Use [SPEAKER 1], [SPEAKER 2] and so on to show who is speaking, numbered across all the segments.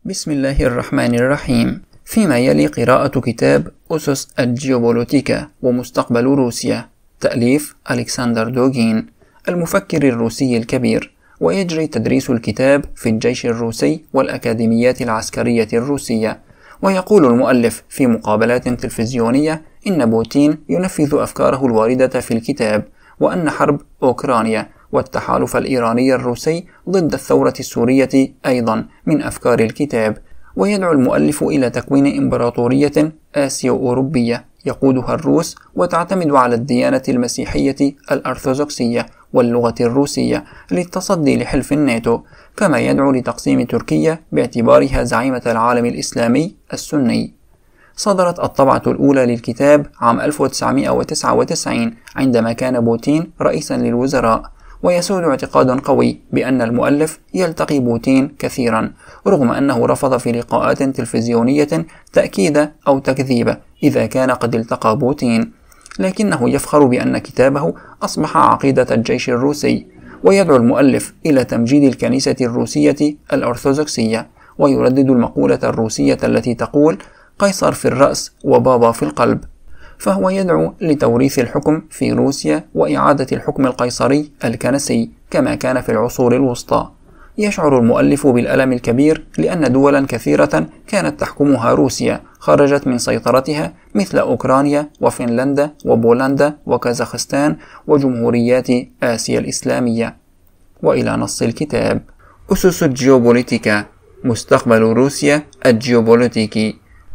[SPEAKER 1] بسم الله الرحمن الرحيم. فيما يلي قراءة كتاب أسس الجيوبوليتيكا ومستقبل روسيا، تأليف ألكسندر دوغين المفكر الروسي الكبير، ويجري تدريس الكتاب في الجيش الروسي والأكاديميات العسكرية الروسية. ويقول المؤلف في مقابلات تلفزيونية إن بوتين ينفذ أفكاره الواردة في الكتاب، وأن حرب أوكرانيا والتحالف الإيراني الروسي ضد الثورة السورية أيضا من أفكار الكتاب. ويدعو المؤلف إلى تكوين إمبراطورية آسيو-أوروبية يقودها الروس وتعتمد على الديانة المسيحية الأرثوذكسية واللغة الروسية للتصدي لحلف الناتو، كما يدعو لتقسيم تركيا باعتبارها زعيمة العالم الإسلامي السني. صدرت الطبعة الأولى للكتاب عام 1999 عندما كان بوتين رئيسا للوزراء، ويسود اعتقاد قوي بأن المؤلف يلتقي بوتين كثيرا، رغم أنه رفض في لقاءات تلفزيونية تأكيد أو تكذيب إذا كان قد التقى بوتين، لكنه يفخر بأن كتابه أصبح عقيدة الجيش الروسي. ويدعو المؤلف إلى تمجيد الكنيسة الروسية الأرثوذكسية، ويردد المقولة الروسية التي تقول قيصر في الرأس وبابا في القلب، فهو يدعو لتوريث الحكم في روسيا وإعادة الحكم القيصري الكنسي كما كان في العصور الوسطى. يشعر المؤلف بالألم الكبير لأن دولا كثيرة كانت تحكمها روسيا خرجت من سيطرتها، مثل أوكرانيا وفنلندا وبولندا وكازاخستان وجمهوريات آسيا الإسلامية. وإلى نص الكتاب: أسس الجيوبوليتيكا، مستقبل روسيا الجيوبوليتيكي،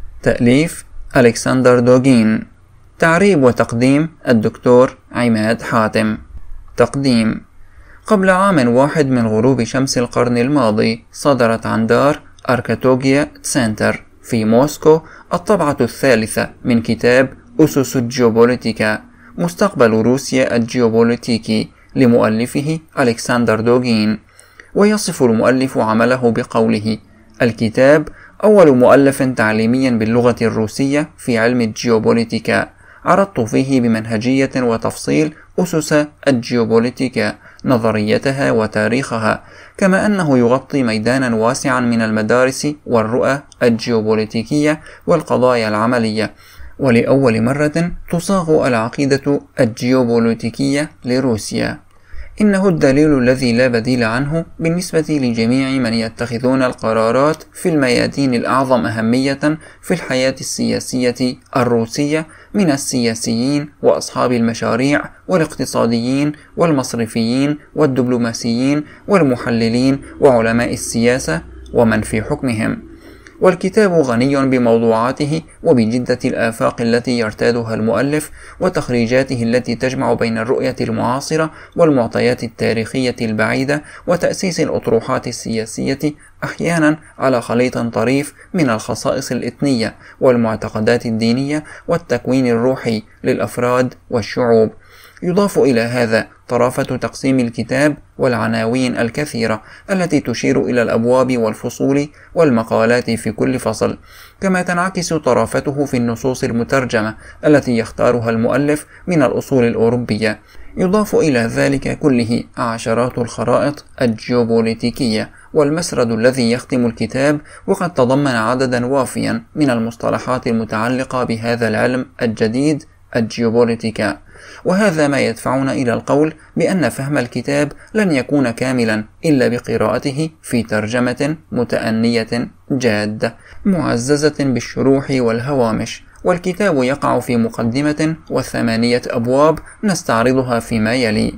[SPEAKER 1] تأليف ألكسندر دوغين، تعريب وتقديم الدكتور عماد حاتم. تقديم: قبل عام واحد من غروب شمس القرن الماضي صدرت عن دار أركاتوغيا سنتر في موسكو الطبعة الثالثة من كتاب أسس الجيوبوليتيكا، مستقبل روسيا الجيوبوليتيكي، لمؤلفه ألكسندر دوغين. ويصف المؤلف عمله بقوله: الكتاب أول مؤلف تعليمي باللغة الروسية في علم الجيوبوليتيكا، عرضت فيه بمنهجية وتفصيل أسس الجيوبوليتيكا، نظريتها وتاريخها، كما أنه يغطي ميدانا واسعا من المدارس والرؤى الجيوبوليتيكية والقضايا العملية. ولأول مرة تصاغ العقيدة الجيوبوليتيكية لروسيا. إنه الدليل الذي لا بديل عنه بالنسبة لجميع من يتخذون القرارات في الميادين الأعظم أهمية في الحياة السياسية الروسية، من السياسيين وأصحاب المشاريع والاقتصاديين والمصرفيين والدبلوماسيين والمحللين وعلماء السياسة ومن في حكمهم. والكتاب غني بموضوعاته وبجدة الآفاق التي يرتادها المؤلف وتخريجاته التي تجمع بين الرؤية المعاصرة والمعطيات التاريخية البعيدة وتأسيس الأطروحات السياسية، أحيانا على خليط طريف من الخصائص الإثنية والمعتقدات الدينية والتكوين الروحي للأفراد والشعوب. يضاف إلى هذا طرافة تقسيم الكتاب والعناوين الكثيرة التي تشير إلى الأبواب والفصول والمقالات في كل فصل، كما تنعكس طرافته في النصوص المترجمة التي يختارها المؤلف من الأصول الأوروبية. يضاف إلى ذلك كله عشرات الخرائط الجيوبوليتيكية، والمسرد الذي يختم الكتاب وقد تضمن عددا وافيا من المصطلحات المتعلقة بهذا العلم الجديد الجيوبوليتيكا. وهذا ما يدفعنا إلى القول بأن فهم الكتاب لن يكون كاملا إلا بقراءته في ترجمة متأنية جادة معززة بالشروح والهوامش. والكتاب يقع في مقدمة و8 أبواب نستعرضها فيما يلي.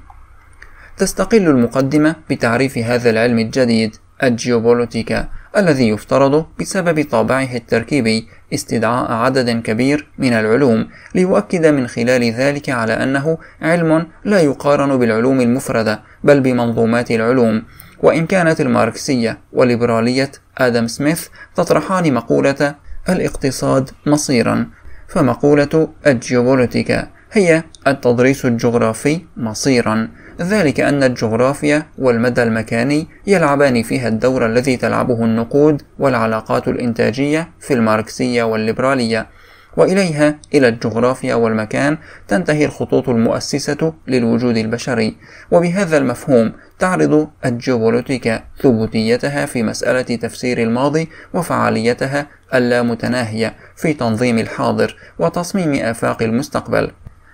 [SPEAKER 1] تستقل المقدمة بتعريف هذا العلم الجديد الجيوبوليتيكا، الذي يفترض بسبب طابعه التركيبي استدعاء عدد كبير من العلوم، ليؤكد من خلال ذلك على أنه علم لا يقارن بالعلوم المفردة بل بمنظومات العلوم. وإن كانت الماركسية وليبرالية آدم سميث تطرحان مقولة الاقتصاد مصيرا، فمقولة الجيوبوليتيكا هي التضريس الجغرافي مصيرا، ذلك أن الجغرافيا والمدى المكاني يلعبان فيها الدور الذي تلعبه النقود والعلاقات الإنتاجية في الماركسية والليبرالية. وإليها إلى الجغرافيا والمكان تنتهي الخطوط المؤسسة للوجود البشري. وبهذا المفهوم تعرض الجيوبوليتيكا ثبوتيتها في مسألة تفسير الماضي وفعاليتها اللامتناهية في تنظيم الحاضر وتصميم آفاق المستقبل.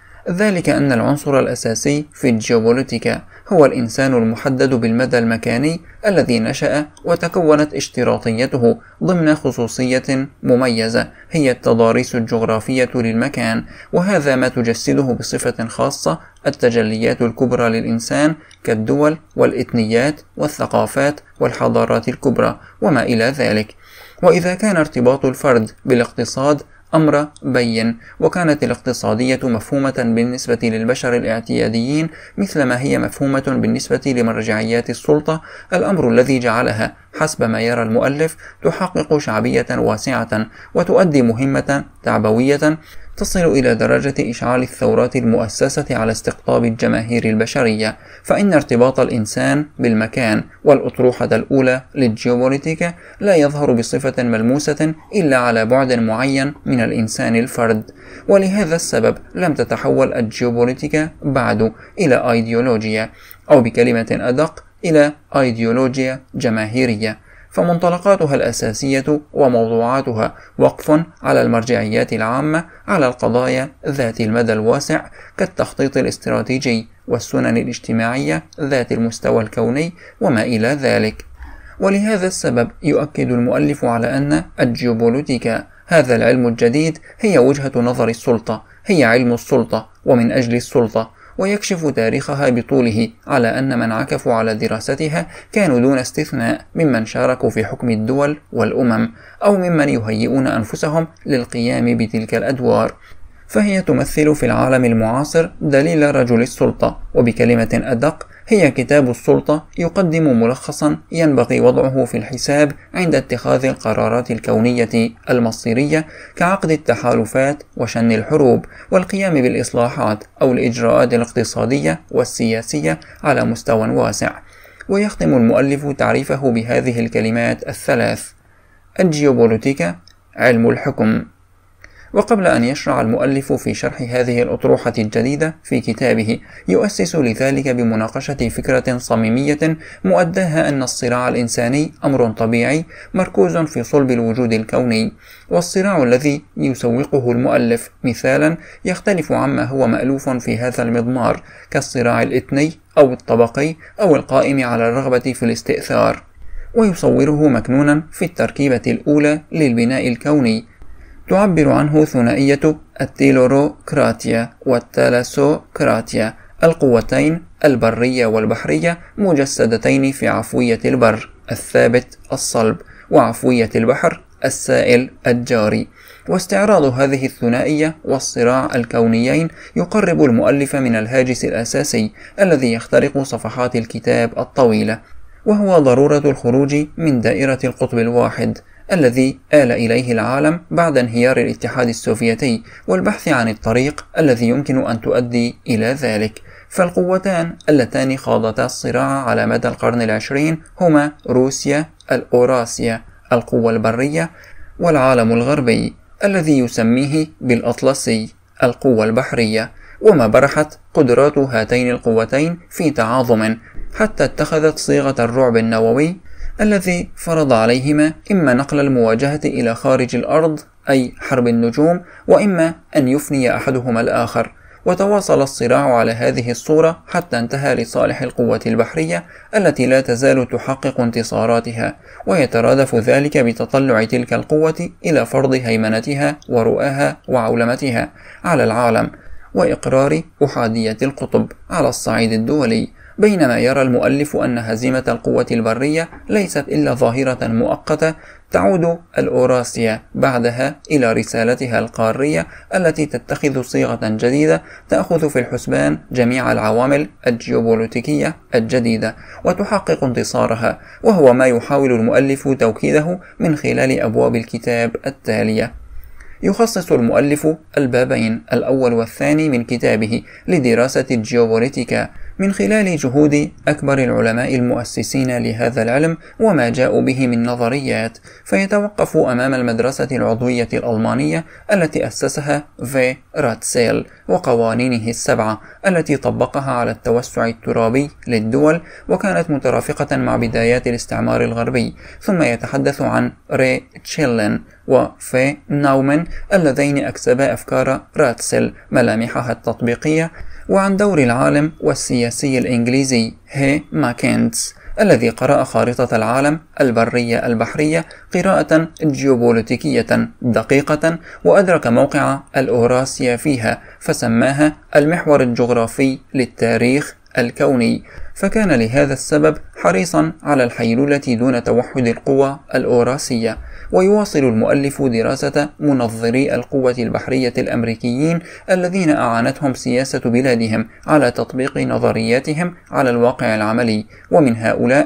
[SPEAKER 1] ذلك أن العنصر الأساسي في الجيوبوليتيكا هو الإنسان المحدد بالمدى المكاني الذي نشأ وتكونت اشتراطيته ضمن خصوصية مميزة هي التضاريس الجغرافية للمكان، وهذا ما تجسده بصفة خاصة التجليات الكبرى للإنسان كالدول والإثنيات والثقافات والحضارات الكبرى وما إلى ذلك. وإذا كان ارتباط الفرد بالاقتصاد أمر بين، وكانت الاقتصادية مفهومة بالنسبة للبشر الاعتياديين مثلما هي مفهومة بالنسبة لمرجعيات السلطة، الأمر الذي جعلها حسب ما يرى المؤلف تحقق شعبية واسعة وتؤدي مهمة تعبوية تصل إلى درجة إشعال الثورات المؤسسة على استقطاب الجماهير البشرية. فإن ارتباط الإنسان بالمكان والأطروحة الأولى للجيوبوليتيكا لا يظهر بصفة ملموسة إلا على بعد معين من الإنسان الفرد، ولهذا السبب لم تتحول الجيوبوليتيكا بعد إلى أيديولوجيا، أو بكلمة أدق إلى أيديولوجيا جماهيرية، فمنطلقاتها الأساسية وموضوعاتها وقف على المرجعيات العامة على القضايا ذات المدى الواسع كالتخطيط الاستراتيجي والسنن الاجتماعية ذات المستوى الكوني وما إلى ذلك. ولهذا السبب يؤكد المؤلف على أن الجيوبوليتيكا هذا العلم الجديد هي وجهة نظر السلطة، هي علم السلطة ومن أجل السلطة، ويكشف تاريخها بطوله على أن من عكفوا على دراستها كانوا دون استثناء ممن شاركوا في حكم الدول والأمم أو ممن يهيئون أنفسهم للقيام بتلك الأدوار، فهي تمثل في العالم المعاصر دليل رجل السلطة، وبكلمة أدق هي كتاب السلطة يقدم ملخصا ينبغي وضعه في الحساب عند اتخاذ القرارات الكونية المصيرية كعقد التحالفات وشن الحروب والقيام بالإصلاحات أو الإجراءات الاقتصادية والسياسية على مستوى واسع. ويختم المؤلف تعريفه بهذه الكلمات الثلاث: الجيوبوليتيكا علم الحكم. وقبل أن يشرع المؤلف في شرح هذه الأطروحة الجديدة في كتابه يؤسس لذلك بمناقشة فكرة صميمية مؤداها أن الصراع الإنساني أمر طبيعي مركوز في صلب الوجود الكوني، والصراع الذي يسوقه المؤلف مثالا يختلف عما هو مألوف في هذا المضمار كالصراع الإثني أو الطبقي أو القائم على الرغبة في الاستئثار، ويصوره مكنونا في التركيبة الأولى للبناء الكوني تعبر عنه ثنائية التيلوروكراتيا والتالاسوكراتيا، القوتين البرية والبحرية مجسدتين في عفوية البر الثابت الصلب وعفوية البحر السائل الجاري. واستعراض هذه الثنائية والصراع الكونيين يقرب المؤلف من الهاجس الأساسي الذي يخترق صفحات الكتاب الطويلة، وهو ضرورة الخروج من دائرة القطب الواحد الذي آل إليه العالم بعد انهيار الاتحاد السوفيتي، والبحث عن الطريق الذي يمكن أن تؤدي إلى ذلك. فالقوتان اللتان خاضتا الصراع على مدى القرن العشرين هما روسيا الأوراسيا القوة البرية، والعالم الغربي الذي يسميه بالأطلسي القوة البحرية. وما برحت قدرات هاتين القوتين في تعاظم حتى اتخذت صيغة الرعب النووي الذي فرض عليهما إما نقل المواجهة إلى خارج الأرض أي حرب النجوم، وإما أن يفني أحدهما الآخر. وتواصل الصراع على هذه الصورة حتى انتهى لصالح القوة البحرية التي لا تزال تحقق انتصاراتها، ويترادف ذلك بتطلع تلك القوة إلى فرض هيمنتها ورؤاها وعولمتها على العالم وإقرار أحادية القطب على الصعيد الدولي. بينما يرى المؤلف أن هزيمة القوة البرية ليست إلا ظاهرة مؤقتة تعود الأوراسيا بعدها إلى رسالتها القارية التي تتخذ صيغة جديدة تأخذ في الحسبان جميع العوامل الجيوبوليتيكية الجديدة وتحقق انتصارها، وهو ما يحاول المؤلف توكيده من خلال أبواب الكتاب التالية. يخصص المؤلف البابين الأول والثاني من كتابه لدراسة الجيوبوليتيكا من خلال جهود أكبر العلماء المؤسسين لهذا العلم وما جاءوا به من نظريات، فيتوقف أمام المدرسة العضوية الألمانية التي أسسها في راتسيل وقوانينه السبعة التي طبقها على التوسع الترابي للدول، وكانت مترافقة مع بدايات الاستعمار الغربي. ثم يتحدث عن ري تشيلن وفي ناومن اللذين أكسبا أفكار راتسيل ملامحها التطبيقية، وعن دور العالم والسياسي الإنجليزي هي ماكنز الذي قرأ خارطة العالم البرية البحرية قراءة جيوبوليتيكية دقيقة، وأدرك موقع الأوراسيا فيها فسماها المحور الجغرافي للتاريخ الكوني، فكان لهذا السبب حريصا على الحيلولة دون توحد القوى الأوراسية. ويواصل المؤلف دراسة منظري القوة البحرية الأمريكيين الذين أعانتهم سياسة بلادهم على تطبيق نظرياتهم على الواقع العملي، ومن هؤلاء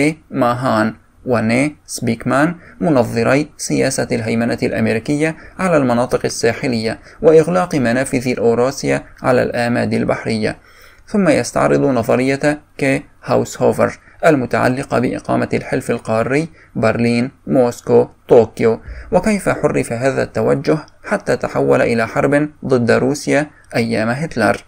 [SPEAKER 1] ماهان وني سبيكمان منظري سياسة الهيمنة الأمريكية على المناطق الساحلية وإغلاق منافذ الأوراسيا على الآماد البحرية. ثم يستعرض نظرية كي هاوسهوفر المتعلقة بإقامة الحلف القاري برلين موسكو طوكيو، وكيف حرف هذا التوجه حتى تحول إلى حرب ضد روسيا أيام هتلر.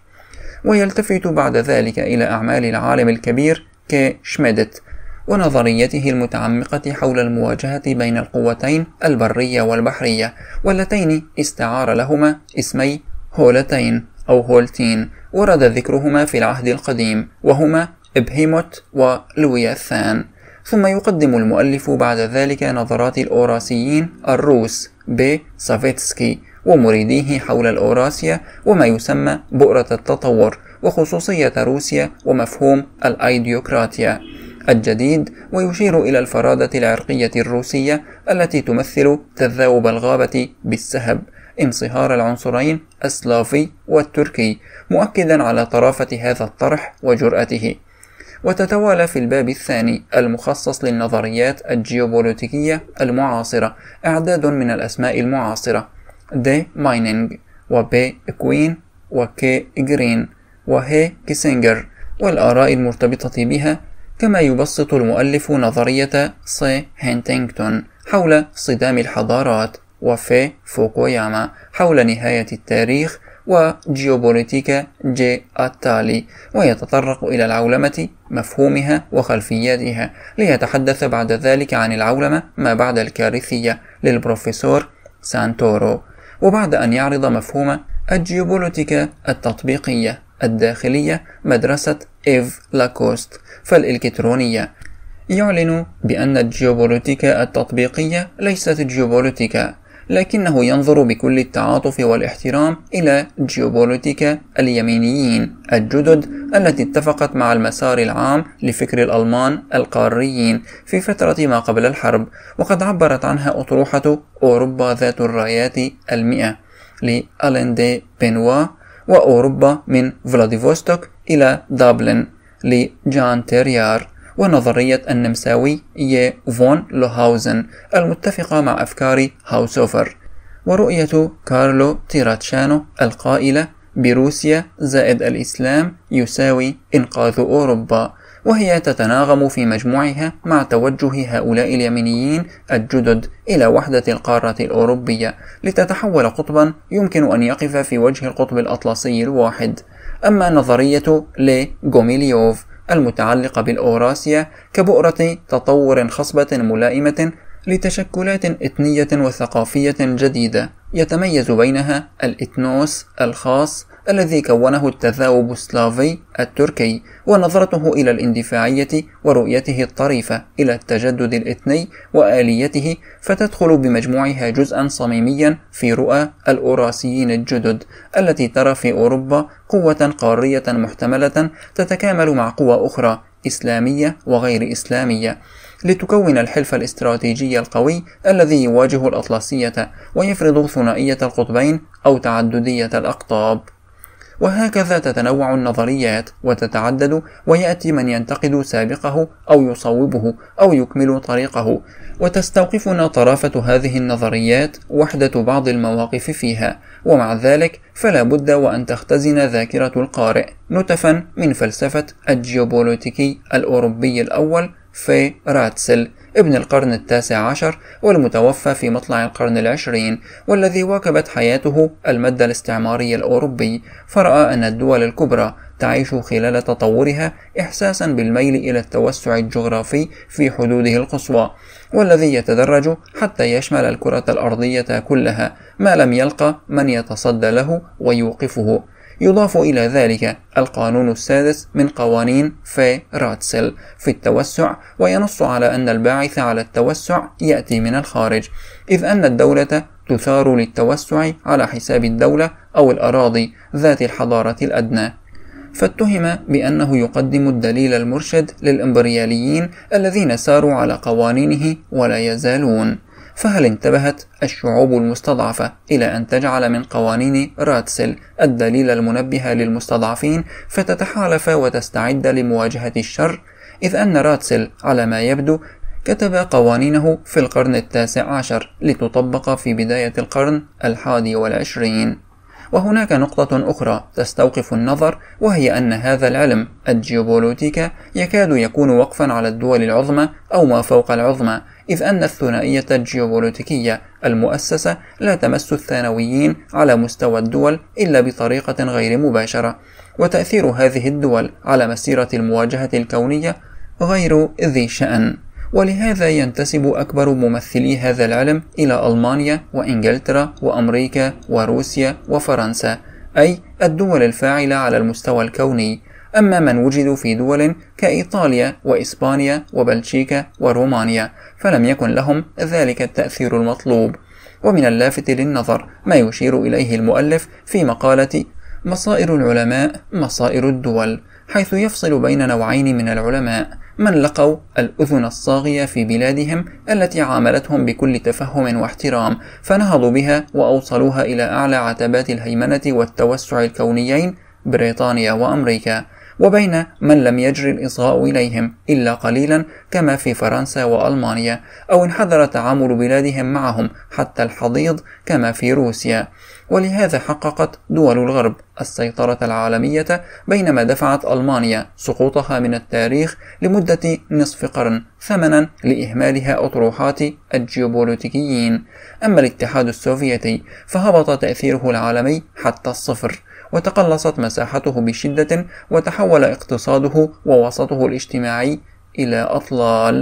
[SPEAKER 1] ويلتفت بعد ذلك إلى أعمال العالم الكبير كي شميدت ونظريته المتعمقة حول المواجهة بين القوتين البرية والبحرية، واللتين استعار لهما اسمي هولتين أو هولتين ورد ذكرهما في العهد القديم، وهما بهيموت ولوياثان. ثم يقدم المؤلف بعد ذلك نظرات الأوراسيين الروس بسافيتسكي ومريديه حول الأوراسيا وما يسمى بؤرة التطور، وخصوصية روسيا ومفهوم الأيديوقراطيا الجديد، ويشير إلى الفرادة العرقية الروسية التي تمثل تذاوب الغابة بالسهب، انصهار العنصرين السلافي والتركي، مؤكدا على طرافة هذا الطرح وجرأته. وتتوالى في الباب الثاني المخصص للنظريات الجيوبوليتيكية المعاصرة إعداد من الأسماء المعاصرة دي ماينينغ وبي كوين وكي جرين وهي كيسينجر والآراء المرتبطة بها، كما يبسط المؤلف نظرية سي هانتينغتون حول صدام الحضارات، وفي فوكوياما حول نهاية التاريخ، وجيوبوليتيكا جي التالي، ويتطرق إلى العولمة مفهومها وخلفياتها، ليتحدث بعد ذلك عن العولمة ما بعد الكارثية للبروفيسور سانتورو. وبعد أن يعرض مفهوم الجيوبوليتيكا التطبيقية الداخلية مدرسة إيف لاكوست فالإلكترونية، يعلن بأن الجيوبوليتيكا التطبيقية ليست جيوبوليتيكا، لكنه ينظر بكل التعاطف والاحترام إلى جيوبوليتيكا اليمينيين الجدد التي اتفقت مع المسار العام لفكر الألمان القاريين في فترة ما قبل الحرب، وقد عبرت عنها أطروحة أوروبا ذات الرايات 100 لألين دي بنوا، وأوروبا من فلاديفوستوك إلى دابلن لجان تيريار، ونظرية النمساوي فون لوهاوزن المتفقة مع أفكار هاوسوفر، ورؤية كارلو تيراتشانو القائلة بروسيا زائد الإسلام يساوي إنقاذ أوروبا، وهي تتناغم في مجموعها مع توجه هؤلاء اليمينيين الجدد إلى وحدة القارة الأوروبية لتتحول قطبا يمكن أن يقف في وجه القطب الأطلسي الواحد. أما نظرية جوميليوف المتعلقة بالأوراسيا كبؤرة تطور خصبة ملائمة لتشكلات إثنية وثقافية جديدة يتميز بينها الإثنوس الخاص الذي كونه التذاوب السلافي التركي، ونظرته إلى الاندفاعية ورؤيته الطريفة إلى التجدد الإثني وآليته، فتدخل بمجموعها جزءا صميميا في رؤى الأوراسيين الجدد التي ترى في أوروبا قوة قارية محتملة تتكامل مع قوى أخرى إسلامية وغير إسلامية لتكون الحلف الاستراتيجي القوي الذي يواجه الأطلسية ويفرض ثنائية القطبين أو تعددية الأقطاب. وهكذا تتنوع النظريات وتتعدد، ويأتي من ينتقد سابقه أو يصوبه أو يكمل طريقه، وتستوقفنا طرافة هذه النظريات وحدة بعض المواقف فيها، ومع ذلك فلا بد وأن تختزن ذاكرة القارئ نتفا من فلسفة الجيوبوليتيكي الأوروبي الأول في راتسل ابن القرن التاسع عشر، والمتوفى في مطلع القرن العشرين، والذي واكبت حياته المد الاستعماري الأوروبي، فرأى أن الدول الكبرى تعيش خلال تطورها إحساسا بالميل إلى التوسع الجغرافي في حدوده القصوى، والذي يتدرج حتى يشمل الكرة الأرضية كلها ما لم يلقى من يتصدى له ويوقفه. يضاف إلى ذلك القانون السادس من قوانين في راتسل في التوسع، وينص على أن الباعث على التوسع يأتي من الخارج، إذ أن الدولة تثار للتوسع على حساب الدولة أو الأراضي ذات الحضارة الأدنى. فاتهم بأنه يقدم الدليل المرشد للإمبرياليين الذين ساروا على قوانينه ولا يزالون. فهل انتبهت الشعوب المستضعفة إلى أن تجعل من قوانين راتسل الدليل المنبه للمستضعفين فتتحالف وتستعد لمواجهة الشر؟ إذ أن راتسل على ما يبدو كتب قوانينه في القرن التاسع عشر لتطبق في بداية القرن الحادي والعشرين. وهناك نقطة أخرى تستوقف النظر، وهي أن هذا العلم الجيوبوليتيكا يكاد يكون وقفا على الدول العظمى أو ما فوق العظمى، إذ أن الثنائية الجيوبوليتيكية المؤسسة لا تمس الثانويين على مستوى الدول إلا بطريقة غير مباشرة، وتأثير هذه الدول على مسيرة المواجهة الكونية غير ذي شأن. ولهذا ينتسب أكبر ممثلي هذا العلم إلى ألمانيا وإنجلترا وأمريكا وروسيا وفرنسا، أي الدول الفاعلة على المستوى الكوني. أما من وجدوا في دول كإيطاليا وإسبانيا وبلجيكا ورومانيا فلم يكن لهم ذلك التأثير المطلوب. ومن اللافت للنظر ما يشير إليه المؤلف في مقالة مصائر العلماء مصائر الدول، حيث يفصل بين نوعين من العلماء: من لقوا الأذن الصاغية في بلادهم التي عاملتهم بكل تفهم واحترام فنهضوا بها وأوصلوها إلى أعلى عتبات الهيمنة والتوسع الكونيين، بريطانيا وأمريكا، وبين من لم يجري الإصغاء إليهم إلا قليلا كما في فرنسا وألمانيا، أو انحدر تعامل بلادهم معهم حتى الحضيض كما في روسيا. ولهذا حققت دول الغرب السيطرة العالمية، بينما دفعت ألمانيا سقوطها من التاريخ لمدة نصف قرن ثمنا لإهمالها أطروحات الجيوبوليتيكيين. أما الاتحاد السوفيتي فهبط تأثيره العالمي حتى الصفر، وتقلصت مساحته بشدة، وتحول اقتصاده ووسطه الاجتماعي إلى أطلال.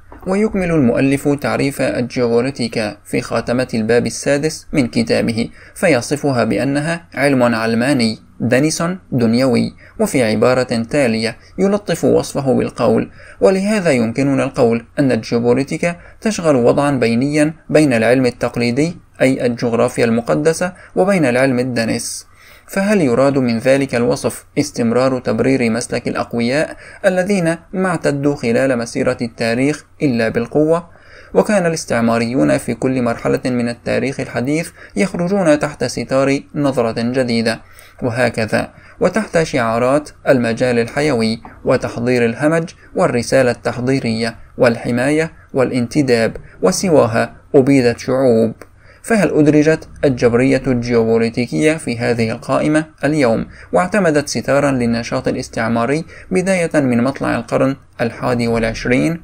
[SPEAKER 1] ويكمل المؤلف تعريف الجيوبوليتيكا في خاتمة الباب السادس من كتابه، فيصفها بأنها علم علماني دنس دنيوي، وفي عبارة تالية يلطف وصفه بالقول: ولهذا يمكننا القول أن الجيوبوليتيكا تشغل وضعا بينيا بين العلم التقليدي أي الجغرافيا المقدسة وبين العلم الدنس. فهل يراد من ذلك الوصف استمرار تبرير مسلك الأقوياء الذين ما اعتدوا خلال مسيرة التاريخ إلا بالقوة؟ وكان الاستعماريون في كل مرحلة من التاريخ الحديث يخرجون تحت ستار نظرة جديدة، وهكذا وتحت شعارات المجال الحيوي وتحضير الهمج والرسالة التحضيرية والحماية والانتداب، وسواها أبيدت شعوب. فهل أدرجت الجبرية الجيوبوليتيكية في هذه القائمة اليوم، واعتمدت ستارا للنشاط الاستعماري بداية من مطلع القرن الحادي والعشرين؟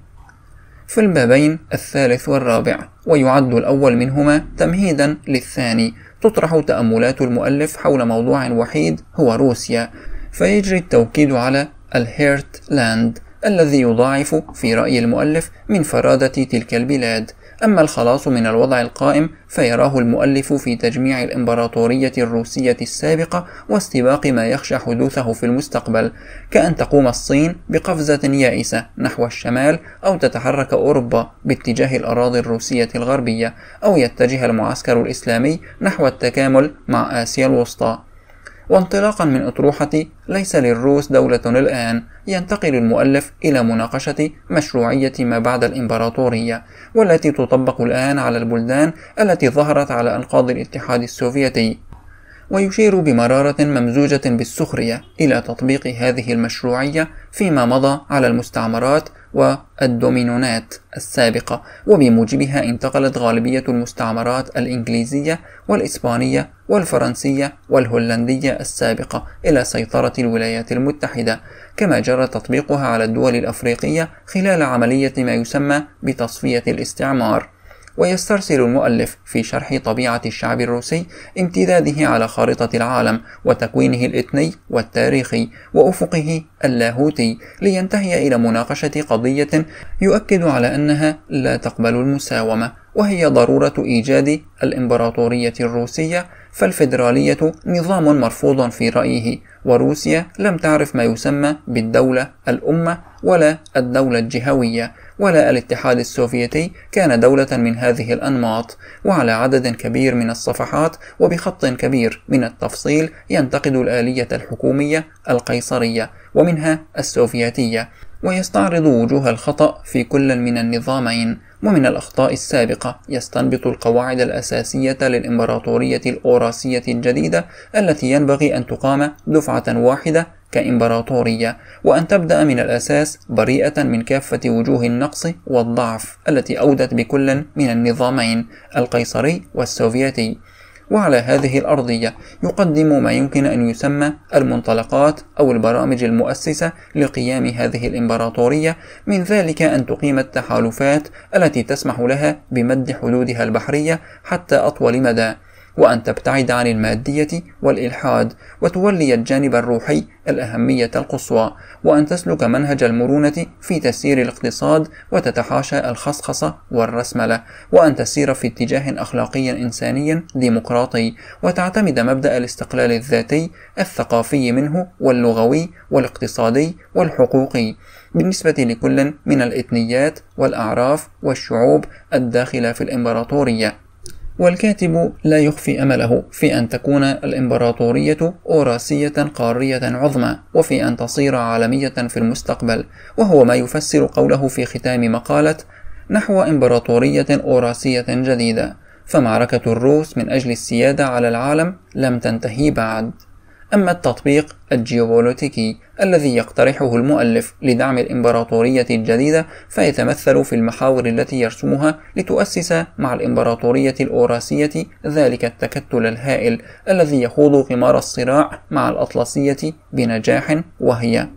[SPEAKER 1] في البابين الثالث والرابع، ويعد الأول منهما تمهيدا للثاني، تطرح تأملات المؤلف حول موضوع وحيد هو روسيا، فيجري التوكيد على الهيرت لاند الذي يضاعف في رأي المؤلف من فرادة تلك البلاد. أما الخلاص من الوضع القائم فيراه المؤلف في تجميع الإمبراطورية الروسية السابقة واستباق ما يخشى حدوثه في المستقبل، كأن تقوم الصين بقفزة يائسة نحو الشمال، أو تتحرك أوروبا باتجاه الأراضي الروسية الغربية، أو يتجه المعسكر الإسلامي نحو التكامل مع آسيا الوسطى. وانطلاقا من أطروحة ليس للروس دولة الآن، ينتقل المؤلف إلى مناقشة مشروعية ما بعد الإمبراطورية، والتي تطبق الآن على البلدان التي ظهرت على أنقاض الاتحاد السوفيتي. ويشير بمرارة ممزوجة بالسخرية إلى تطبيق هذه المشروعية فيما مضى على المستعمرات والدومينونات السابقة، وبموجبها انتقلت غالبية المستعمرات الإنجليزية والإسبانية والفرنسية والهولندية السابقة إلى سيطرة الولايات المتحدة، كما جرى تطبيقها على الدول الأفريقية خلال عملية ما يسمى بتصفية الاستعمار. ويسترسل المؤلف في شرح طبيعة الشعب الروسي امتداده على خارطة العالم وتكوينه الإثني والتاريخي وأفقه اللاهوتي، لينتهي إلى مناقشة قضية يؤكد على أنها لا تقبل المساومة، وهي ضرورة إيجاد الإمبراطورية الروسية، فالفيدرالية نظام مرفوض في رأيه، وروسيا لم تعرف ما يسمى بالدولة الأمة ولا الدولة الجهوية، ولا الاتحاد السوفيتي كان دولة من هذه الأنماط. وعلى عدد كبير من الصفحات وبخط كبير من التفصيل ينتقد الآلية الحكومية القيصرية ومنها السوفيتية، ويستعرض وجوه الخطأ في كل من النظامين. ومن الأخطاء السابقة يستنبط القواعد الأساسية للإمبراطورية الأوراسية الجديدة التي ينبغي أن تقام دفعة واحدة كإمبراطورية، وأن تبدأ من الأساس بريئة من كافة وجوه النقص والضعف التي أودت بكل من النظامين القيصري والسوفيتي. وعلى هذه الأرضية يقدم ما يمكن أن يسمى المنطلقات أو البرامج المؤسسة لقيام هذه الإمبراطورية، من ذلك أن تقيم التحالفات التي تسمح لها بمد حدودها البحرية حتى أطول مدى، وأن تبتعد عن المادية والإلحاد، وتولي الجانب الروحي الأهمية القصوى، وأن تسلك منهج المرونة في تسيير الاقتصاد وتتحاشى الخصخصة والرسملة، وأن تسير في اتجاه أخلاقي إنساني ديمقراطي، وتعتمد مبدأ الاستقلال الذاتي الثقافي منه واللغوي والاقتصادي والحقوقي بالنسبة لكل من الإثنيات والأعراف والشعوب الداخلة في الإمبراطورية. والكاتب لا يخفي أمله في أن تكون الإمبراطورية أوراسية قارية عظمى، وفي أن تصير عالمية في المستقبل، وهو ما يفسر قوله في ختام مقالة نحو إمبراطورية أوراسية جديدة، فمعركة الروس من أجل السيادة على العالم لم تنتهي بعد. أما التطبيق الجيوبوليتيكي الذي يقترحه المؤلف لدعم الإمبراطورية الجديدة فيتمثل في المحاور التي يرسمها لتؤسس مع الإمبراطورية الأوراسية ذلك التكتل الهائل الذي يخوض غمار الصراع مع الأطلسية بنجاح، وهي: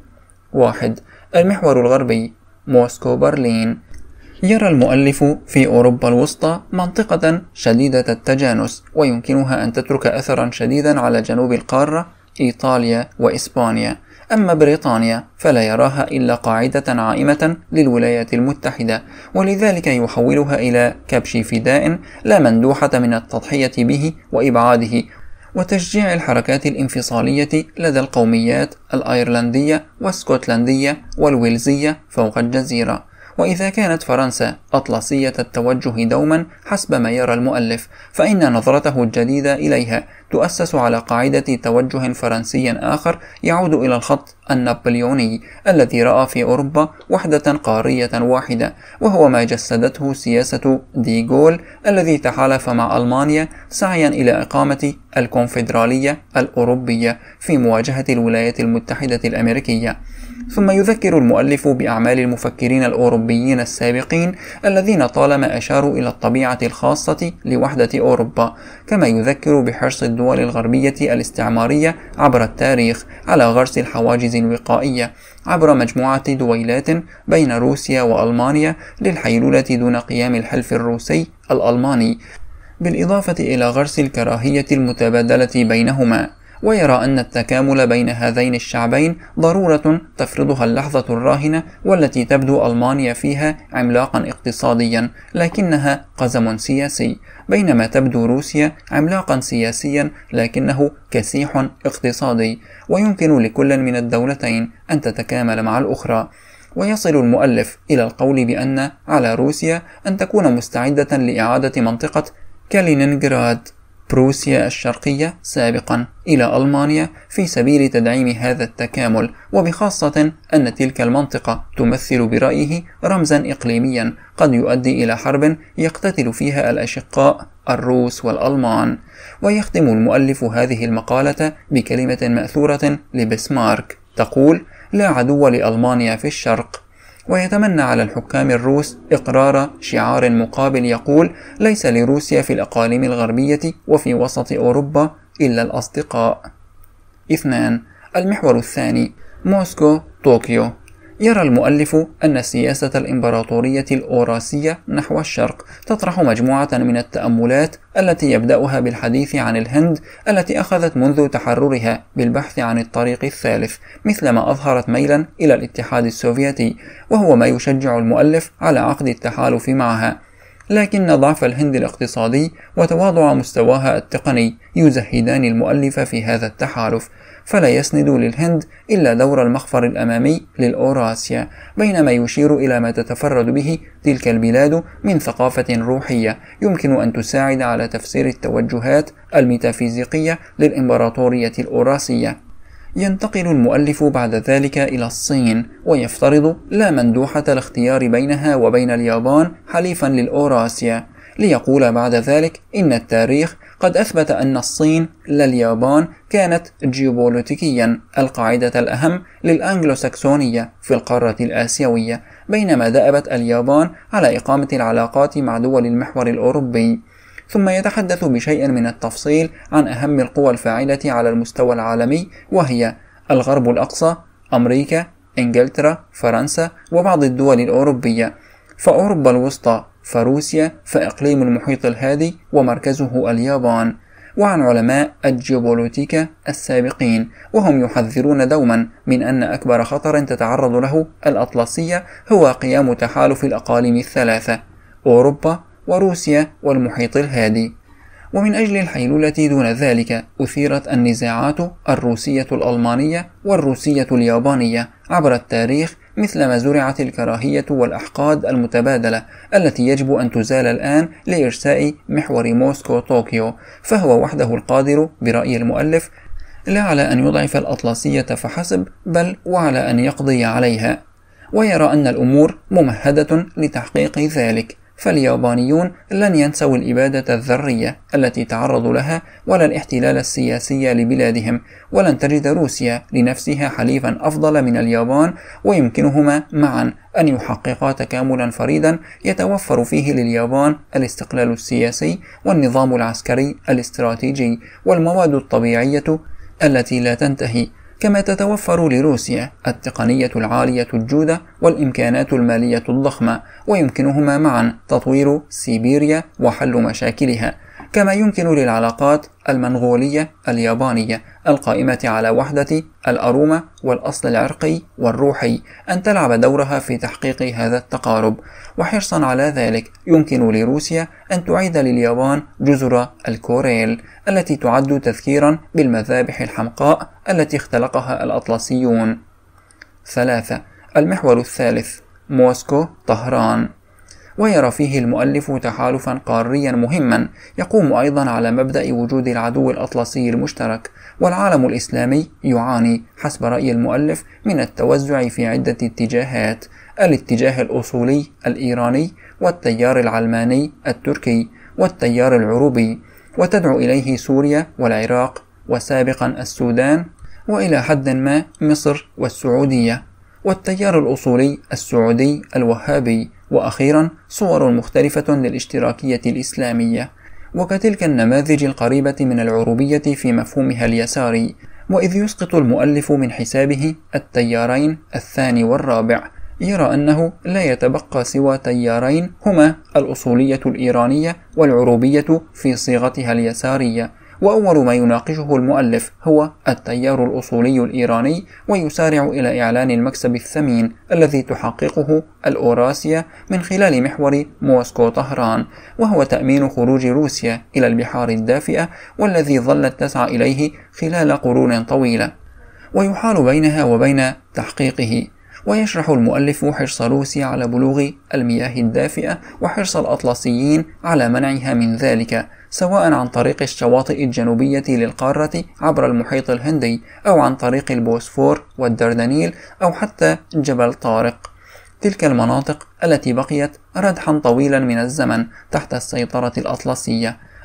[SPEAKER 1] 1. المحور الغربي موسكو برلين. يرى المؤلف في أوروبا الوسطى منطقة شديدة التجانس، ويمكنها أن تترك أثرا شديدا على جنوب القارة إيطاليا وإسبانيا. أما بريطانيا فلا يراها إلا قاعدة عائمة للولايات المتحدة، ولذلك يحولها إلى كبش فداء لا مندوحة من التضحية به وإبعاده، وتشجيع الحركات الانفصالية لدى القوميات الأيرلندية والسكوتلندية والويلزية فوق الجزيرة. وإذا كانت فرنسا أطلسية التوجه دوما حسب ما يرى المؤلف، فإن نظرته الجديدة إليها تؤسس على قاعدة توجه فرنسي آخر يعود إلى الخط النابليوني الذي رأى في أوروبا وحدة قارية واحدة، وهو ما جسدته سياسة ديغول الذي تحالف مع ألمانيا سعيا إلى إقامة الكونفدرالية الأوروبية في مواجهة الولايات المتحدة الأمريكية. ثم يذكر المؤلف بأعمال المفكرين الأوروبيين السابقين الذين طالما أشاروا إلى الطبيعة الخاصة لوحدة أوروبا، كما يذكر بحرص الدول الغربية الاستعمارية عبر التاريخ على غرس الحواجز الوقائية عبر مجموعة دويلات بين روسيا وألمانيا للحيلولة دون قيام الحلف الروسي الألماني، بالإضافة إلى غرس الكراهية المتبادلة بينهما. ويرى أن التكامل بين هذين الشعبين ضرورة تفرضها اللحظة الراهنة، والتي تبدو ألمانيا فيها عملاقا اقتصاديا لكنها قزم سياسي، بينما تبدو روسيا عملاقا سياسيا لكنه كسيح اقتصادي، ويمكن لكل من الدولتين أن تتكامل مع الأخرى. ويصل المؤلف إلى القول بأن على روسيا أن تكون مستعدة لإعادة منطقة كالينينغراد بروسيا الشرقية سابقا إلى ألمانيا في سبيل تدعيم هذا التكامل، وبخاصة أن تلك المنطقة تمثل برأيه رمزا إقليميا قد يؤدي إلى حرب يقتتل فيها الأشقاء الروس والألمان. ويختم المؤلف هذه المقالة بكلمة مأثورة لبسمارك تقول: لا عدو لألمانيا في الشرق. ويتمنى على الحكام الروس إقرار شعار مقابل يقول: ليس لروسيا في الأقاليم الغربية وفي وسط أوروبا إلا الأصدقاء. 2. المحور الثاني: موسكو طوكيو. يرى المؤلف أن السياسة الإمبراطورية الأوراسية نحو الشرق تطرح مجموعة من التأملات التي يبدأها بالحديث عن الهند التي أخذت منذ تحررها بالبحث عن الطريق الثالث، مثلما أظهرت ميلا إلى الاتحاد السوفيتي، وهو ما يشجع المؤلف على عقد التحالف معها. لكن ضعف الهند الاقتصادي وتواضع مستواها التقني يزهدان المؤلف في هذا التحالف، فلا يسند للهند إلا دور المخفر الأمامي للأوراسيا، بينما يشير إلى ما تتفرد به تلك البلاد من ثقافة روحية يمكن أن تساعد على تفسير التوجهات الميتافيزيقية للإمبراطورية الأوراسية. ينتقل المؤلف بعد ذلك إلى الصين، ويفترض لا مندوحة الاختيار بينها وبين اليابان حليفا للأوراسيا، ليقول بعد ذلك: إن التاريخ قد أثبت أن الصين لا اليابان كانت جيوبوليتيكيا القاعدة الأهم للأنجلوساكسونية في القارة الآسيوية، بينما دأبت اليابان على إقامة العلاقات مع دول المحور الأوروبي. ثم يتحدث بشيء من التفصيل عن أهم القوى الفاعلة على المستوى العالمي، وهي الغرب الأقصى، أمريكا، إنجلترا، فرنسا، وبعض الدول الأوروبية، فأوروبا الوسطى، فروسيا، فإقليم المحيط الهادي ومركزه اليابان، وعن علماء الجيوبوليتيكا السابقين، وهم يحذرون دوما من أن أكبر خطر تتعرض له الأطلسية هو قيام تحالف الأقاليم الثلاثة: أوروبا وروسيا والمحيط الهادي. ومن أجل الحيلولة دون ذلك أثيرت النزاعات الروسية الألمانية والروسية اليابانية عبر التاريخ، مثلما زرعت الكراهية والأحقاد المتبادلة التي يجب أن تزال الآن لإرساء محور موسكو طوكيو، فهو وحده القادر برأي المؤلف لا على أن يضعف الأطلسية فحسب، بل وعلى أن يقضي عليها. ويرى أن الأمور ممهدة لتحقيق ذلك، فاليابانيون لن ينسوا الإبادة الذرية التي تعرضوا لها ولا الاحتلال السياسي لبلادهم، ولن تجد روسيا لنفسها حليفا أفضل من اليابان، ويمكنهما معا أن يحققا تكاملا فريدا يتوفر فيه لليابان الاستقلال السياسي والنظام العسكري الاستراتيجي والمواد الطبيعية التي لا تنتهي، كما تتوفر لروسيا التقنية العالية الجودة والإمكانات المالية الضخمة، ويمكنهما معا تطوير سيبيريا وحل مشاكلها، كما يمكن للعلاقات المنغولية اليابانية القائمة على وحدة الأرومة والأصل العرقي والروحي أن تلعب دورها في تحقيق هذا التقارب. وحرصا على ذلك يمكن لروسيا أن تعيد لليابان جزر الكوريل التي تعد تذكيرا بالمذابح الحمقاء التي اختلقها الأطلسيون. 3. المحور الثالث: موسكو طهران. ويرى فيه المؤلف تحالفا قاريا مهما يقوم أيضا على مبدأ وجود العدو الأطلسي المشترك، والعالم الإسلامي يعاني حسب رأي المؤلف من التوزع في عدة اتجاهات: الاتجاه الأصولي الإيراني، والتيار العلماني التركي، والتيار العروبي، وتدعو إليه سوريا والعراق، وسابقا السودان، وإلى حد ما مصر والسعودية، والتيار الأصولي السعودي الوهابي، وأخيرا صور مختلفة للاشتراكية الإسلامية، وكتلك النماذج القريبة من العروبية في مفهومها اليساري. وإذ يسقط المؤلف من حسابه التيارين الثاني والرابع، يرى أنه لا يتبقى سوى تيارين هما الأصولية الإيرانية والعروبية في صيغتها اليسارية، وأول ما يناقشه المؤلف هو التيار الأصولي الإيراني، ويسارع إلى إعلان المكسب الثمين الذي تحققه الأوراسيا من خلال محور موسكو طهران، وهو تأمين خروج روسيا إلى البحار الدافئة والذي ظلت تسعى إليه خلال قرون طويلة، ويحال بينها وبين تحقيقه. ويشرح المؤلف حرص روسيا على بلوغ المياه الدافئة وحرص الأطلسيين على منعها من ذلك، سواء عن طريق الشواطئ الجنوبية للقارة عبر المحيط الهندي، أو عن طريق البوسفور والدردنيل، أو حتى جبل طارق، تلك المناطق التي بقيت ردحا طويلا من الزمن تحت السيطرة الأطلسية.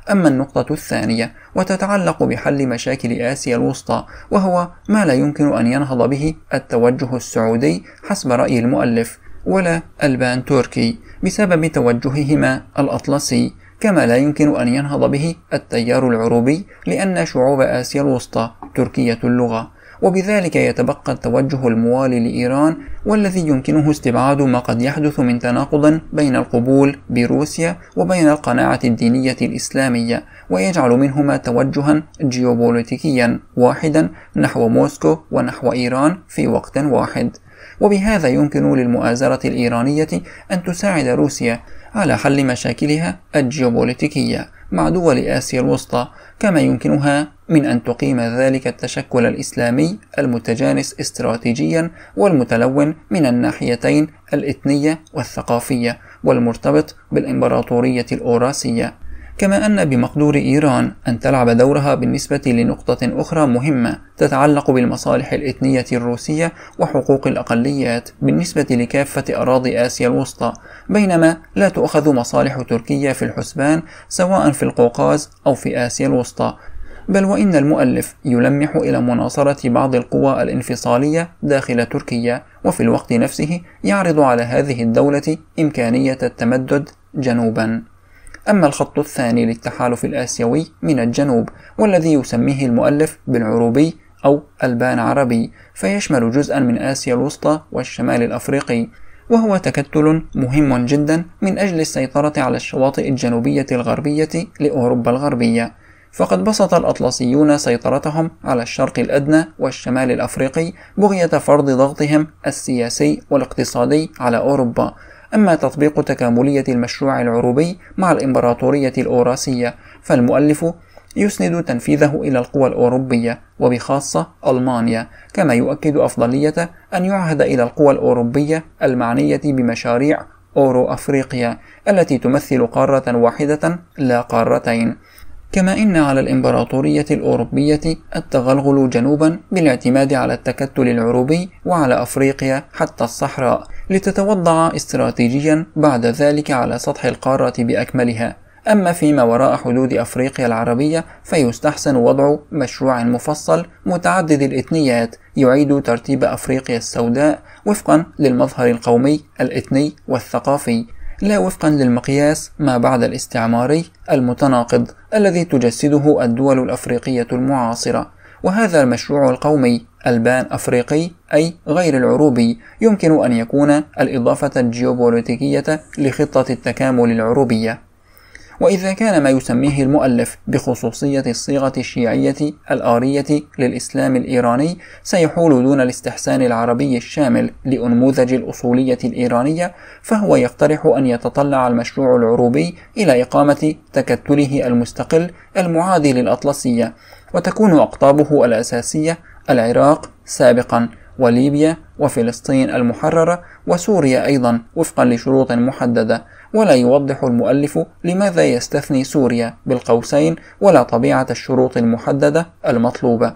[SPEAKER 1] أما النقطة الثانية وتتعلق بحل مشاكل آسيا الوسطى، وهو ما لا يمكن أن ينهض به التوجه السعودي حسب رأي المؤلف ولا البان تركي بسبب توجههما الأطلسي، كما لا يمكن أن ينهض به التيار العروبي لأن شعوب آسيا الوسطى تركية اللغة، وبذلك يتبقى التوجه الموالي لإيران والذي يمكنه استبعاد ما قد يحدث من تناقض بين القبول بروسيا وبين القناعة الدينية الإسلامية، ويجعل منهما توجها جيوبوليتيكيا واحدا نحو موسكو ونحو إيران في وقت واحد. وبهذا يمكن للمؤازرة الإيرانية أن تساعد روسيا على حل مشاكلها الجيوبوليتيكية مع دول آسيا الوسطى، كما يمكنها من أن تقيم ذلك التشكل الإسلامي المتجانس استراتيجيا والمتلون من الناحيتين الإثنية والثقافية والمرتبط بالإمبراطورية الأوراسية. كما أن بمقدور إيران أن تلعب دورها بالنسبة لنقطة أخرى مهمة تتعلق بالمصالح الإثنية الروسية وحقوق الأقليات بالنسبة لكافة أراضي آسيا الوسطى، بينما لا تؤخذ مصالح تركيا في الحسبان سواء في القوقاز أو في آسيا الوسطى، بل وإن المؤلف يلمح إلى مناصرة بعض القوى الانفصالية داخل تركيا، وفي الوقت نفسه يعرض على هذه الدولة إمكانية التمدد جنوبا. أما الخط الثاني للتحالف الآسيوي من الجنوب والذي يسميه المؤلف بالعروبي أو البان عربي، فيشمل جزءا من آسيا الوسطى والشمال الأفريقي، وهو تكتل مهم جدا من أجل السيطرة على الشواطئ الجنوبية الغربية لأوروبا الغربية، فقد بسط الأطلسيون سيطرتهم على الشرق الأدنى والشمال الأفريقي بغية فرض ضغطهم السياسي والاقتصادي على أوروبا. أما تطبيق تكاملية المشروع العروبي مع الإمبراطورية الأوراسية فالمؤلف يسند تنفيذه إلى القوى الأوروبية وبخاصة ألمانيا، كما يؤكد أفضلية أن يعهد إلى القوى الأوروبية المعنية بمشاريع أورو أفريقيا التي تمثل قارة واحدة لا قارتين. كما إن على الإمبراطورية الأوروبية التغلغل جنوبا بالاعتماد على التكتل العروبي وعلى أفريقيا حتى الصحراء لتتوضع استراتيجيا بعد ذلك على سطح القارة بأكملها. أما فيما وراء حدود أفريقيا العربية فيستحسن وضع مشروع مفصل متعدد الإثنيات يعيد ترتيب أفريقيا السوداء وفقا للمظهر القومي الإثني والثقافي، لا وفقا للمقياس ما بعد الاستعماري المتناقض الذي تجسده الدول الأفريقية المعاصرة. وهذا المشروع القومي البان أفريقي أي غير العروبي يمكن أن يكون الإضافة الجيوبوليتيكية لخطة التكامل العروبية. وإذا كان ما يسميه المؤلف بخصوصية الصيغة الشيعية الآرية للإسلام الإيراني سيحول دون الاستحسان العربي الشامل لأنموذج الأصولية الإيرانية، فهو يقترح أن يتطلع المشروع العروبي إلى إقامة تكتله المستقل المعادي للأطلسية، وتكون أقطابه الأساسية العراق سابقا وليبيا وفلسطين المحررة وسوريا أيضا وفقا لشروط محددة، ولا يوضح المؤلف لماذا يستثني سوريا بالقوسين ولا طبيعة الشروط المحددة المطلوبة،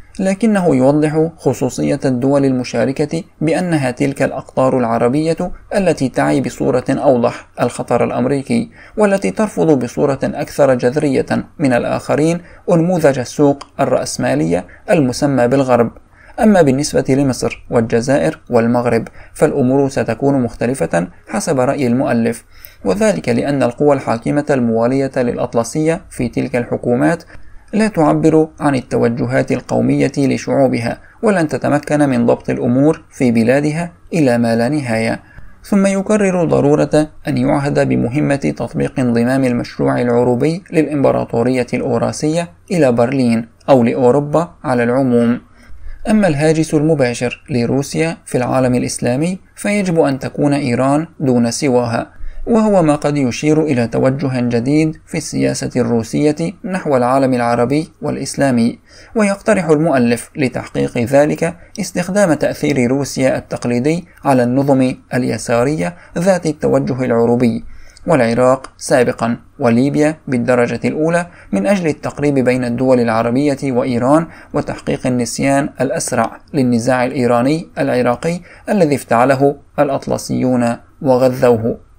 [SPEAKER 1] لكنه يوضح خصوصية الدول المشاركة بأنها تلك الأقطار العربية التي تعي بصورة أوضح الخطر الأمريكي، والتي ترفض بصورة أكثر جذرية من الآخرين أنموذج السوق الرأسمالية المسمى بالغرب. أما بالنسبة لمصر والجزائر والمغرب فالأمور ستكون مختلفة حسب رأي المؤلف، وذلك لأن القوى الحاكمة الموالية للأطلسية في تلك الحكومات لا تعبر عن التوجهات القومية لشعوبها ولن تتمكن من ضبط الأمور في بلادها إلى ما لا نهاية. ثم يكرر ضرورة أن يعهد بمهمة تطبيق انضمام المشروع العروبي للإمبراطورية الأوراسية إلى برلين أو لأوروبا على العموم. أما الهاجس المباشر لروسيا في العالم الإسلامي فيجب أن تكون إيران دون سواها، وهو ما قد يشير إلى توجه جديد في السياسة الروسية نحو العالم العربي والإسلامي. ويقترح المؤلف لتحقيق ذلك استخدام تأثير روسيا التقليدي على النظم اليسارية ذات التوجه العروبي والعراق سابقا وليبيا بالدرجة الأولى من أجل التقريب بين الدول العربية وإيران وتحقيق النسيان الأسرع للنزاع الإيراني العراقي الذي افتعله الأطلسيون وغذوه.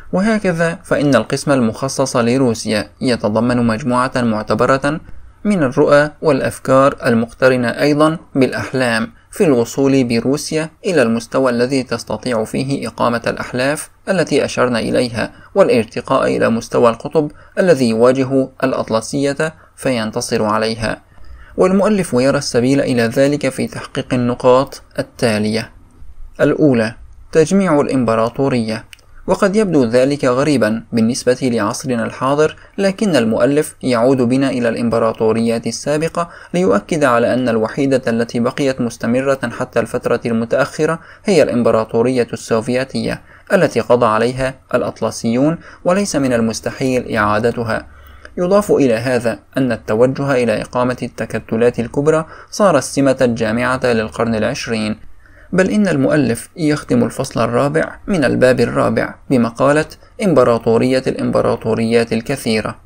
[SPEAKER 1] وهكذا فإن القسم المخصص لروسيا يتضمن مجموعة معتبرة من الرؤى والأفكار المقترنة أيضا بالأحلام في الوصول بروسيا إلى المستوى الذي تستطيع فيه إقامة الأحلاف التي أشرنا إليها، والارتقاء إلى مستوى القطب الذي يواجه الأطلسية فينتصر عليها. والمؤلف يرى السبيل إلى ذلك في تحقيق النقاط التالية: الأولى، تجميع الإمبراطورية. وقد يبدو ذلك غريبا بالنسبة لعصرنا الحاضر، لكن المؤلف يعود بنا إلى الإمبراطوريات السابقة ليؤكد على أن الوحيدة التي بقيت مستمرة حتى الفترة المتأخرة هي الإمبراطورية السوفيتية التي قضى عليها الأطلسيون، وليس من المستحيل إعادتها. يضاف إلى هذا أن التوجه إلى إقامة التكتلات الكبرى صار السمة الجامعة للقرن العشرين. بل إن المؤلف يختم الفصل الرابع من الباب الرابع بمقالة إمبراطورية الإمبراطوريات الكثيرة،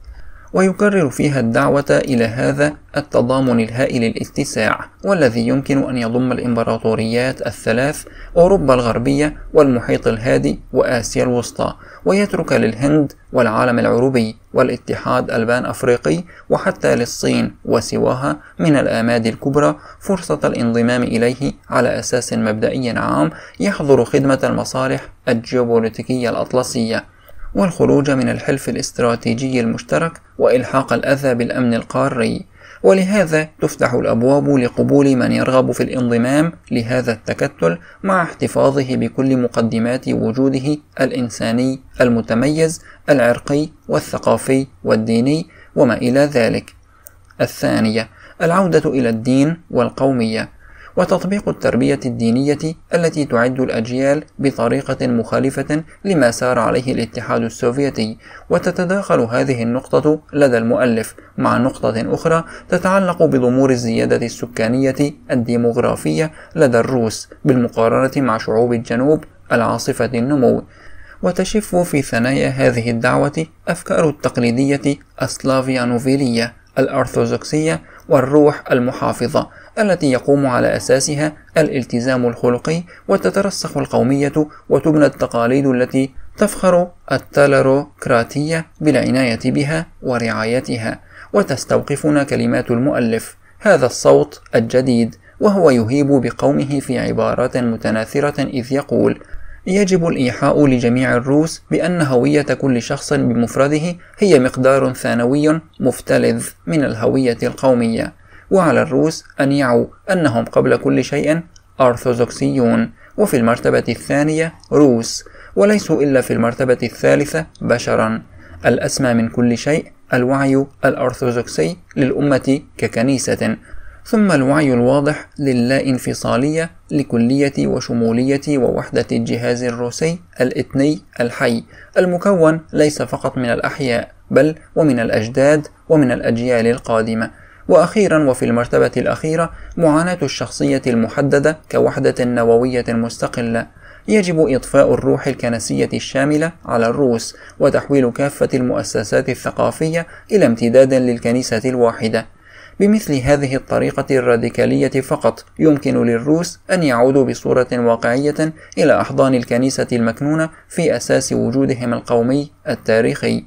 [SPEAKER 1] ويكرر فيها الدعوة إلى هذا التضامن الهائل الاتساع، والذي يمكن أن يضم الإمبراطوريات الثلاث: أوروبا الغربية والمحيط الهادي وآسيا الوسطى، ويترك للهند والعالم العربي والاتحاد البان أفريقي وحتى للصين وسواها من الآماد الكبرى فرصة الانضمام إليه على أساس مبدئي عام يحظر خدمة المصالح الجيوبوليتيكية الأطلسية، والخروج من الحلف الاستراتيجي المشترك وإلحاق الأذى بالأمن القاري. ولهذا تفتح الأبواب لقبول من يرغب في الانضمام لهذا التكتل مع احتفاظه بكل مقدمات وجوده الإنساني المتميز العرقي والثقافي والديني وما إلى ذلك. الثانية، العودة إلى الدين والقومية، وتطبيق التربية الدينية التي تعد الأجيال بطريقة مخالفة لما سار عليه الاتحاد السوفيتي. وتتداخل هذه النقطة لدى المؤلف مع نقطة أخرى تتعلق بضمور الزيادة السكانية الديموغرافية لدى الروس بالمقارنة مع شعوب الجنوب العاصفة النمو. وتشف في ثنايا هذه الدعوة أفكار التقليدية السلافيانوفيلية الأرثوذكسية والروح المحافظة التي يقوم على أساسها الالتزام الخلقي، وتترسخ القومية وتبنى التقاليد التي تفخر التالروكراتية بالعناية بها ورعايتها. وتستوقفنا كلمات المؤلف هذا الصوت الجديد وهو يهيب بقومه في عبارات متناثرة إذ يقول: يجب الإيحاء لجميع الروس بأن هوية كل شخص بمفرده هي مقدار ثانوي مفتلذ من الهوية القومية، وعلى الروس أن يعوا أنهم قبل كل شيء أرثوذكسيون، وفي المرتبة الثانية روس، وليسوا إلا في المرتبة الثالثة بشرا. الأسمى من كل شيء الوعي الأرثوذكسي للأمة ككنيسة، ثم الوعي الواضح للا انفصالية لكلية وشمولية ووحدة الجهاز الروسي الإثني الحي، المكون ليس فقط من الأحياء بل ومن الأجداد ومن الأجيال القادمة. وأخيرا وفي المرتبة الأخيرة معاناة الشخصية المحددة كوحدة نووية مستقلة. يجب إضفاء الروح الكنسية الشاملة على الروس وتحويل كافة المؤسسات الثقافية إلى امتداد للكنيسة الواحدة. بمثل هذه الطريقة الراديكالية فقط يمكن للروس أن يعودوا بصورة واقعية إلى أحضان الكنيسة المكنونة في أساس وجودهم القومي التاريخي.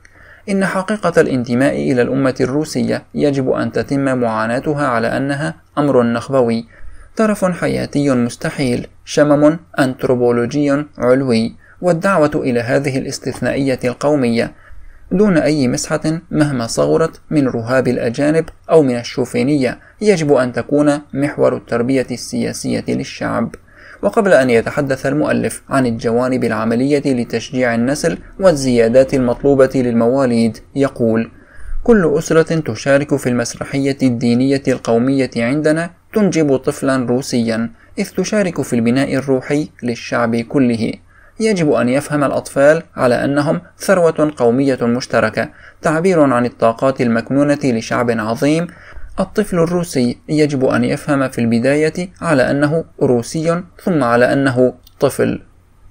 [SPEAKER 1] إن حقيقة الانتماء إلى الأمة الروسية يجب أن تتم معاناتها على أنها أمر نخبوي، طرف حياتي مستحيل، شمم أنثروبولوجي علوي، والدعوة إلى هذه الاستثنائية القومية دون أي مسحة مهما صغرت من رهاب الأجانب أو من الشوفينية يجب أن تكون محور التربية السياسية للشعب. وقبل أن يتحدث المؤلف عن الجوانب العملية لتشجيع النسل والزيادات المطلوبة للمواليد يقول: كل أسرة تشارك في المسرحية الدينية القومية عندنا تنجب طفلا روسيا، إذ تشارك في البناء الروحي للشعب كله. يجب أن يفهم الأطفال على أنهم ثروة قومية مشتركة، تعبير عن الطاقات المكنونة لشعب عظيم. الطفل الروسي يجب أن يفهم في البداية على أنه روسي ثم على أنه طفل.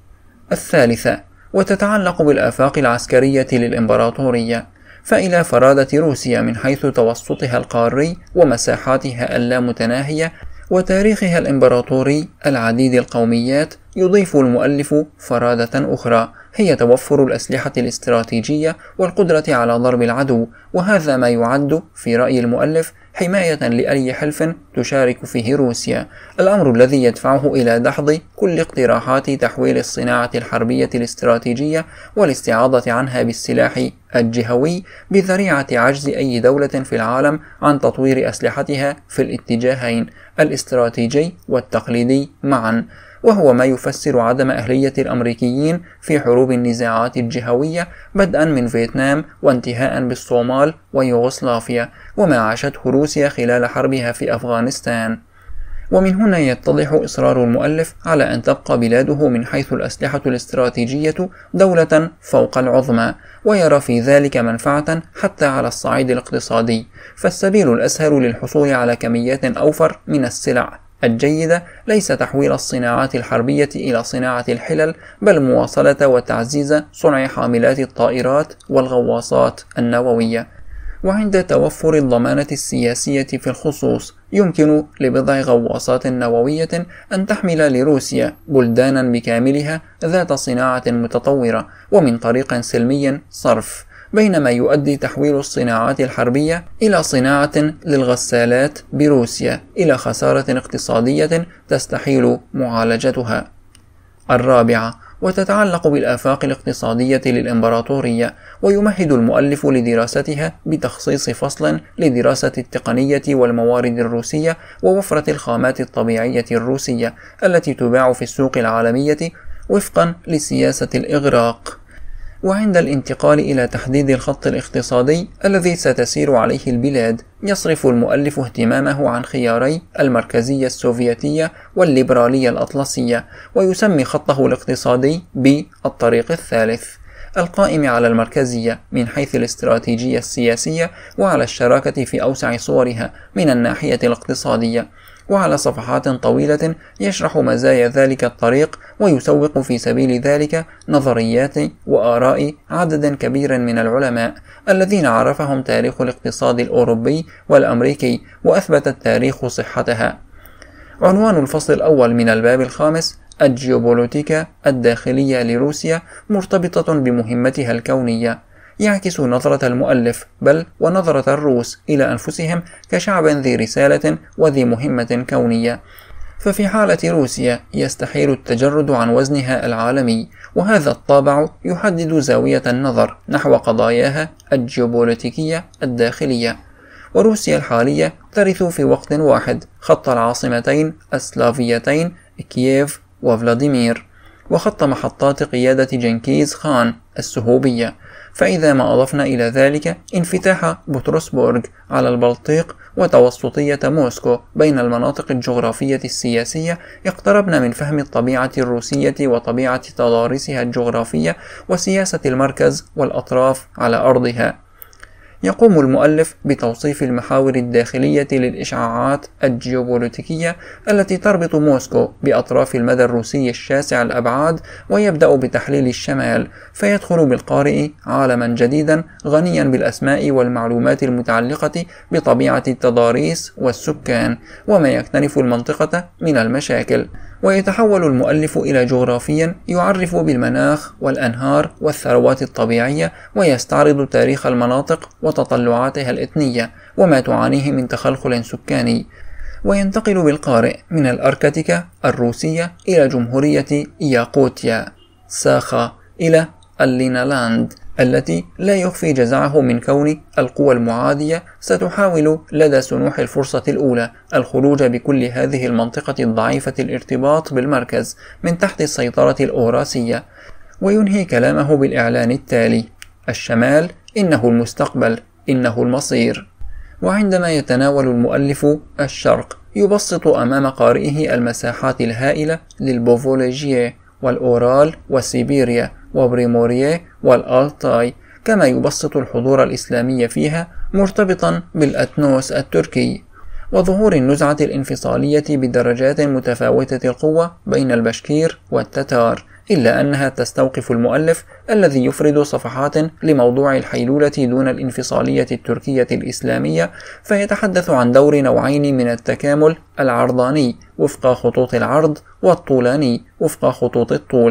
[SPEAKER 1] الثالثة، وتتعلق بالآفاق العسكرية للإمبراطورية، فإلى فرادة روسيا من حيث توسطها القاري ومساحاتها اللامتناهية وتاريخها الإمبراطوري العديد القوميات، يضيف المؤلف فرادة أخرى هي توفر الأسلحة الاستراتيجية والقدرة على ضرب العدو، وهذا ما يعد في رأي المؤلف حماية لأي حلف تشارك فيه روسيا، الأمر الذي يدفعه إلى دحض كل اقتراحات تحويل الصناعة الحربية الاستراتيجية والاستعاضة عنها بالسلاح الجهوي بذريعة عجز أي دولة في العالم عن تطوير أسلحتها في الاتجاهين الاستراتيجي والتقليدي معا، وهو ما يفسر عدم أهلية الأمريكيين في حروب النزاعات الجهوية بدءا من فيتنام وانتهاء بالصومال ويوغوسلافيا، وما عاشته روسيا خلال حربها في أفغانستان. ومن هنا يتضح إصرار المؤلف على أن تبقى بلاده من حيث الأسلحة الاستراتيجية دولة فوق العظمى، ويرى في ذلك منفعة حتى على الصعيد الاقتصادي، فالسبيل الأسهل للحصول على كميات أوفر من السلع الجيدة ليس تحويل الصناعات الحربية إلى صناعة الحلل، بل مواصلة وتعزيز صنع حاملات الطائرات والغواصات النووية. وعند توفر الضمانة السياسية في الخصوص يمكن لبضع غواصات نووية أن تحمل لروسيا بلدانا بكاملها ذات صناعة متطورة ومن طريق سلمي صرف، بينما يؤدي تحويل الصناعات الحربية إلى صناعة للغسالات بروسيا إلى خسارة اقتصادية تستحيل معالجتها. الرابعة، وتتعلق بالآفاق الاقتصادية للإمبراطورية، ويمهد المؤلف لدراستها بتخصيص فصل لدراسة التقنية والموارد الروسية ووفرة الخامات الطبيعية الروسية التي تباع في السوق العالمية وفقا لسياسة الإغراق. وعند الانتقال إلى تحديد الخط الاقتصادي الذي ستسير عليه البلاد، يصرف المؤلف اهتمامه عن خياري المركزية السوفيتية والليبرالية الأطلسية، ويسمي خطه الاقتصادي بالطريق الثالث، القائم على المركزية من حيث الاستراتيجية السياسية وعلى الشراكة في أوسع صورها من الناحية الاقتصادية، وعلى صفحات طويلة يشرح مزايا ذلك الطريق ويسوق في سبيل ذلك نظريات وآراء عدد كبير من العلماء الذين عرفهم تاريخ الاقتصاد الأوروبي والأمريكي وأثبت التاريخ صحتها. عنوان الفصل الأول من الباب الخامس الجيوبوليتيكا الداخلية لروسيا مرتبطة بمهمتها الكونية، يعكس نظرة المؤلف بل ونظرة الروس إلى أنفسهم كشعب ذي رسالة وذي مهمة كونية. ففي حالة روسيا يستحيل التجرد عن وزنها العالمي، وهذا الطابع يحدد زاوية النظر نحو قضاياها الجيوبوليتيكية الداخلية. وروسيا الحالية ترث في وقت واحد خط العاصمتين السلافيتين كييف وفلاديمير، وخط محطات قيادة جنكيز خان السهوبية، فإذا ما أضفنا إلى ذلك انفتاح بطرسبورغ على البلطيق وتوسطية موسكو بين المناطق الجغرافية السياسية، اقتربنا من فهم الطبيعة الروسية وطبيعة تضاريسها الجغرافية وسياسة المركز والأطراف على أرضها. يقوم المؤلف بتوصيف المحاور الداخلية للإشعاعات الجيوبوليتيكية التي تربط موسكو بأطراف المدى الروسي الشاسع الأبعاد، ويبدأ بتحليل الشمال، فيدخل بالقارئ عالما جديدا غنيا بالأسماء والمعلومات المتعلقة بطبيعة التضاريس والسكان وما يكتنف المنطقة من المشاكل. ويتحول المؤلف إلى جغرافيا يعرف بالمناخ والأنهار والثروات الطبيعية، ويستعرض تاريخ المناطق وتطلعاتها الإثنية وما تعانيه من تخلخل سكاني. وينتقل بالقارئ من الأركتيكا الروسية إلى جمهورية ياقوتيا ساخا إلى اللينالاند التي لا يخفي جزعه من كون القوى المعادية ستحاول لدى سنوح الفرصة الأولى الخروج بكل هذه المنطقة الضعيفة الارتباط بالمركز من تحت السيطرة الأوراسية. وينهي كلامه بالإعلان التالي: الشمال إنه المستقبل، إنه المصير. وعندما يتناول المؤلف الشرق يبسط أمام قارئه المساحات الهائلة للبوفوليجيه والأورال وسيبيريا وبريموريه والألتاي، كما يبسط الحضور الإسلامي فيها مرتبطا بالأتنوس التركي وظهور النزعة الانفصالية بدرجات متفاوتة القوة بين البشكير والتتار، إلا أنها تستوقف المؤلف الذي يفرد صفحات لموضوع الحيلولة دون الانفصالية التركية الإسلامية، فيتحدث عن دور نوعين من التكامل: العرضاني وفق خطوط العرض والطولاني وفق خطوط الطول.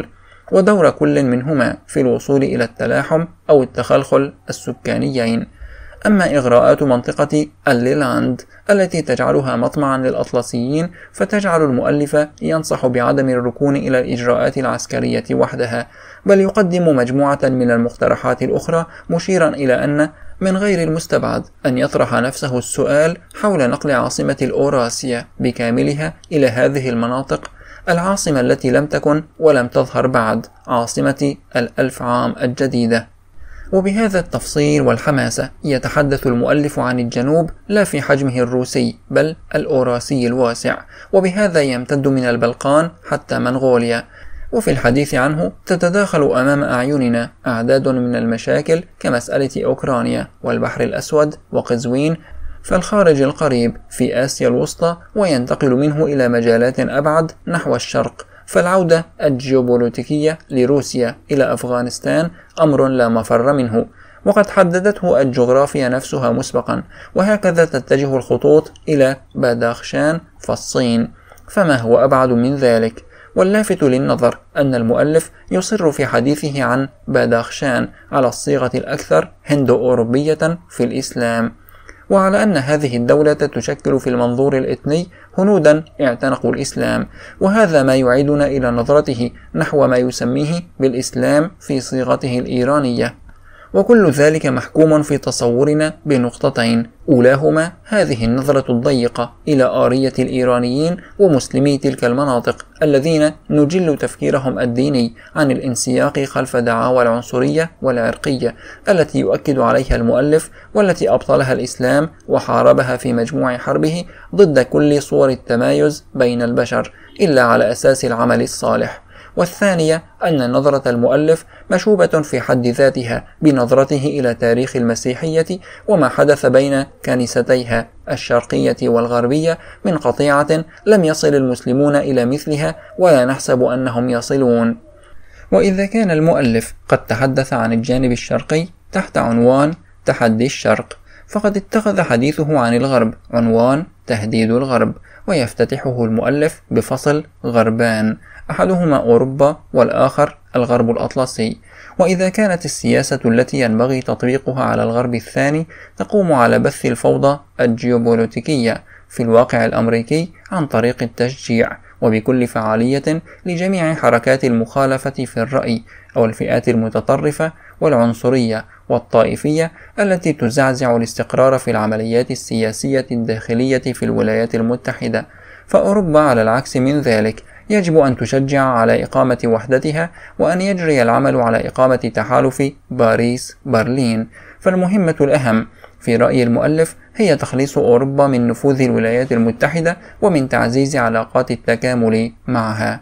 [SPEAKER 1] ودور كل منهما في الوصول إلى التلاحم أو التخلخل السكانيين. أما إغراءات منطقة الليلاند التي تجعلها مطمعا للأطلسيين فتجعل المؤلف ينصح بعدم الركون إلى الإجراءات العسكرية وحدها، بل يقدم مجموعة من المقترحات الأخرى، مشيرا إلى أن من غير المستبعد أن يطرح نفسه السؤال حول نقل عاصمة الأوراسيا بكاملها إلى هذه المناطق، العاصمة التي لم تكن ولم تظهر بعد، عاصمة الألف عام الجديدة. وبهذا التفصيل والحماسة يتحدث المؤلف عن الجنوب لا في حجمه الروسي بل الأوراسي الواسع، وبهذا يمتد من البلقان حتى منغوليا. وفي الحديث عنه تتداخل أمام أعيننا أعداد من المشاكل كمسألة أوكرانيا والبحر الأسود وقزوين، فالخارج القريب في آسيا الوسطى، وينتقل منه إلى مجالات أبعد نحو الشرق، فالعودة الجيوبوليتيكية لروسيا إلى أفغانستان أمر لا مفر منه، وقد حددته الجغرافيا نفسها مسبقا، وهكذا تتجه الخطوط إلى بدخشان فالصين، فما هو أبعد من ذلك؟ واللافت للنظر أن المؤلف يصر في حديثه عن بدخشان على الصيغة الأكثر هندو-أوروبية في الإسلام، وعلى أن هذه الدولة تشكل في المنظور الإثني هنودا اعتنقوا الإسلام، وهذا ما يعيدنا إلى نظرته نحو ما يسميه بالإسلام في صيغته الإيرانية. وكل ذلك محكوم في تصورنا بنقطتين، أولاهما هذه النظرة الضيقة إلى آرية الإيرانيين ومسلمي تلك المناطق الذين نجل تفكيرهم الديني عن الانسياق خلف دعاوى العنصرية والعرقية التي يؤكد عليها المؤلف، والتي أبطلها الإسلام وحاربها في مجموع حربه ضد كل صور التمايز بين البشر إلا على أساس العمل الصالح. والثانية أن نظرة المؤلف مشوبة في حد ذاتها بنظرته إلى تاريخ المسيحية وما حدث بين كنيستيها الشرقية والغربية من قطيعة لم يصل المسلمون إلى مثلها ولا نحسب أنهم يصلون. وإذا كان المؤلف قد تحدث عن الجانب الشرقي تحت عنوان تحدي الشرق، فقد اتخذ حديثه عن الغرب عنوان تهديد الغرب، ويفتتحه المؤلف بفصل غربان، أحدهما أوروبا والآخر الغرب الأطلسي. وإذا كانت السياسة التي ينبغي تطبيقها على الغرب الثاني تقوم على بث الفوضى الجيوبوليتيكية في الواقع الأمريكي عن طريق التشجيع وبكل فعالية لجميع حركات المخالفة في الرأي أو الفئات المتطرفة والعنصرية والطائفية التي تزعزع الاستقرار في العمليات السياسية الداخلية في الولايات المتحدة، فأوروبا على العكس من ذلك يجب أن تشجع على إقامة وحدتها، وأن يجري العمل على إقامة تحالف باريس برلين. فالمهمة الأهم في رأي المؤلف هي تخليص أوروبا من نفوذ الولايات المتحدة ومن تعزيز علاقات التكامل معها.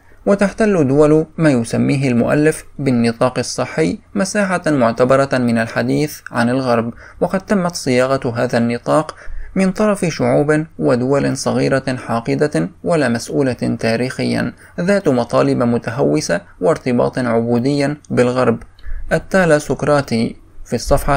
[SPEAKER 1] وتحتل دول ما يسميه المؤلف بالنطاق الصحي مساحة معتبرة من الحديث عن الغرب، وقد تمت صياغة هذا النطاق من طرف شعوب ودول صغيرة حاقدة ولا مسؤولة تاريخيا ذات مطالب متهوسة وارتباط عبودي بالغرب. التالا سقراطي في الصفحة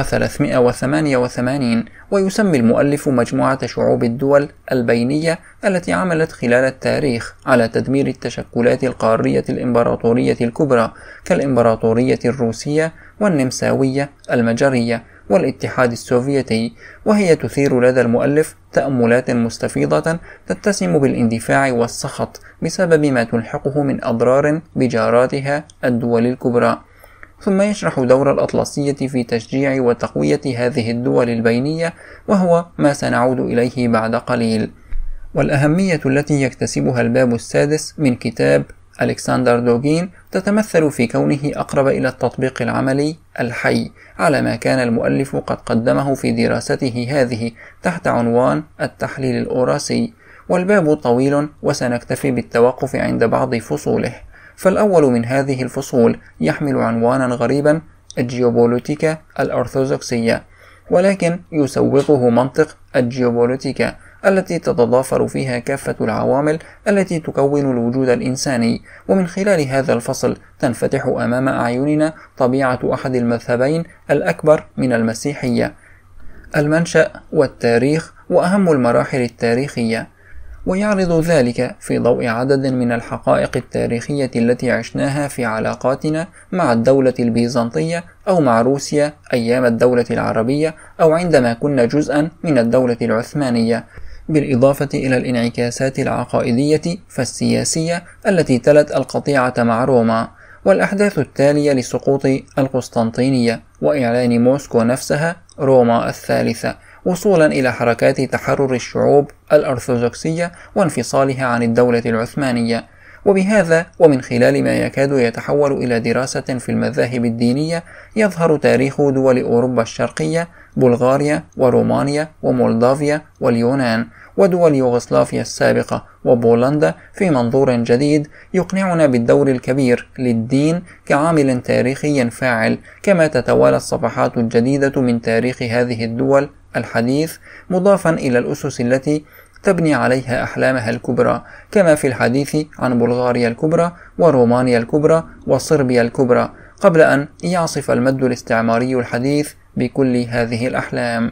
[SPEAKER 1] 388. ويسمي المؤلف مجموعة شعوب الدول البينية التي عملت خلال التاريخ على تدمير التشكلات القارية الإمبراطورية الكبرى كالإمبراطورية الروسية والنمساوية المجرية والاتحاد السوفيتي، وهي تثير لدى المؤلف تأملات مستفيضة تتسم بالاندفاع والسخط بسبب ما تلحقه من أضرار بجاراتها الدول الكبرى. ثم يشرح دور الأطلسية في تشجيع وتقوية هذه الدول البينية، وهو ما سنعود إليه بعد قليل. والأهمية التي يكتسبها الباب السادس من كتاب ألكسندر دوغين تتمثل في كونه أقرب إلى التطبيق العملي الحي على ما كان المؤلف قد قدمه في دراسته هذه تحت عنوان التحليل الأوراسي. والباب طويل وسنكتفي بالتوقف عند بعض فصوله. فالأول من هذه الفصول يحمل عنوانا غريبا الجيوبوليتيكا الأرثوذكسية، ولكن يسوقه منطق الجيوبوليتيكا التي تتضافر فيها كافة العوامل التي تكون الوجود الإنساني. ومن خلال هذا الفصل تنفتح أمام أعيننا طبيعة أحد المذهبين الأكبر من المسيحية، المنشأ والتاريخ وأهم المراحل التاريخية. ويعرض ذلك في ضوء عدد من الحقائق التاريخية التي عشناها في علاقاتنا مع الدولة البيزنطية أو مع روسيا أيام الدولة العربية أو عندما كنا جزءا من الدولة العثمانية، بالإضافة إلى الانعكاسات العقائدية فالسياسية التي تلت القطيعة مع روما، والأحداث التالية لسقوط القسطنطينية وإعلان موسكو نفسها روما الثالثة، وصولا إلى حركات تحرر الشعوب الأرثوذكسية وانفصالها عن الدولة العثمانية. وبهذا ومن خلال ما يكاد يتحول إلى دراسة في المذاهب الدينية يظهر تاريخ دول أوروبا الشرقية، بلغاريا ورومانيا ومولدافيا واليونان ودول يوغوسلافيا السابقة وبولندا في منظور جديد يقنعنا بالدور الكبير للدين كعامل تاريخي فاعل، كما تتوالى الصفحات الجديدة من تاريخ هذه الدول الحديث، مضافا إلى الأسس التي تبني عليها أحلامها الكبرى، كما في الحديث عن بلغاريا الكبرى ورومانيا الكبرى وصربيا الكبرى، قبل أن يعصف المد الاستعماري الحديث بكل هذه الأحلام.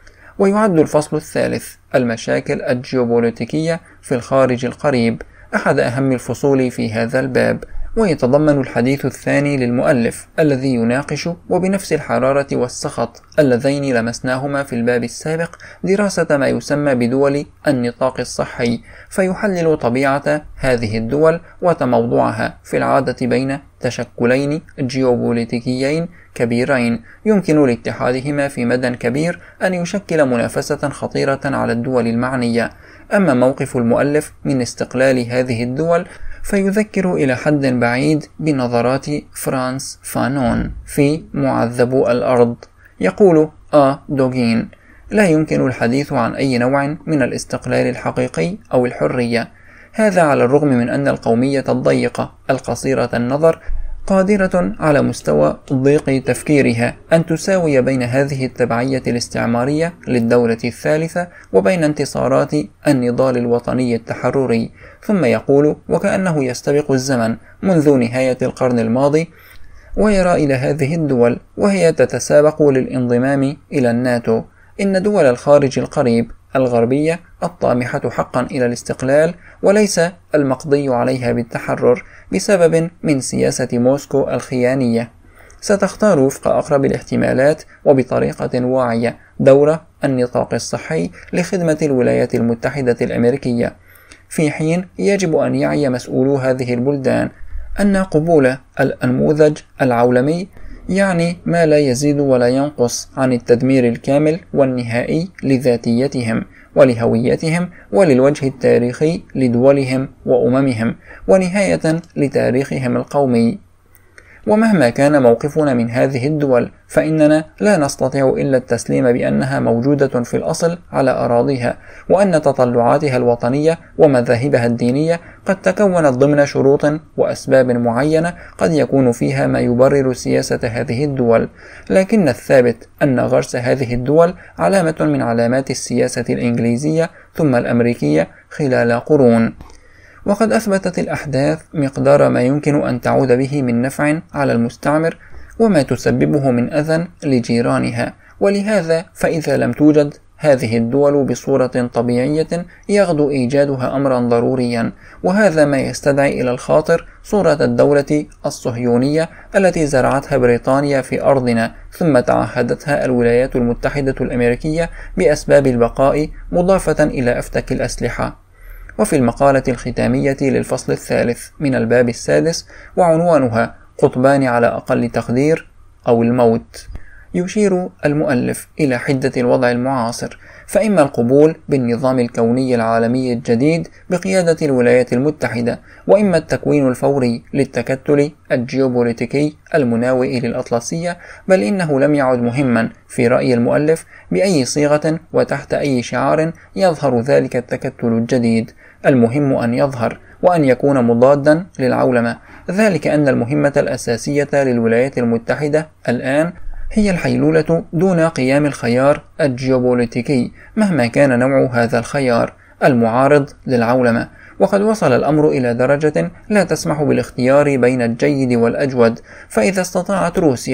[SPEAKER 1] ويعد الفصل الثالث المشاكل الجيوبوليتيكية في الخارج القريب أحد أهم الفصول في هذا الباب، ويتضمن الحديث الثاني للمؤلف الذي يناقش وبنفس الحرارة والسخط اللذين لمسناهما في الباب السابق دراسة ما يسمى بدول النطاق الصحي، فيحلل طبيعة هذه الدول وتموضعها في العادة بين تشكلين جيوبوليتيكيين كبيرين يمكن لاتحادهما في مدى كبير أن يشكل منافسة خطيرة على الدول المعنية. أما موقف المؤلف من استقلال هذه الدول فيذكر إلى حد بعيد بنظرات فرانس فانون في معذب الأرض. يقول دوغين: لا يمكن الحديث عن أي نوع من الاستقلال الحقيقي أو الحرية، هذا على الرغم من أن القومية الضيقة القصيرة النظر قادرة على مستوى ضيق تفكيرها أن تساوي بين هذه التبعية الاستعمارية للدولة الثالثة وبين انتصارات النضال الوطني التحرري. ثم يقول وكأنه يستبق الزمن منذ نهاية القرن الماضي ويرى إلى هذه الدول وهي تتسابق للانضمام إلى الناتو: إن دول الخارج القريب الغربية الطامحة حقا إلى الاستقلال وليس المقضي عليها بالتحرر بسبب من سياسة موسكو الخيانية ستختار وفق أقرب الاحتمالات وبطريقة واعية دور النطاق الصحي لخدمة الولايات المتحدة الأمريكية، في حين يجب أن يعي مسؤولو هذه البلدان أن قبول النموذج العولمي يعني ما لا يزيد ولا ينقص عن التدمير الكامل والنهائي لذاتيتهم ولهويتهم وللوجه التاريخي لدولهم وأممهم ونهاية لتاريخهم القومي. ومهما كان موقفنا من هذه الدول فإننا لا نستطيع إلا التسليم بأنها موجودة في الأصل على أراضيها، وأن تطلعاتها الوطنية ومذاهبها الدينية قد تكونت ضمن شروط وأسباب معينة قد يكون فيها ما يبرر سياسة هذه الدول، لكن الثابت أن غرس هذه الدول علامة من علامات السياسة الإنجليزية ثم الأمريكية خلال قرون. وقد أثبتت الأحداث مقدار ما يمكن أن تعود به من نفع على المستعمر وما تسببه من أذى لجيرانها، ولهذا فإذا لم توجد هذه الدول بصورة طبيعية يغدو إيجادها أمرا ضروريا، وهذا ما يستدعي إلى الخاطر صورة الدولة الصهيونية التي زرعتها بريطانيا في أرضنا ثم تعهدتها الولايات المتحدة الأمريكية بأسباب البقاء مضافة إلى أفتك الأسلحة. وفي المقالة الختامية للفصل الثالث من الباب السادس وعنوانها قطبان على أقل تقدير أو الموت، يشير المؤلف إلى حدة الوضع المعاصر، فإما القبول بالنظام الكوني العالمي الجديد بقيادة الولايات المتحدة، وإما التكوين الفوري للتكتل الجيوبوليتيكي المناوئ للأطلسية، بل إنه لم يعد مهما في رأي المؤلف بأي صيغة وتحت أي شعار يظهر ذلك التكتل الجديد، المهم أن يظهر وأن يكون مضادا للعولمة، ذلك أن المهمة الأساسية للولايات المتحدة الآن هي الحيلولة دون قيام الخيار الجيوبوليتيكي مهما كان نوع هذا الخيار المعارض للعولمة. وقد وصل الأمر إلى درجة لا تسمح بالاختيار بين الجيد والأجود، فإذا استطاعت روسيا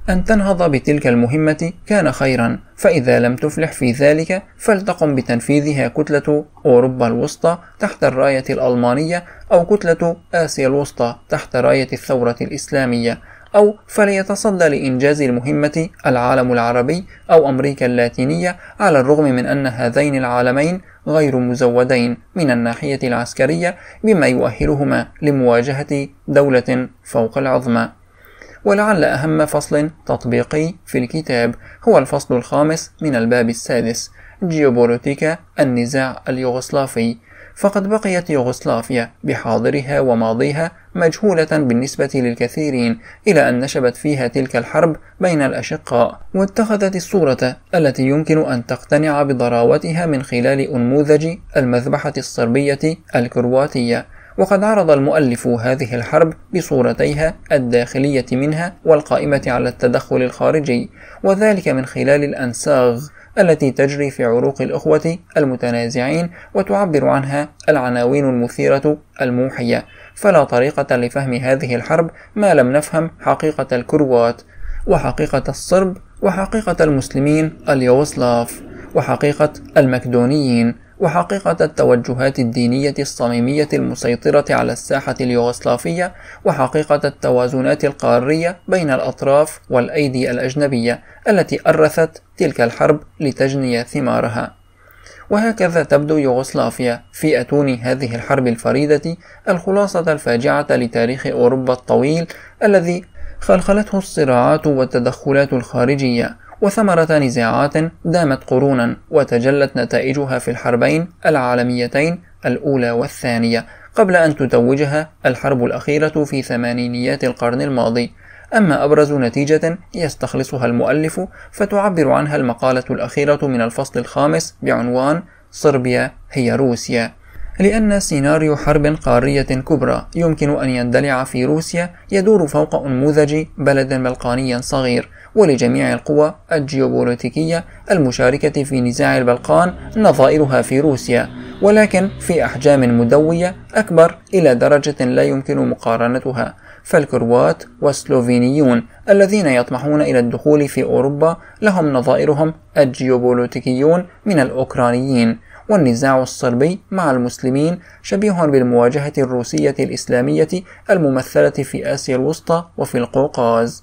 [SPEAKER 1] أن تنهض بتلك المهمة كان خيرا، فإذا لم تفلح في ذلك فلتقم بتنفيذها كتلة أوروبا الوسطى تحت الراية الألمانية، أو كتلة آسيا الوسطى تحت راية الثورة الإسلامية، أو فليتصدى لإنجاز المهمة العالم العربي أو أمريكا اللاتينية، على الرغم من أن هذين العالمين غير مزودين من الناحية العسكرية بما يؤهلهما لمواجهة دولة فوق العظمى. ولعل أهم فصل تطبيقي في الكتاب هو الفصل الخامس من الباب السادس، جيوبوليتيكا النزاع اليوغوسلافي، فقد بقيت يوغوسلافيا بحاضرها وماضيها مجهولة بالنسبة للكثيرين إلى أن نشبت فيها تلك الحرب بين الأشقاء، واتخذت الصورة التي يمكن أن تقتنع بضراوتها من خلال أنموذج المذبحة الصربية الكرواتية. وقد عرض المؤلف هذه الحرب بصورتيها الداخلية منها والقائمة على التدخل الخارجي، وذلك من خلال الأنساغ التي تجري في عروق الأخوة المتنازعين، وتعبر عنها العناوين المثيرة الموحية. فلا طريقة لفهم هذه الحرب ما لم نفهم حقيقة الكروات، وحقيقة الصرب، وحقيقة المسلمين اليوغوسلاف، وحقيقة المكدونيين، وحقيقة التوجهات الدينية الصميمية المسيطرة على الساحة اليوغوسلافية، وحقيقة التوازنات القارية بين الأطراف والأيدي الأجنبية التي أرثت تلك الحرب لتجني ثمارها. وهكذا تبدو يوغوسلافيا في أتون هذه الحرب الفريدة الخلاصة الفاجعة لتاريخ أوروبا الطويل الذي خلخلته الصراعات والتدخلات الخارجية، وثمرة نزاعات دامت قرونا وتجلت نتائجها في الحربين العالميتين الأولى والثانية، قبل أن تتوجها الحرب الأخيرة في ثمانينيات القرن الماضي. أما أبرز نتيجة يستخلصها المؤلف فتعبر عنها المقالة الأخيرة من الفصل الخامس بعنوان صربيا هي روسيا، لأن سيناريو حرب قارية كبرى يمكن أن يندلع في روسيا يدور فوق أنموذج بلد بلقاني صغير، ولجميع القوى الجيوبوليتيكية المشاركة في نزاع البلقان نظائرها في روسيا، ولكن في أحجام مدوية أكبر إلى درجة لا يمكن مقارنتها. فالكروات والسلوفينيون الذين يطمحون إلى الدخول في أوروبا لهم نظائرهم الجيوبوليتيكيون من الأوكرانيين، والنزاع الصربي مع المسلمين شبيه بالمواجهة الروسية الإسلامية الممثلة في آسيا الوسطى وفي القوقاز.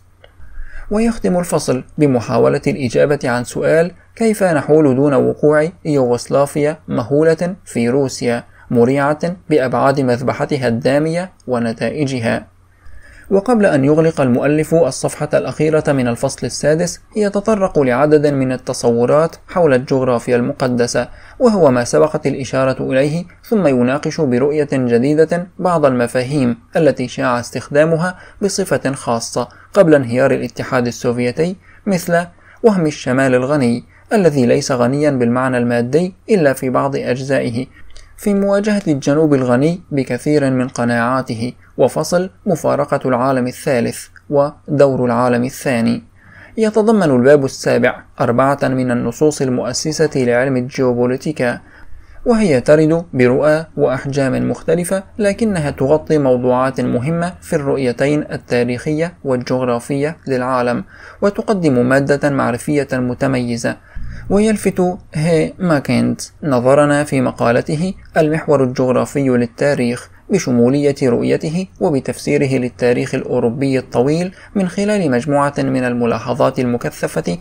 [SPEAKER 1] ويختم الفصل بمحاولة الإجابة عن سؤال: كيف نحول دون وقوع يوغوسلافيا مهولة في روسيا مريعة بأبعاد مذبحتها الدامية ونتائجها؟ وقبل أن يغلق المؤلف الصفحة الأخيرة من الفصل السادس يتطرق لعدد من التصورات حول الجغرافيا المقدسة، وهو ما سبقت الإشارة إليه، ثم يناقش برؤية جديدة بعض المفاهيم التي شاع استخدامها بصفة خاصة قبل انهيار الاتحاد السوفيتي، مثل وهم الشمال الغني الذي ليس غنيا بالمعنى المادي إلا في بعض أجزائه، في مواجهة الجنوب الغني بكثير من قناعاته، وفصل مفارقة العالم الثالث ودور العالم الثاني. يتضمن الباب السابع 4 من النصوص المؤسسة لعلم الجيوبوليتيكا، وهي ترد برؤى وأحجام مختلفة، لكنها تغطي موضوعات مهمة في الرؤيتين التاريخية والجغرافية للعالم، وتقدم مادة معرفية متميزة. ويلفت هي ماكينت نظرنا في مقالته المحور الجغرافي للتاريخ بشمولية رؤيته وبتفسيره للتاريخ الأوروبي الطويل من خلال مجموعة من الملاحظات المكثفة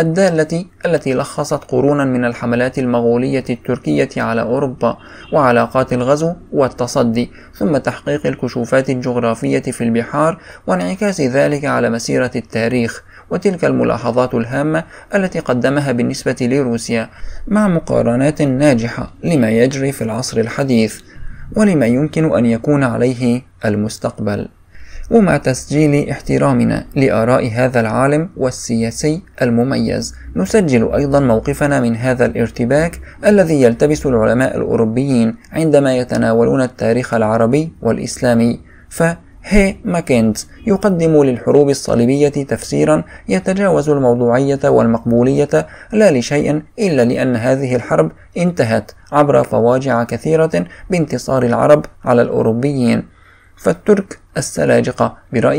[SPEAKER 1] التي لخصت قرونا من الحملات المغولية التركية على أوروبا وعلاقات الغزو والتصدي، ثم تحقيق الكشوفات الجغرافية في البحار وانعكاس ذلك على مسيرة التاريخ، وتلك الملاحظات الهامة التي قدمها بالنسبة لروسيا مع مقارنات ناجحة لما يجري في العصر الحديث ولما يمكن أن يكون عليه المستقبل. ومع تسجيل احترامنا لآراء هذا العالم والسياسي المميز، نسجل أيضا موقفنا من هذا الارتباك الذي يلتبس العلماء الأوروبيين عندما يتناولون التاريخ العربي والإسلامي. فهي ماكينت يقدم للحروب الصليبية تفسيرا يتجاوز الموضوعية والمقبولية، لا لشيء إلا لأن هذه الحرب انتهت عبر فواجع كثيرة بانتصار العرب على الأوروبيين. فالترك السلاجقة برأيه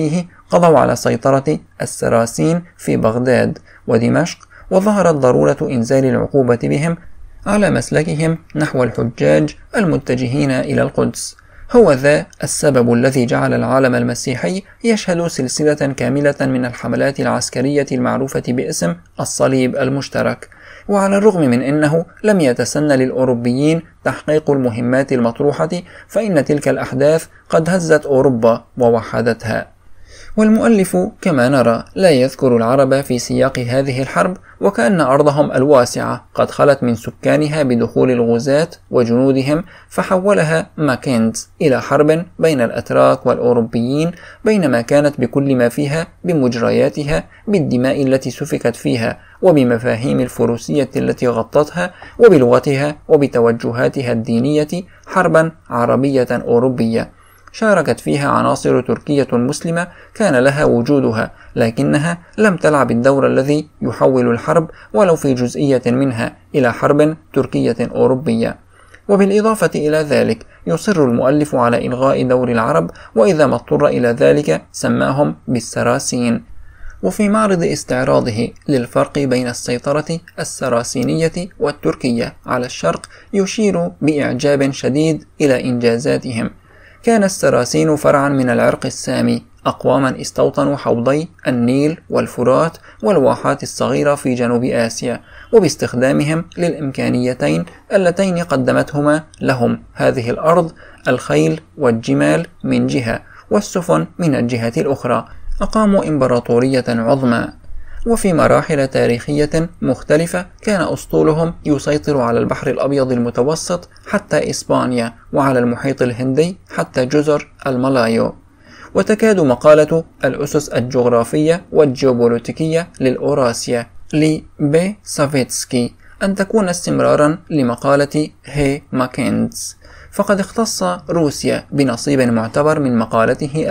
[SPEAKER 1] قضوا على سيطرة السراسين في بغداد ودمشق، وظهرت ضرورة إنزال العقوبة بهم على مسلكهم نحو الحجاج المتجهين إلى القدس. هو ذا السبب الذي جعل العالم المسيحي يشهد سلسلة كاملة من الحملات العسكرية المعروفة باسم الصليب المشترك. وعلى الرغم من أنه لم يتسنى للأوروبيين تحقيق المهمات المطروحة، فإن تلك الأحداث قد هزت أوروبا ووحدتها. والمؤلف كما نرى لا يذكر العرب في سياق هذه الحرب، وكأن أرضهم الواسعة قد خلت من سكانها بدخول الغزاة وجنودهم، فحولها ماكنز إلى حرب بين الأتراك والأوروبيين، بينما كانت بكل ما فيها بمجرياتها، بالدماء التي سفكت فيها، وبمفاهيم الفروسية التي غطتها، وبلغتها وبتوجهاتها الدينية، حربا عربية أوروبية شاركت فيها عناصر تركية مسلمة كان لها وجودها، لكنها لم تلعب الدور الذي يحول الحرب ولو في جزئية منها إلى حرب تركية أوروبية. وبالإضافة إلى ذلك يصر المؤلف على إلغاء دور العرب، وإذا ما اضطر إلى ذلك سماهم بالسراسين. وفي معرض استعراضه للفرق بين السيطرة السراسينية والتركية على الشرق يشير بإعجاب شديد إلى إنجازاتهم. كان السراسين فرعا من العرق السامي، أقواما استوطنوا حوضي النيل والفرات والواحات الصغيرة في جنوب آسيا، وباستخدامهم للإمكانيتين اللتين قدمتهما لهم هذه الأرض، الخيل والجمال من جهة والسفن من الجهة الأخرى، أقاموا إمبراطورية عظمى. وفي مراحل تاريخية مختلفة كان أسطولهم يسيطر على البحر الأبيض المتوسط حتى إسبانيا، وعلى المحيط الهندي حتى جزر المالايو. وتكاد مقالة الأسس الجغرافية والجيوبوليتيكية للأوراسيا لبي سافيتسكي أن تكون استمرارا لمقالة هي ماكنز، فقد اختص روسيا بنصيب معتبر من مقالته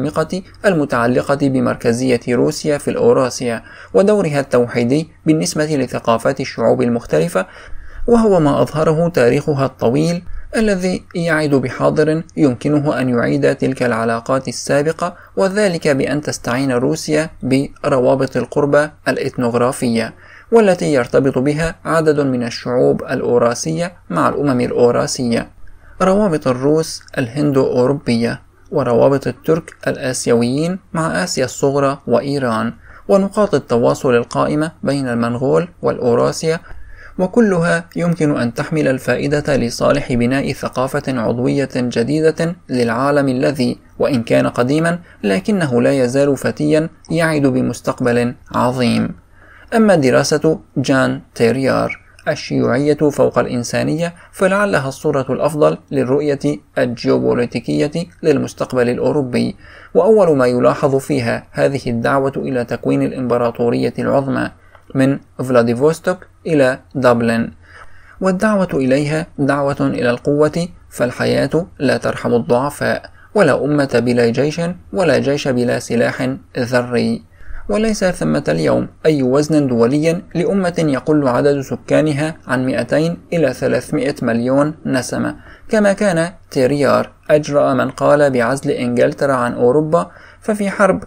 [SPEAKER 1] المتعلقة بمركزية روسيا في الأوراسيا ودورها التوحيدي بالنسبة لثقافات الشعوب المختلفة، وهو ما أظهره تاريخها الطويل الذي يعد بحاضر يمكنه أن يعيد تلك العلاقات السابقة، وذلك بأن تستعين روسيا بروابط القربة الإثنوغرافية، والتي يرتبط بها عدد من الشعوب الأوراسية مع الأمم الأوراسية، روابط الروس الهندو أوروبية، وروابط الترك الآسيويين مع آسيا الصغرى وإيران، ونقاط التواصل القائمة بين المنغول والأوراسيا، وكلها يمكن أن تحمل الفائدة لصالح بناء ثقافة عضوية جديدة للعالم الذي وإن كان قديما لكنه لا يزال فتيا يعد بمستقبل عظيم. أما دراسة جان تيريار الشيوعية فوق الإنسانية فلعلها الصورة الأفضل للرؤية الجيوبوليتيكية للمستقبل الأوروبي، وأول ما يلاحظ فيها هذه الدعوة إلى تكوين الإمبراطورية العظمى من فلاديفوستوك إلى دبلن، والدعوة إليها دعوة إلى القوة، فالحياة لا ترحم الضعفاء، ولا أمة بلا جيش ولا جيش بلا سلاح ذري. وليس ثمة اليوم أي وزن دولي لأمة يقل عدد سكانها عن 200 إلى 300 مليون نسمة، كما كان تيريار أجرأ من قال بعزل إنجلترا عن أوروبا. ففي حرب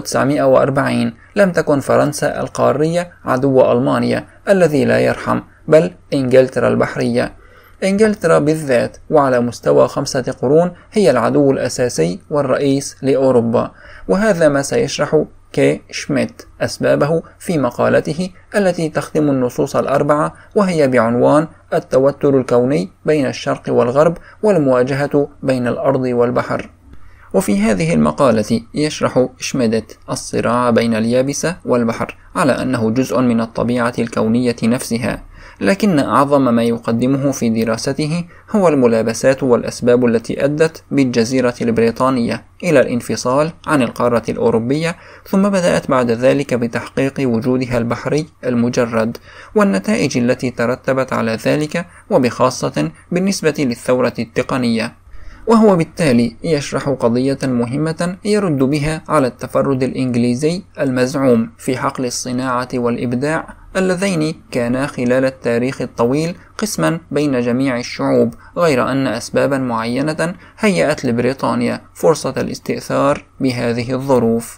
[SPEAKER 1] 1940 لم تكن فرنسا القارية عدو ألمانيا الذي لا يرحم، بل إنجلترا البحرية. إنجلترا بالذات وعلى مستوى 5 قرون هي العدو الأساسي والرئيس لأوروبا، وهذا ما سيشرح كي شميت أسبابه في مقالته التي تختم النصوص الأربعة، وهي بعنوان التوتر الكوني بين الشرق والغرب والمواجهة بين الأرض والبحر. وفي هذه المقالة يشرح شميدت الصراع بين اليابسة والبحر على أنه جزء من الطبيعة الكونية نفسها، لكن أعظم ما يقدمه في دراسته هو الملابسات والأسباب التي أدت بالجزيرة البريطانية إلى الانفصال عن القارة الأوروبية، ثم بدأت بعد ذلك بتحقيق وجودها البحري المجرد والنتائج التي ترتبت على ذلك، وبخاصة بالنسبة للثورة التقنية. وهو بالتالي يشرح قضية مهمة يرد بها على التفرد الإنجليزي المزعوم في حقل الصناعة والإبداع اللذين كانا خلال التاريخ الطويل قسما بين جميع الشعوب، غير أن أسبابا معينة هيأت لبريطانيا فرصة الاستئثار بهذه الظروف.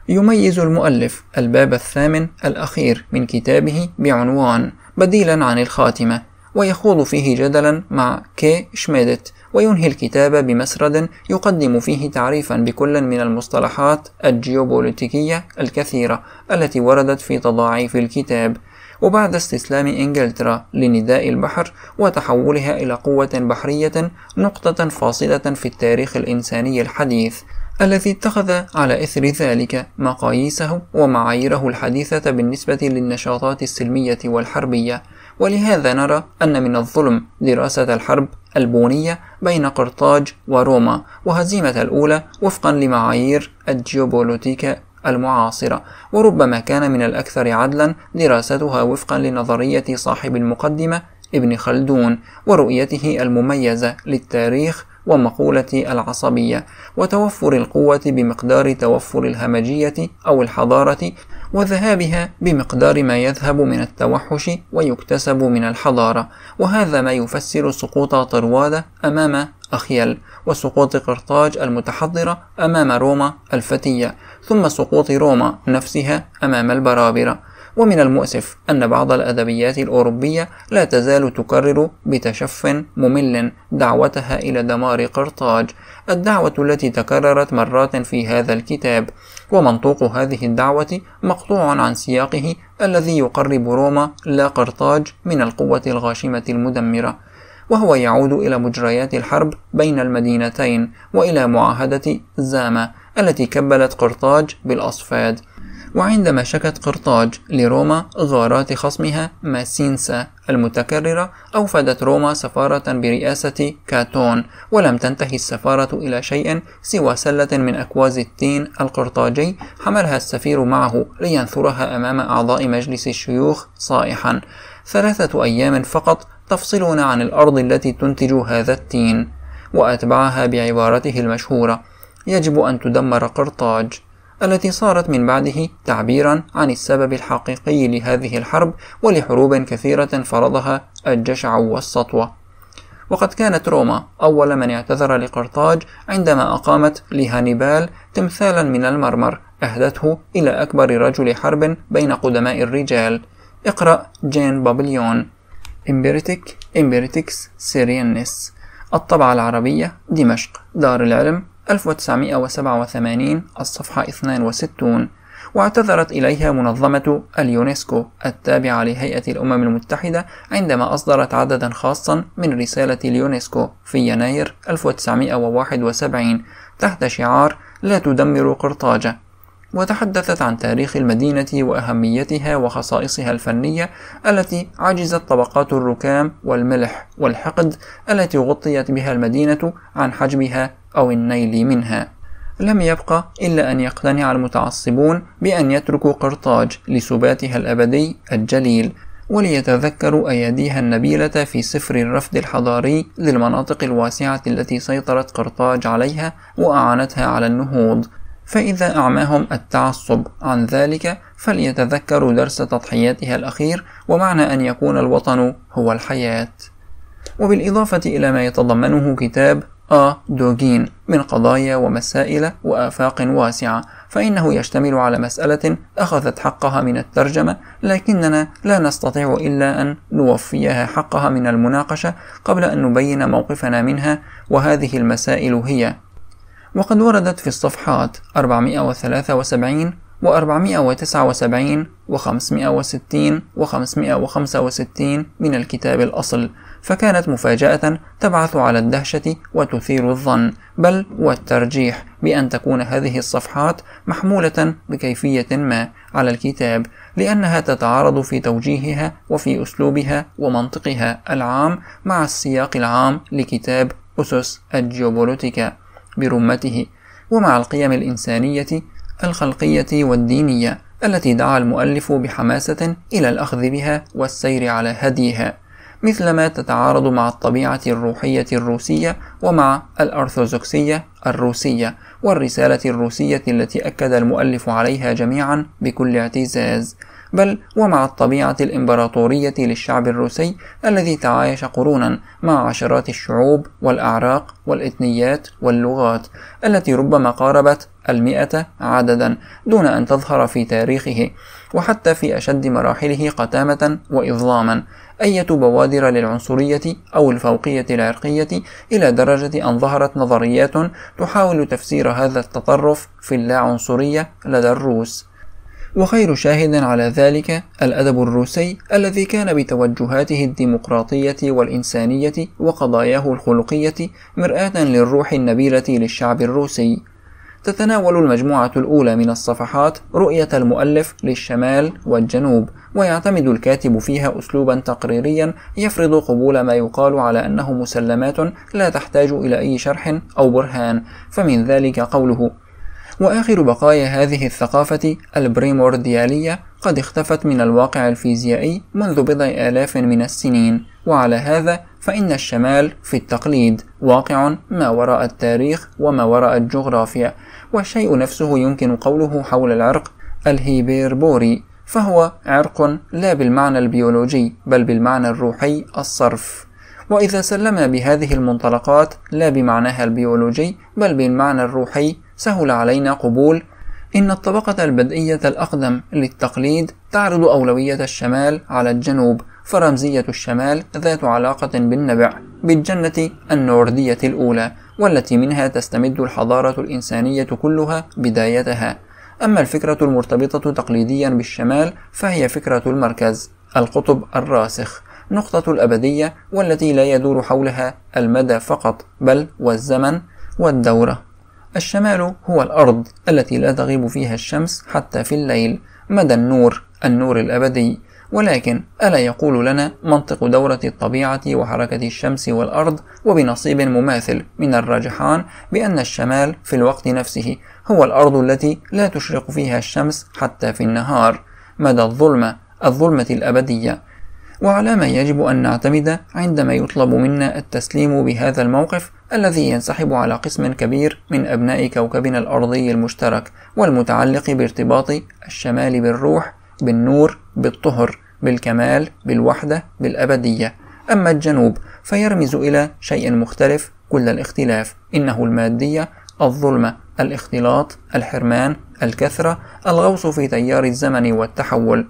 [SPEAKER 1] يميز المؤلف الباب الثامن الأخير من كتابه بعنوان بديلا عن الخاتمة، ويخوض فيه جدلا مع كي شميدت، وينهي الكتاب بمسرد يقدم فيه تعريفا بكل من المصطلحات الجيوبوليتيكية الكثيرة التي وردت في تضاعيف الكتاب. وبعد استسلام إنجلترا لنداء البحر وتحولها إلى قوة بحرية، نقطة فاصلة في التاريخ الإنساني الحديث، الذي اتخذ على إثر ذلك مقاييسه ومعاييره الحديثة بالنسبة للنشاطات السلمية والحربية. ولهذا نرى أن من الظلم دراسة الحرب البونية بين قرطاج وروما، وهزيمة الأولى وفقا لمعايير الجيوبوليتيكا المعاصرة، وربما كان من الأكثر عدلا دراستها وفقا لنظرية صاحب المقدمة ابن خلدون ورؤيته المميزة للتاريخ ومقولة العصبية، وتوفر القوة بمقدار توفر الهمجية أو الحضارة، وذهابها بمقدار ما يذهب من التوحش ويكتسب من الحضارة. وهذا ما يفسر سقوط طروادة أمام أخيل، وسقوط قرطاج المتحضرة أمام روما الفتية، ثم سقوط روما نفسها أمام البرابرة. ومن المؤسف أن بعض الأدبيات الأوروبية لا تزال تكرر بتشف ممل دعوتها إلى دمار قرطاج، الدعوة التي تكررت مرات في هذا الكتاب، ومنطوق هذه الدعوة مقطوع عن سياقه الذي يقرب روما لا قرطاج من القوة الغاشمة المدمرة، وهو يعود إلى مجريات الحرب بين المدينتين وإلى معاهدة زاما التي كبلت قرطاج بالأصفاد. وعندما شكت قرطاج لروما غارات خصمها ماسينسا المتكررة، أوفدت روما سفارة برئاسة كاتون، ولم تنتهي السفارة إلى شيء سوى سلة من أكواز التين القرطاجي حملها السفير معه لينثرها أمام أعضاء مجلس الشيوخ صائحا: 3 أيام فقط تفصلون عن الأرض التي تنتج هذا التين. وأتبعها بعبارته المشهورة: يجب أن تدمر قرطاج، التي صارت من بعده تعبيرا عن السبب الحقيقي لهذه الحرب ولحروب كثيرة فرضها الجشع والسطوة. وقد كانت روما أول من اعتذر لقرطاج عندما أقامت لهانيبال تمثالا من المرمر أهدته إلى أكبر رجل حرب بين قدماء الرجال. اقرأ جين بابليون، إمبريتكس سيرينس، الطبعة العربية، دمشق، دار العلم، 1987، الصفحة 62. واعتذرت إليها منظمة اليونسكو التابعة لهيئة الأمم المتحدة عندما أصدرت عددا خاصا من رسالة اليونسكو في يناير 1971 تحت شعار لا تدمر قرطاج، وتحدثت عن تاريخ المدينة وأهميتها وخصائصها الفنية التي عجزت طبقات الركام والملح والحقد التي غطيت بها المدينة عن حجبها أو النيل منها. لم يبقى إلا أن يقتنع المتعصبون بأن يتركوا قرطاج لسباتها الأبدي الجليل، وليتذكروا أياديها النبيلة في سفر الرفد الحضاري للمناطق الواسعة التي سيطرت قرطاج عليها وأعانتها على النهوض. فإذا أعماهم التعصب عن ذلك فليتذكروا درس تضحياتها الأخير ومعنى أن يكون الوطن هو الحياة. وبالإضافة إلى ما يتضمنه كتاب دوغين من قضايا ومسائل وآفاق واسعة، فإنه يشتمل على مسألة أخذت حقها من الترجمة، لكننا لا نستطيع إلا أن نوفيها حقها من المناقشة قبل أن نبين موقفنا منها، وهذه المسائل هي: وقد وردت في الصفحات 473 و479 و560 و565 من الكتاب الأصل، فكانت مفاجأة تبعث على الدهشة وتثير الظن بل والترجيح بأن تكون هذه الصفحات محمولة بكيفية ما على الكتاب، لأنها تتعارض في توجيهها وفي أسلوبها ومنطقها العام مع السياق العام لكتاب أسس الجيوبوليتيكا برمته، ومع القيم الإنسانية الخلقية والدينية التي دعا المؤلف بحماسة إلى الأخذ بها والسير على هديها، مثلما تتعارض مع الطبيعة الروحية الروسية ومع الأرثوذكسية الروسية والرسالة الروسية التي أكد المؤلف عليها جميعا بكل اعتزاز. بل ومع الطبيعة الإمبراطورية للشعب الروسي الذي تعايش قرونا مع عشرات الشعوب والأعراق والإثنيات واللغات التي ربما قاربت 100 عددا دون أن تظهر في تاريخه، وحتى في أشد مراحله قتامة وإظلاما أية بوادر للعنصرية أو الفوقية العرقية، إلى درجة أن ظهرت نظريات تحاول تفسير هذا التطرف في اللاعنصرية لدى الروس. وخير شاهد على ذلك الأدب الروسي الذي كان بتوجهاته الديمقراطية والإنسانية وقضاياه الخلقية مرآة للروح النبيلة للشعب الروسي. تتناول المجموعة الأولى من الصفحات رؤية المؤلف للشمال والجنوب، ويعتمد الكاتب فيها أسلوبا تقريريا يفرض قبول ما يقال على أنه مسلمات لا تحتاج إلى أي شرح أو برهان، فمن ذلك قوله: وآخر بقايا هذه الثقافة البريمورديالية قد اختفت من الواقع الفيزيائي منذ بضع آلاف من السنين، وعلى هذا فإن الشمال في التقليد واقع ما وراء التاريخ وما وراء الجغرافيا، والشيء نفسه يمكن قوله حول العرق الهيبيربوري، فهو عرق لا بالمعنى البيولوجي بل بالمعنى الروحي الصرف. وإذا سلمنا بهذه المنطلقات لا بمعناها البيولوجي بل بالمعنى الروحي، سهل علينا قبول إن الطبقة البدئية الأقدم للتقليد تعرض أولوية الشمال على الجنوب، فرمزية الشمال ذات علاقة بالنبع، بالجنة النوردية الأولى، والتي منها تستمد الحضارة الإنسانية كلها بدايتها. أما الفكرة المرتبطة تقليديا بالشمال فهي فكرة المركز، القطب الراسخ، نقطة الأبدية، والتي لا يدور حولها المدى فقط بل والزمن والدورة. الشمال هو الأرض التي لا تغيب فيها الشمس حتى في الليل، مدى النور، النور الأبدي. ولكن ألا يقول لنا منطق دورة الطبيعة وحركة الشمس والأرض وبنصيب مماثل من الرجحان بأن الشمال في الوقت نفسه هو الأرض التي لا تشرق فيها الشمس حتى في النهار، مدى الظلمة الأبدية. وعلى ما يجب أن نعتمد عندما يطلب منا التسليم بهذا الموقف الذي ينسحب على قسم كبير من أبناء كوكبنا الأرضي المشترك، والمتعلق بارتباط الشمال بالروح، بالنور، بالطهر، بالكمال، بالوحدة، بالأبدية. أما الجنوب فيرمز إلى شيء مختلف كل الاختلاف، إنه المادية، الظلمة، الاختلاط، الحرمان، الكثرة، الغوص في تيار الزمن والتحول.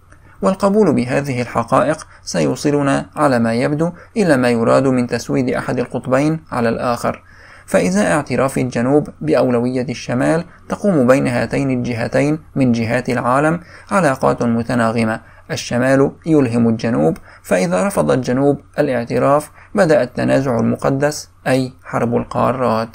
[SPEAKER 1] والقبول بهذه الحقائق سيوصلنا على ما يبدو إلى ما يراد من تسويد أحد القطبين على الآخر. فإزاء اعتراف الجنوب بأولوية الشمال تقوم بين هاتين الجهتين من جهات العالم علاقات متناغمة، الشمال يلهم الجنوب، فإذا رفض الجنوب الاعتراف بدأ التنازع المقدس، أي حرب القارات.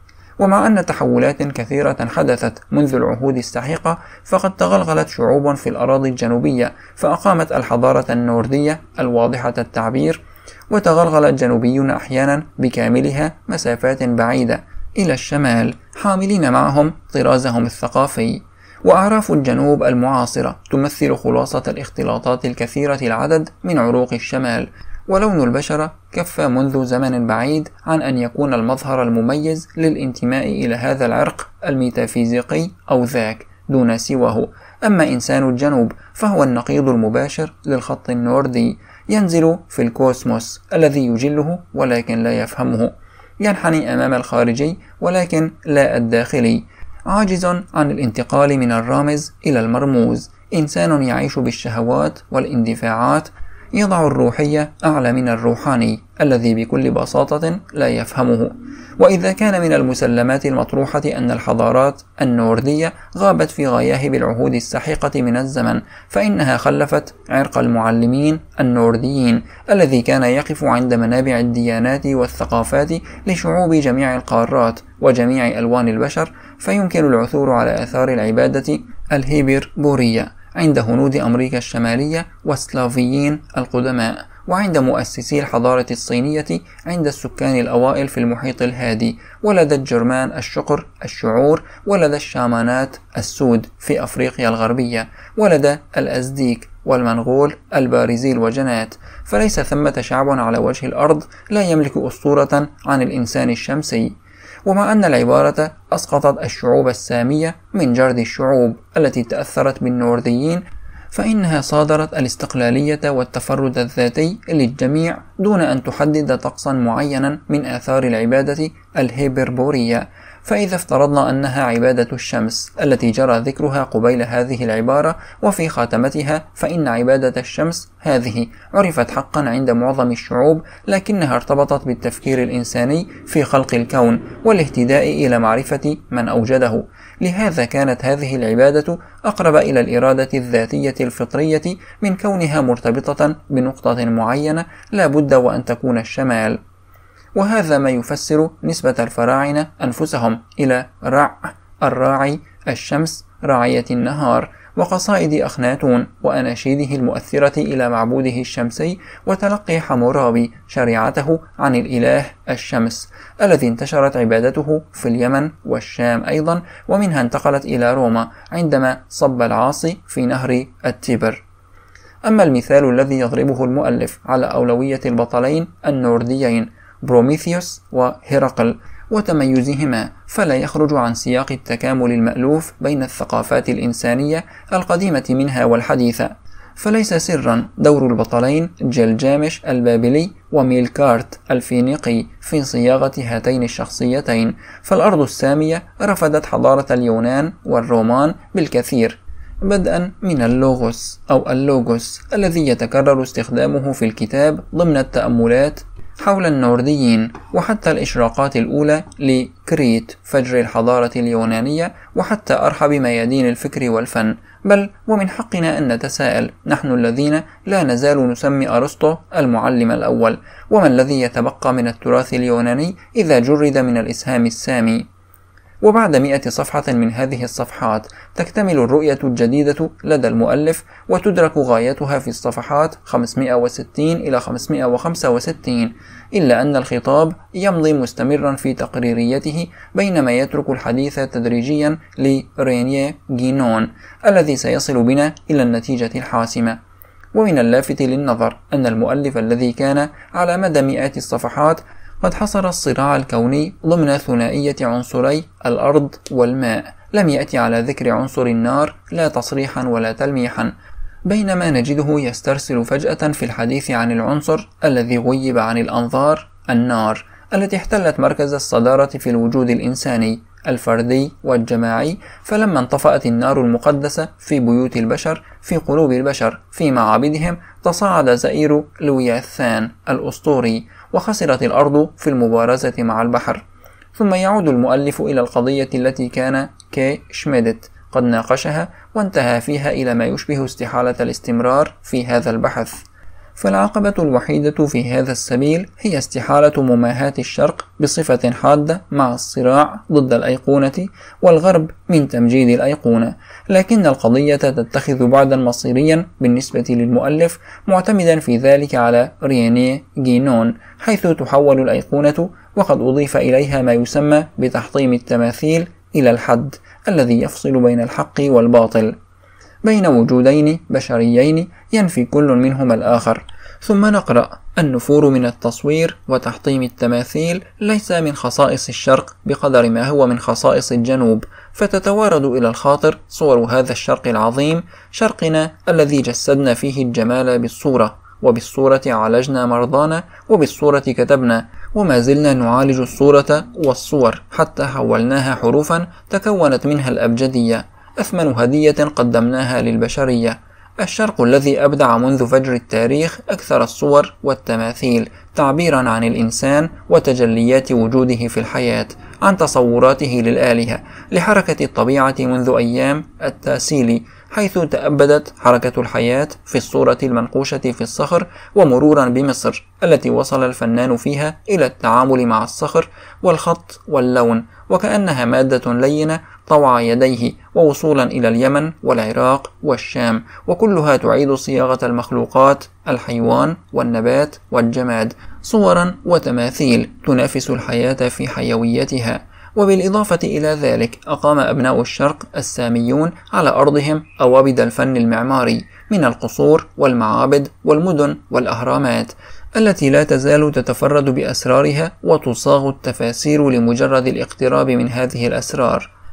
[SPEAKER 1] ومع أن تحولات كثيرة حدثت منذ العهود السحيقة، فقد تغلغلت شعوب في الأراضي الجنوبية فأقامت الحضارة النوردية الواضحة التعبير، وتغلغل الجنوبيون أحيانا بكاملها مسافات بعيدة إلى الشمال حاملين معهم طرازهم الثقافي. وأعراف الجنوب المعاصرة تمثل خلاصة الاختلاطات الكثيرة العدد من عروق الشمال، ولون البشرة كف منذ زمن بعيد عن أن يكون المظهر المميز للانتماء إلى هذا العرق الميتافيزيقي أو ذاك دون سواه. أما إنسان الجنوب فهو النقيض المباشر للخط النوردي، ينزل في الكوسموس الذي يجله ولكن لا يفهمه، ينحني أمام الخارجي ولكن لا الداخلي، عاجز عن الانتقال من الرامز إلى المرموز، إنسان يعيش بالشهوات والاندفاعات، يضع الروحية أعلى من الروحاني الذي بكل بساطة لا يفهمه. وإذا كان من المسلمات المطروحة أن الحضارات النوردية غابت في غياهب العهود السحيقة من الزمن، فإنها خلفت عرق المعلمين النورديين الذي كان يقف عند منابع الديانات والثقافات لشعوب جميع القارات وجميع ألوان البشر، فيمكن العثور على آثار العبادة الهيبربورية عند هنود أمريكا الشمالية والسلافيين القدماء، وعند مؤسسي الحضارة الصينية، عند السكان الأوائل في المحيط الهادي، ولدى الجرمان الشقر الشعور، ولدى الشامانات السود في أفريقيا الغربية، ولدى الأزديك والمنغول البارزي الوجنات. فليس ثمة شعب على وجه الأرض لا يملك أسطورة عن الإنسان الشمسي. ومع أن العبارة أسقطت الشعوب السامية من جرد الشعوب التي تأثرت بالنورديين، فإنها صادرت الاستقلالية والتفرد الذاتي للجميع دون أن تحدد طقسا معينا من آثار العبادة الهيبربورية. فإذا افترضنا أنها عبادة الشمس التي جرى ذكرها قبيل هذه العبارة وفي خاتمتها، فإن عبادة الشمس هذه عرفت حقا عند معظم الشعوب، لكنها ارتبطت بالتفكير الإنساني في خلق الكون والاهتداء إلى معرفة من أوجده. لهذا كانت هذه العبادة أقرب إلى الإرادة الذاتية الفطرية من كونها مرتبطة بنقطة معينة لا بد وأن تكون الشمال. وهذا ما يفسر نسبة الفراعنة أنفسهم إلى رع الراعي الشمس راعية النهار، وقصائد أخناتون وأناشيده المؤثرة إلى معبوده الشمسي، وتلقي حمورابي شريعته عن الإله الشمس الذي انتشرت عبادته في اليمن والشام أيضا، ومنها انتقلت إلى روما عندما صب العاصي في نهر التيبر. أما المثال الذي يضربه المؤلف على أولوية البطلين النورديين بروميثيوس وهرقل وتميزهما، فلا يخرج عن سياق التكامل المألوف بين الثقافات الإنسانية القديمة منها والحديثة. فليس سرا دور البطلين جلجامش البابلي وميلكارت الفينيقي في صياغة هاتين الشخصيتين، فالأرض السامية رفضت حضارة اليونان والرومان بالكثير، بدءا من اللوغوس أو اللوغوس الذي يتكرر استخدامه في الكتاب ضمن التأملات حول النورديين، وحتى الإشراقات الأولى لكريت فجر الحضارة اليونانية، وحتى أرحب ميادين الفكر والفن. بل ومن حقنا أن نتساءل نحن الذين لا نزال نسمي أرسطو المعلم الأول، وما الذي يتبقى من التراث اليوناني إذا جرد من الإسهام السامي؟ وبعد 100 صفحة من هذه الصفحات تكتمل الرؤية الجديدة لدى المؤلف، وتدرك غايتها في الصفحات 560 إلى 565، إلا أن الخطاب يمضي مستمرا في تقريريته بينما يترك الحديث تدريجيا لرينيه جينون الذي سيصل بنا إلى النتيجة الحاسمة. ومن اللافت للنظر أن المؤلف الذي كان على مدى مئات الصفحات قد حصر الصراع الكوني ضمن ثنائية عنصري الأرض والماء، لم يأتي على ذكر عنصر النار لا تصريحا ولا تلميحا، بينما نجده يسترسل فجأة في الحديث عن العنصر الذي غيب عن الأنظار، النار التي احتلت مركز الصدارة في الوجود الإنساني الفردي والجماعي. فلما انطفأت النار المقدسة في بيوت البشر، في قلوب البشر، في معابدهم، تصاعد زئير لوياثان الأسطوري، وخسرت الأرض في المبارزة مع البحر. ثم يعود المؤلف إلى القضية التي كان كي شميدت قد ناقشها وانتهى فيها إلى ما يشبه استحالة الاستمرار في هذا البحث. فالعقبة الوحيدة في هذا السبيل هي استحالة مماهاة الشرق بصفة حادة مع الصراع ضد الأيقونة، والغرب من تمجيد الأيقونة. لكن القضية تتخذ بعدا مصيريا بالنسبة للمؤلف، معتمدا في ذلك على رينيه جينون، حيث تحول الأيقونة وقد أضيف إليها ما يسمى بتحطيم التماثيل إلى الحد الذي يفصل بين الحق والباطل، بين وجودين بشريين ينفي كل منهما الآخر. ثم نقرأ: النفور من التصوير وتحطيم التماثيل ليس من خصائص الشرق بقدر ما هو من خصائص الجنوب، فتتوارد إلى الخاطر صور هذا الشرق العظيم، شرقنا الذي جسدنا فيه الجمال بالصورة، وبالصورة عالجنا مرضانا، وبالصورة كتبنا، وما زلنا نعالج الصورة والصور حتى حولناها حروفا تكونت منها الأبجدية، أثمن هدية قدمناها للبشرية. الشرق الذي أبدع منذ فجر التاريخ أكثر الصور والتماثيل تعبيرا عن الإنسان وتجليات وجوده في الحياة، عن تصوراته للآلهة، لحركة الطبيعة منذ أيام التاسيلي، حيث تأبدت حركة الحياة في الصورة المنقوشة في الصخر، ومرورا بمصر التي وصل الفنان فيها إلى التعامل مع الصخر والخط واللون وكأنها مادة لينة طوع يديه، ووصولا إلى اليمن والعراق والشام، وكلها تعيد صياغة المخلوقات، الحيوان والنبات والجماد، صورا وتماثيل تنافس الحياة في حيويتها. وبالإضافة إلى ذلك أقام أبناء الشرق الساميون على أرضهم أوابد الفن المعماري من القصور والمعابد والمدن والأهرامات، التي لا تزال تتفرد بأسرارها وتصاغ التفاسير لمجرد الاقتراب من هذه الأسرار.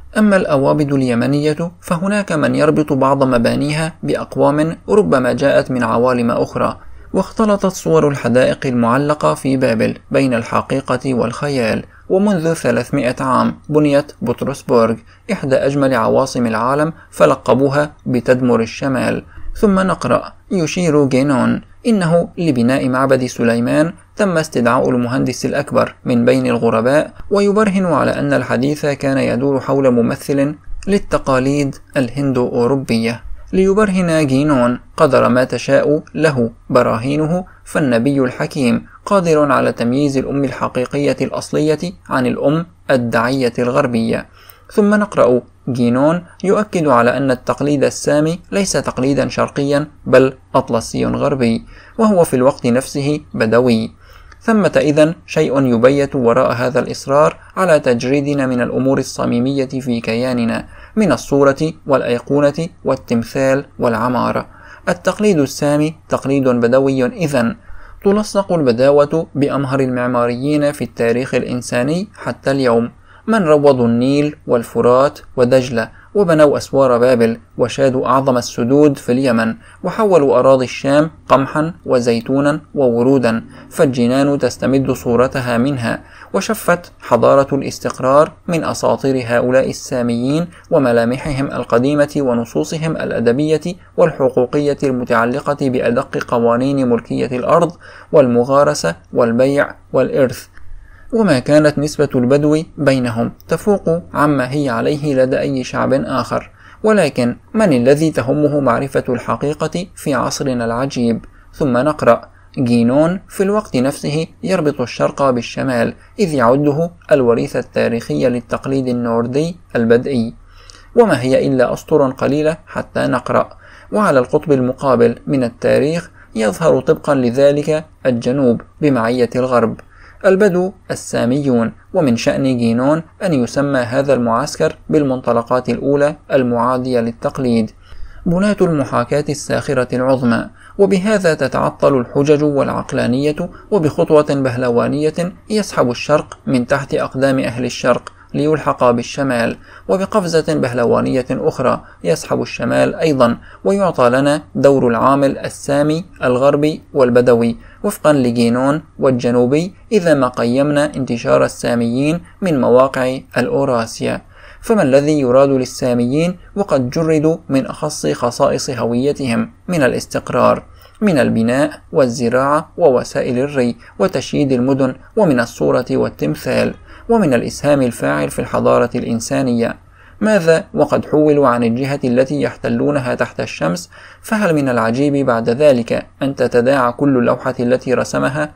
[SPEAKER 1] أما الأوابد اليمنية فهناك من يربط بعض مبانيها بأقوام ربما جاءت من عوالم أخرى، واختلطت صور الحدائق المعلقة في بابل بين الحقيقة والخيال. ومنذ 300 عام بنيت بطرسبورغ، إحدى أجمل عواصم العالم، فلقبوها بتدمر الشمال. ثم نقرأ: يشير جينون إنه لبناء معبد سليمان تم استدعاء المهندس الأكبر من بين الغرباء، ويبرهن على أن الحديث كان يدور حول ممثل للتقاليد الهندو أوروبية. ليبرهن جينون قدر ما تشاء له براهينه، فالنبي الحكيم قادر على تمييز الأم الحقيقية الأصلية عن الأم الدعية الغربية. ثم نقرأ: جينون يؤكد على أن التقليد السامي ليس تقليدا شرقيا بل أطلسي غربي، وهو في الوقت نفسه بدوي. ثمة إذن شيء يبيت وراء هذا الإصرار على تجريدنا من الأمور الصميمية في كياننا، من الصورة والأيقونة والتمثال والعمارة. التقليد السامي تقليد بدوي إذن. تلصق البداوة بأمهر المعماريين في التاريخ الإنساني حتى اليوم، من روضوا النيل والفرات ودجلة، وبنوا أسوار بابل، وشادوا أعظم السدود في اليمن، وحولوا أراضي الشام قمحا وزيتونا وورودا، فالجنان تستمد صورتها منها. وشفت حضارة الاستقرار من أساطير هؤلاء الساميين وملامحهم القديمة ونصوصهم الأدبية والحقوقية المتعلقة بأدق قوانين ملكية الأرض والمغارسة والبيع والإرث. وما كانت نسبة البدو بينهم تفوق عما هي عليه لدى أي شعب آخر. ولكن من الذي تهمه معرفة الحقيقة في عصرنا العجيب؟ ثم نقرأ: جينون في الوقت نفسه يربط الشرق بالشمال، إذ يعده الوريث التاريخي للتقليد النوردي البدئي. وما هي إلا أسطر قليلة حتى نقرأ: وعلى القطب المقابل من التاريخ يظهر طبقا لذلك الجنوب بمعية الغرب، البدو الساميون. ومن شأن جينون أن يسمى هذا المعسكر بالمنطلقات الأولى المعادية للتقليد، بناة المحاكاة الساخرة العظمى. وبهذا تتعطل الحجج والعقلانية، وبخطوة بهلوانية يسحب الشرق من تحت أقدام أهل الشرق ليلحق بالشمال، وبقفزة بهلوانية أخرى يسحب الشمال أيضا، ويعطى لنا دور العامل السامي الغربي والبدوي وفقا لجينون والجنوبي، إذا ما قيمنا انتشار الساميين من مواقع الأوراسيا. فما الذي يراد للساميين وقد جردوا من أخص خصائص هويتهم من الاستقرار، من البناء والزراعة ووسائل الري وتشييد المدن، ومن الصورة والتمثال، ومن الإسهام الفاعل في الحضارة الإنسانية؟ ماذا وقد حولوا عن الجهة التي يحتلونها تحت الشمس؟ فهل من العجيب بعد ذلك أن تتداعى كل اللوحة التي رسمها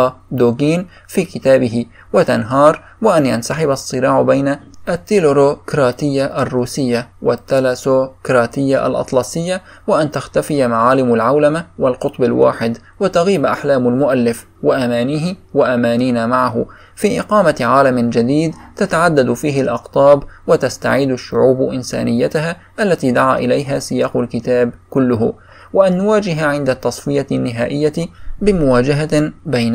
[SPEAKER 1] دوغين في كتابه وتنهار، وأن ينسحب الصراع بين التيلوروقراطية الروسية والتلاسوقراطية الأطلسية، وأن تختفي معالم العولمة والقطب الواحد، وتغيب أحلام المؤلف وأمانيه وأمانينا معه في إقامة عالم جديد تتعدد فيه الأقطاب وتستعيد الشعوب إنسانيتها التي دعا إليها سياق الكتاب كله، وأن نواجه عند التصفية النهائية بمواجهة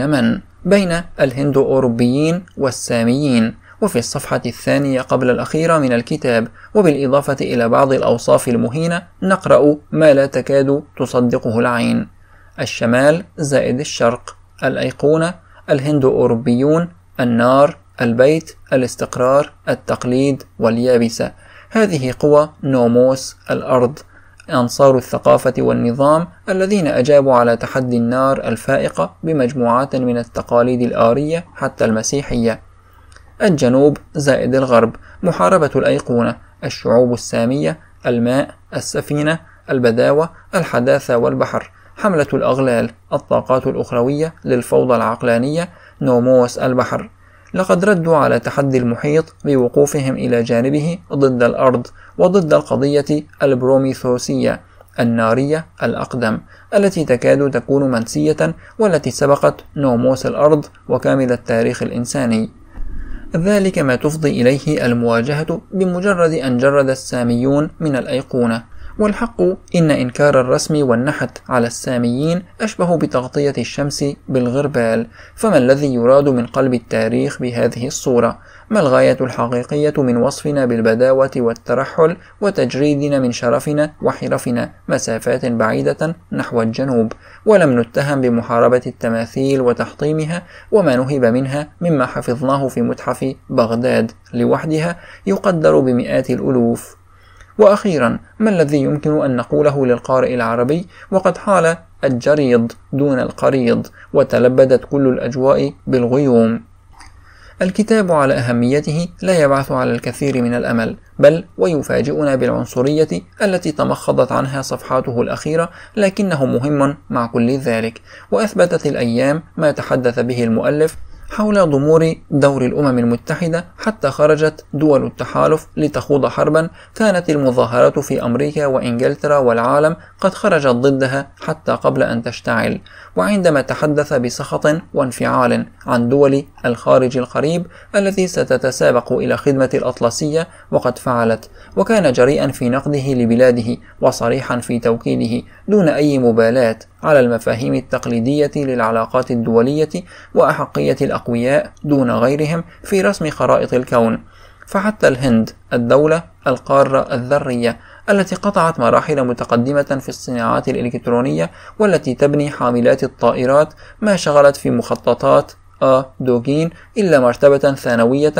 [SPEAKER 1] بين الهندو أوروبيين والساميين. وفي الصفحة الثانية قبل الأخيرة من الكتاب، وبالإضافة إلى بعض الأوصاف المهينة، نقرأ ما لا تكاد تصدقه العين: الشمال زائد الشرق، الأيقونة، الهندو أوروبيون، النار، البيت، الاستقرار، التقليد، واليابسة. هذه قوى نوموس الأرض، أنصار الثقافة والنظام الذين أجابوا على تحدي النار الفائقة بمجموعات من التقاليد الآرية حتى المسيحية. الجنوب زائد الغرب، محاربة الأيقونة، الشعوب السامية، الماء، السفينة، البداوة، الحداثة والبحر، حملة الأغلال، الطاقات الأخروية للفوضى العقلانية، نوموس البحر. لقد ردوا على تحدي المحيط بوقوفهم إلى جانبه ضد الأرض وضد القضية البروميثوسية النارية الأقدم التي تكاد تكون منسية، والتي سبقت نوموس الأرض وكامل التاريخ الإنساني. ذلك ما تفضي إليه المواجهة بمجرد أن جرد الساميون من الأيقونة والحق إن إنكار الرسم والنحت على الساميين أشبه بتغطية الشمس بالغربال، فما الذي يراد من قلب التاريخ بهذه الصورة؟ ما الغاية الحقيقية من وصفنا بالبداوة والترحل وتجريدنا من شرفنا وحرفنا مسافات بعيدة نحو الجنوب، ولم نتهم بمحاربة التماثيل وتحطيمها وما نهب منها مما حفظناه في متحف بغداد لوحدها يقدر بمئات الألوف؟ وأخيرا، ما الذي يمكن أن نقوله للقارئ العربي وقد حال الجريض دون القريض وتلبدت كل الأجواء بالغيوم؟ الكتاب على أهميته لا يبعث على الكثير من الأمل، بل ويفاجئنا بالعنصرية التي تمخضت عنها صفحاته الأخيرة، لكنه مهم مع كل ذلك. وأثبتت الأيام ما تحدث به المؤلف حول ضمور دور الأمم المتحدة حتى خرجت دول التحالف لتخوض حربا كانت المظاهرات في أمريكا وإنجلترا والعالم قد خرجت ضدها حتى قبل أن تشتعل. وعندما تحدث بسخط وانفعال عن دول الخارج القريب التي ستتسابق إلى خدمة الأطلسية وقد فعلت، وكان جريئا في نقده لبلاده وصريحا في توكيده دون أي مبالاة على المفاهيم التقليدية للعلاقات الدولية وأحقية الأقوياء دون غيرهم في رسم خرائط الكون. فحتى الهند، الدولة القارة الذرية التي قطعت مراحل متقدمة في الصناعات الإلكترونية والتي تبني حاملات الطائرات، ما شغلت في مخططات دوغين إلا مرتبة ثانوية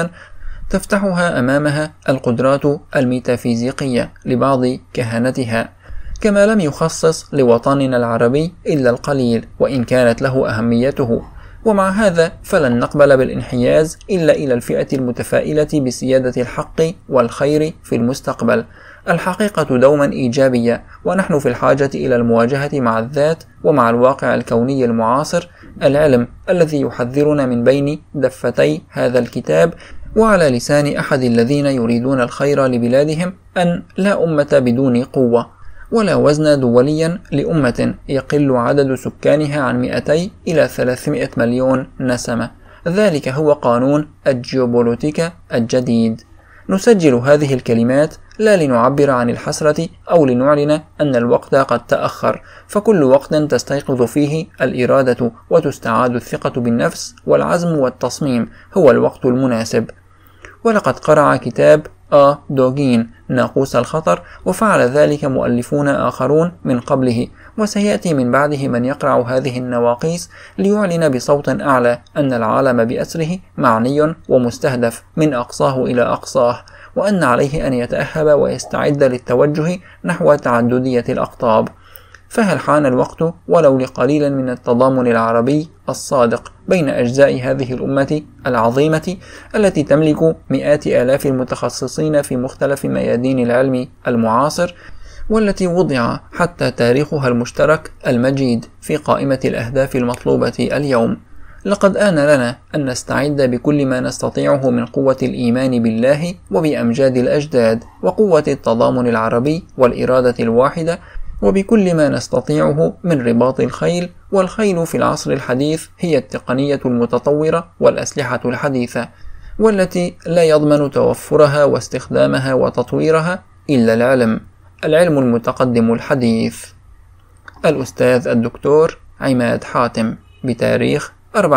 [SPEAKER 1] تفتحها أمامها القدرات الميتافيزيقية لبعض كهنتها، كما لم يخصص لوطننا العربي إلا القليل وإن كانت له أهميته. ومع هذا فلن نقبل بالانحياز إلا إلى الفئة المتفائلة بسيادة الحق والخير في المستقبل. الحقيقة دوما إيجابية، ونحن في الحاجة إلى المواجهة مع الذات ومع الواقع الكوني المعاصر، العلم الذي يحذرنا من بين دفتي هذا الكتاب وعلى لسان أحد الذين يريدون الخير لبلادهم أن لا أمة بدون قوة، ولا وزن دوليا لأمة يقل عدد سكانها عن 200 إلى 300 مليون نسمة. ذلك هو قانون الجيوبوليتيكا الجديد. نسجل هذه الكلمات لا لنعبر عن الحسرة أو لنعلن أن الوقت قد تأخر، فكل وقت تستيقظ فيه الإرادة وتستعاد الثقة بالنفس والعزم والتصميم هو الوقت المناسب. ولقد قرع كتاب دوغين ناقوس الخطر، وفعل ذلك مؤلفون آخرون من قبله، وسيأتي من بعده من يقرع هذه النواقيس ليعلن بصوت أعلى أن العالم بأسره معني ومستهدف من أقصاه إلى أقصاه، وأن عليه أن يتأهب ويستعد للتوجه نحو تعددية الأقطاب. فهل حان الوقت ولو لقليل من التضامن العربي الصادق بين أجزاء هذه الأمة العظيمة التي تملك مئات آلاف المتخصصين في مختلف ميادين العلم المعاصر، والتي وضع حتى تاريخها المشترك المجيد في قائمة الأهداف المطلوبة اليوم. لقد آن لنا أن نستعد بكل ما نستطيعه من قوة الإيمان بالله وبأمجاد الأجداد وقوة التضامن العربي والإرادة الواحدة، وبكل ما نستطيعه من رباط الخيل. والخيل في العصر الحديث هي التقنية المتطورة والأسلحة الحديثة، والتي لا يضمن توفرها واستخدامها وتطويرها إلا العلم المتقدم الحديث. الأستاذ الدكتور عماد حاتم، بتاريخ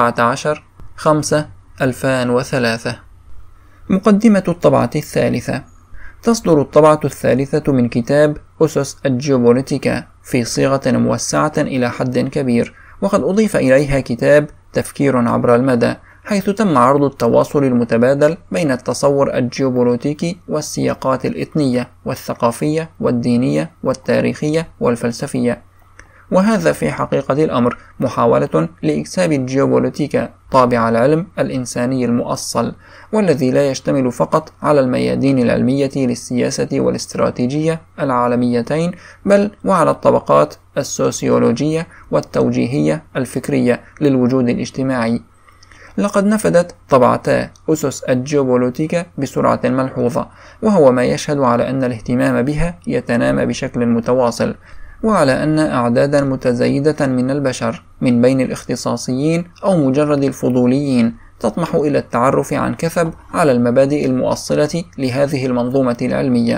[SPEAKER 1] 14/5/2003. مقدمة الطبعة الثالثة. تصدر الطبعة الثالثة من كتاب أسس الجيوبوليتيكا في صيغة موسعة إلى حد كبير، وقد أضيف إليها كتاب تفكير عبر المدى، حيث تم عرض التواصل المتبادل بين التصور الجيوبوليتيكي والسياقات الإثنية والثقافية والدينية والتاريخية والفلسفية. وهذا في حقيقة الأمر محاولة لإكساب الجيوبوليتيكا طابع العلم الإنساني المؤصل، والذي لا يشتمل فقط على الميادين العلمية للسياسة والاستراتيجية العالميتين، بل وعلى الطبقات السوسيولوجية والتوجيهية الفكرية للوجود الاجتماعي. لقد نفدت طبعتا أسس الجيوبوليتيكا بسرعة ملحوظة، وهو ما يشهد على أن الاهتمام بها يتنامى بشكل متواصل، وعلى أن أعدادا متزايدة من البشر من بين الاختصاصيين أو مجرد الفضوليين تطمح إلى التعرف عن كثب على المبادئ المؤصلة لهذه المنظومة العلمية.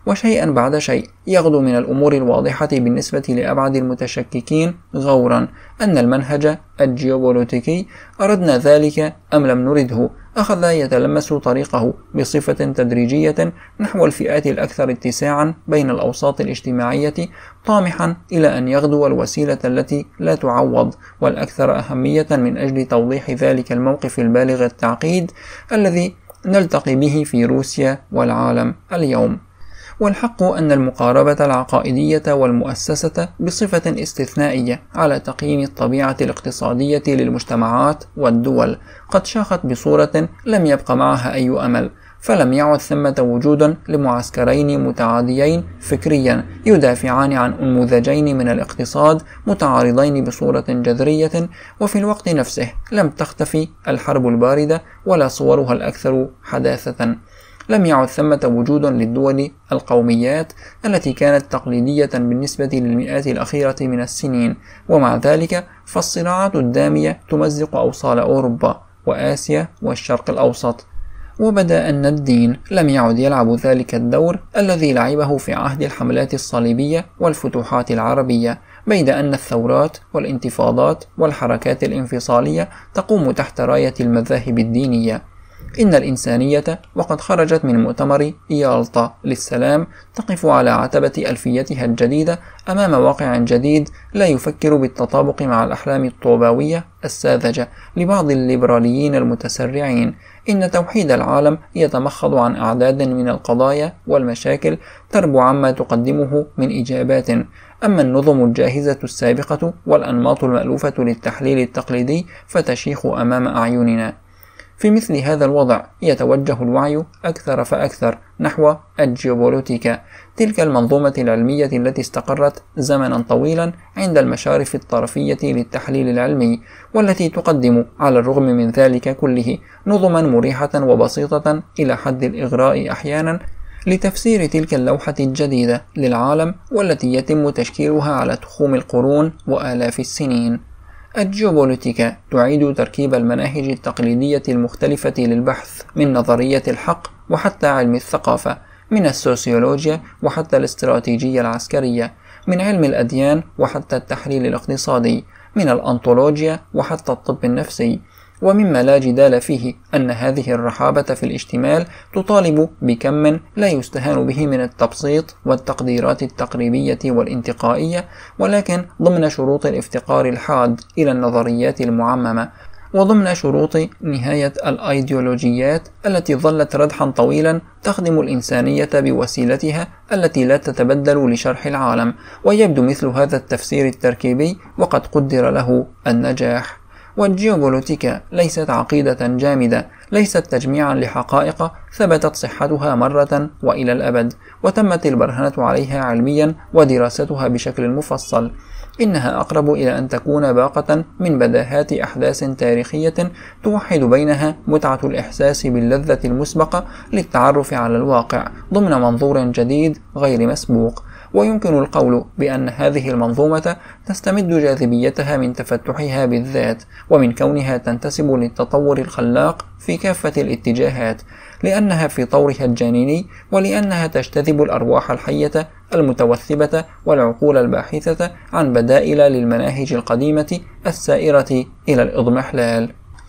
[SPEAKER 1] وشيئا بعد شيء يغدو من الأمور الواضحة بالنسبة لأبعد المتشككين غورا أن المنهج الجيوبوليتيكي أردنا ذلك أم لم نرده أخذ يتلمس طريقه بصفة تدريجية نحو الفئات الأكثر اتساعا بين الأوساط الاجتماعية، طامحا إلى أن يغدو الوسيلة التي لا تعوض والأكثر أهمية من أجل توضيح ذلك الموقف البالغ التعقيد الذي نلتقي به في روسيا والعالم اليوم. والحق أن المقاربة العقائدية والمؤسسة بصفة استثنائية على تقييم الطبيعة الاقتصادية للمجتمعات والدول قد شاخت بصورة لم يبق معها أي أمل، فلم يعد ثمة وجود لمعسكرين متعاديين فكريا يدافعان عن أنموذجين من الاقتصاد متعارضين بصورة جذرية، وفي الوقت نفسه لم تختفي الحرب الباردة ولا صورها الأكثر حداثة. لم يعد ثمة وجود للدول القوميات التي كانت تقليدية بالنسبة للمئات الأخيرة من السنين، ومع ذلك فالصراعات الدامية تمزق أوصال أوروبا وآسيا والشرق الأوسط. وبدا أن الدين لم يعد يلعب ذلك الدور الذي لعبه في عهد الحملات الصليبية والفتوحات العربية، بيد أن الثورات والانتفاضات والحركات الانفصالية تقوم تحت راية المذاهب الدينية. إن الإنسانية وقد خرجت من مؤتمر يالطا للسلام تقف على عتبة ألفيتها الجديدة أمام واقع جديد لا يفكر بالتطابق مع الأحلام الطوباوية الساذجة لبعض الليبراليين المتسرعين. إن توحيد العالم يتمخض عن أعداد من القضايا والمشاكل تربو عما تقدمه من إجابات، أما النظم الجاهزة السابقة والأنماط المألوفة للتحليل التقليدي فتشيخ أمام أعيننا. في مثل هذا الوضع يتوجه الوعي أكثر فأكثر نحو الجيوبوليتيكا، تلك المنظومة العلمية التي استقرت زمنا طويلا عند المشارف الطرفية للتحليل العلمي، والتي تقدم على الرغم من ذلك كله نظما مريحة وبسيطة إلى حد الإغراء أحيانا لتفسير تلك اللوحة الجديدة للعالم، والتي يتم تشكيلها على تخوم القرون وآلاف السنين. الجيوبوليتيكا تعيد تركيب المناهج التقليدية المختلفة للبحث، من نظرية الحق وحتى علم الثقافة، من السوسيولوجيا وحتى الاستراتيجية العسكرية، من علم الأديان وحتى التحليل الاقتصادي، من الأنطولوجيا وحتى الطب النفسي. ومما لا جدال فيه أن هذه الرحابة في الاشتمال تطالب بكم لا يستهان به من التبسيط والتقديرات التقريبية والانتقائية، ولكن ضمن شروط الافتقار الحاد إلى النظريات المعممة، وضمن شروط نهاية الأيديولوجيات التي ظلت ردحا طويلا تخدم الإنسانية بوسيلتها التي لا تتبدل لشرح العالم. ويبدو مثل هذا التفسير التركيبي وقد قدر له النجاح. والجيوبوليتيكا ليست عقيدة جامدة، ليست تجميعا لحقائق ثبتت صحتها مرة وإلى الأبد وتمت البرهنة عليها علميا ودراستها بشكل مفصل. إنها أقرب إلى أن تكون باقة من بداهات أحداث تاريخية توحد بينها متعة الإحساس باللذة المسبقة للتعرف على الواقع ضمن منظور جديد غير مسبوق. ويمكن القول بأن هذه المنظومة تستمد جاذبيتها من تفتحها بالذات، ومن كونها تنتسب للتطور الخلاق في كافة الاتجاهات، لأنها في طورها الجنيني، ولأنها تجتذب الأرواح الحية المتوثبة والعقول الباحثة عن بدائل للمناهج القديمة السائرة إلى الإضمحلال.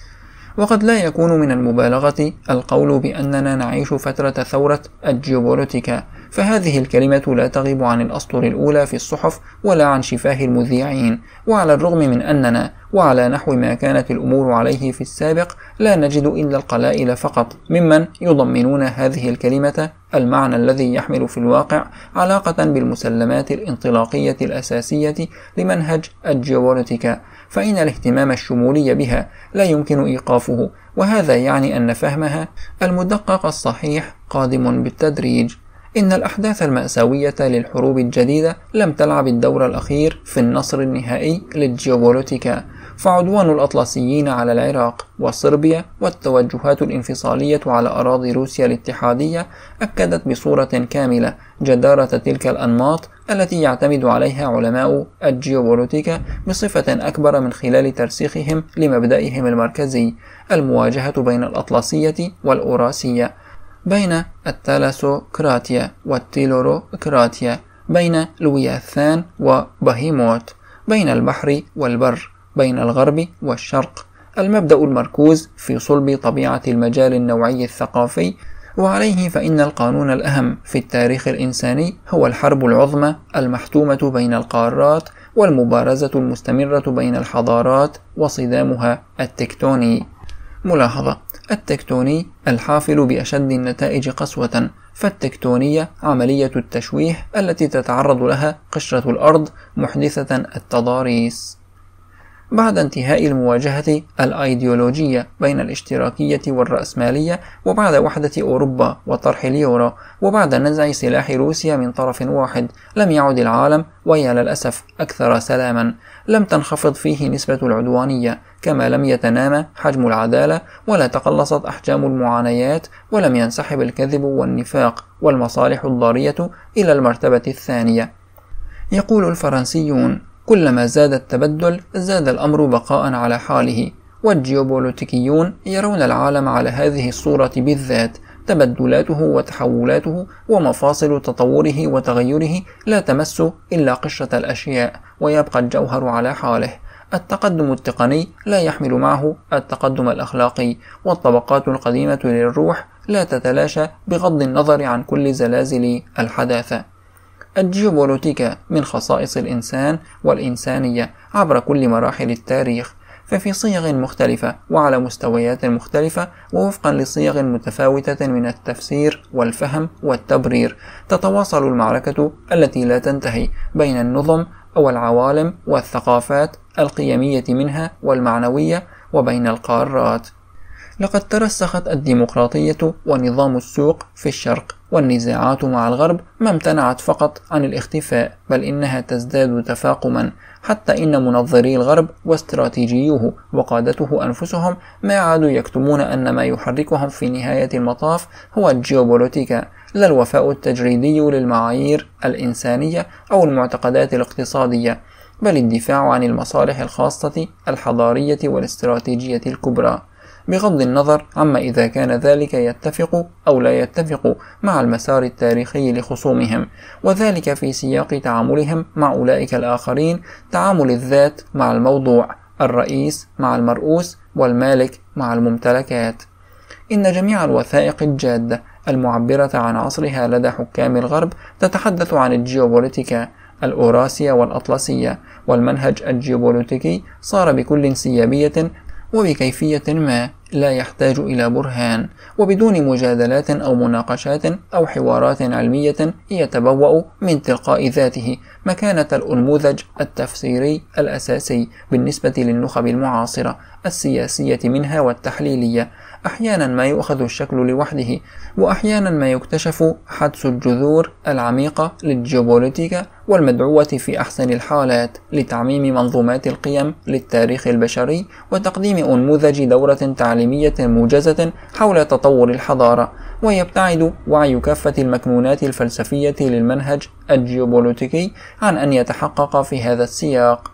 [SPEAKER 1] وقد لا يكون من المبالغة القول بأننا نعيش فترة ثورة الجيوبوليتيكا، فهذه الكلمة لا تغيب عن الأسطر الأولى في الصحف ولا عن شفاه المذيعين. وعلى الرغم من أننا وعلى نحو ما كانت الأمور عليه في السابق لا نجد إلا القلائل فقط ممن يضمنون هذه الكلمة المعنى الذي يحمل في الواقع علاقة بالمسلمات الانطلاقية الأساسية لمنهج الجيوبوليتيكا، فإن الاهتمام الشمولي بها لا يمكن إيقافه، وهذا يعني أن فهمها المدقق الصحيح قادم بالتدريج. إن الأحداث المأساوية للحروب الجديدة لم تلعب الدور الأخير في النصر النهائي للجيوبوليتيكا، فعدوان الأطلسيين على العراق وصربيا والتوجهات الانفصالية على أراضي روسيا الاتحادية أكدت بصورة كاملة جدارة تلك الأنماط التي يعتمد عليها علماء الجيوبوليتيكا بصفة أكبر من خلال ترسيخهم لمبدئهم المركزي، المواجهة بين الأطلسية والأوراسية. بين الثالاسوكراتيا والتيلوروكراتيا، بين لوياثان وبهيموت، بين البحر والبر، بين الغرب والشرق. المبدأ المركوز في صلب طبيعة المجال النوعي الثقافي، وعليه فإن القانون الأهم في التاريخ الإنساني هو الحرب العظمى المحتومة بين القارات، والمبارزة المستمرة بين الحضارات، وصدامها التكتوني. ملاحظة: التكتوني الحافل بأشد النتائج قسوة، فالتكتونية عملية التشويه التي تتعرض لها قشرة الأرض محدثة التضاريس. بعد انتهاء المواجهة الأيديولوجية بين الاشتراكية والرأسمالية، وبعد وحدة أوروبا وطرح اليورو، وبعد نزع سلاح روسيا من طرف واحد، لم يعد العالم، ويا للأسف، أكثر سلاما. لم تنخفض فيه نسبة العدوانية، كما لم يتنامى حجم العدالة، ولا تقلصت أحجام المعانيات، ولم ينسحب الكذب والنفاق والمصالح الضارية إلى المرتبة الثانية. يقول الفرنسيون: كلما زاد التبدل زاد الأمر بقاء على حاله. والجيوبوليتيكيون يرون العالم على هذه الصورة بالذات، تبدلاته وتحولاته ومفاصل تطوره وتغيره لا تمس إلا قشرة الأشياء، ويبقى الجوهر على حاله. التقدم التقني لا يحمل معه التقدم الأخلاقي، والطبقات القديمة للروح لا تتلاشى بغض النظر عن كل زلازل الحداثة. الجيوبوليتيكا من خصائص الإنسان والإنسانية عبر كل مراحل التاريخ، ففي صيغ مختلفة وعلى مستويات مختلفة، ووفقا لصيغ متفاوتة من التفسير والفهم والتبرير، تتواصل المعركة التي لا تنتهي بين النظم أو العوالم والثقافات القيمية منها والمعنوية، وبين القارات. لقد ترسخت الديمقراطية ونظام السوق في الشرق، والنزاعات مع الغرب ما امتنعت فقط عن الاختفاء، بل إنها تزداد تفاقما، حتى إن منظري الغرب واستراتيجيوه وقادته أنفسهم ما عادوا يكتمون أن ما يحركهم في نهاية المطاف هو الجيوبوليتيكا، لا الوفاء التجريدي للمعايير الإنسانية أو المعتقدات الاقتصادية، بل الدفاع عن المصالح الخاصة الحضارية والاستراتيجية الكبرى، بغض النظر عما إذا كان ذلك يتفق أو لا يتفق مع المسار التاريخي لخصومهم، وذلك في سياق تعاملهم مع أولئك الآخرين، تعامل الذات مع الموضوع، الرئيس مع المرؤوس، والمالك مع الممتلكات. إن جميع الوثائق الجادة المعبرة عن عصرها لدى حكام الغرب تتحدث عن الجيوبوليتيكا الأوراسية والأطلسية، والمنهج الجيوبوليتيكي صار بكل انسيابية وبكيفية ما لا يحتاج إلى برهان، وبدون مجادلات أو مناقشات أو حوارات علمية، يتبوأ من تلقاء ذاته مكانة الأنموذج التفسيري الأساسي بالنسبة للنخب المعاصرة السياسية منها والتحليلية. أحيانا ما يؤخذ الشكل لوحده، وأحيانا ما يكتشف حدس الجذور العميقة للجيوبوليتيكا، والمدعوة في أحسن الحالات لتعميم منظومات القيم للتاريخ البشري، وتقديم أنموذج دورة تعليمية موجزة حول تطور الحضارة. ويبتعد وعي كافة المكنونات الفلسفية للمنهج الجيوبوليتيكي عن أن يتحقق في هذا السياق،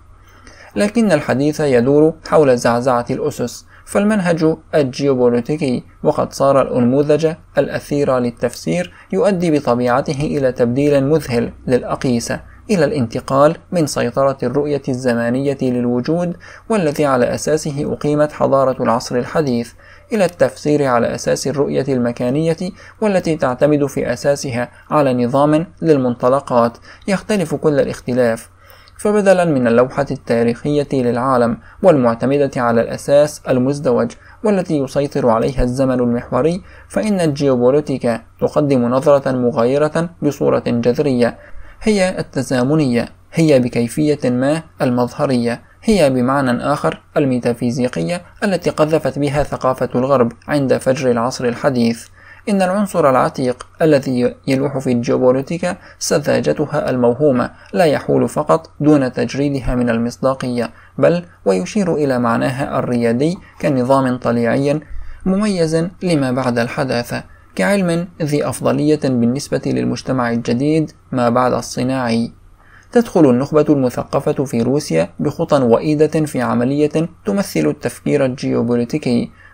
[SPEAKER 1] لكن الحديث يدور حول زعزعة الأسس. فالمنهج الجيوبوليتيكي وقد صار الأنموذج الأثير للتفسير، يؤدي بطبيعته إلى تبديل مذهل للأقيسة، إلى الانتقال من سيطرة الرؤية الزمانية للوجود، والذي على أساسه أقيمت حضارة العصر الحديث، إلى التفسير على أساس الرؤية المكانية، والتي تعتمد في أساسها على نظام للمنطلقات يختلف كل الاختلاف. فبدلا من اللوحة التاريخية للعالم والمعتمدة على الأساس المزدوج والتي يسيطر عليها الزمن المحوري، فإن الجيوبوليتيكا تقدم نظرة مغايرة بصورة جذرية، هي التزامنية، هي بكيفية ما المظهرية، هي بمعنى آخر الميتافيزيقية التي قذفت بها ثقافة الغرب عند فجر العصر الحديث. إن العنصر العتيق الذي يلوح في الجيوبوليتيكا سذاجتها الموهومة لا يحول فقط دون تجريدها من المصداقية، بل ويشير إلى معناها الريادي كنظام طليعي مميز لما بعد الحداثة، كعلم ذي أفضلية بالنسبة للمجتمع الجديد ما بعد الصناعي. تدخل النخبة المثقفة في روسيا بخطى وئيدة في عملية تمثل التفكير الجيوبوليتيكي،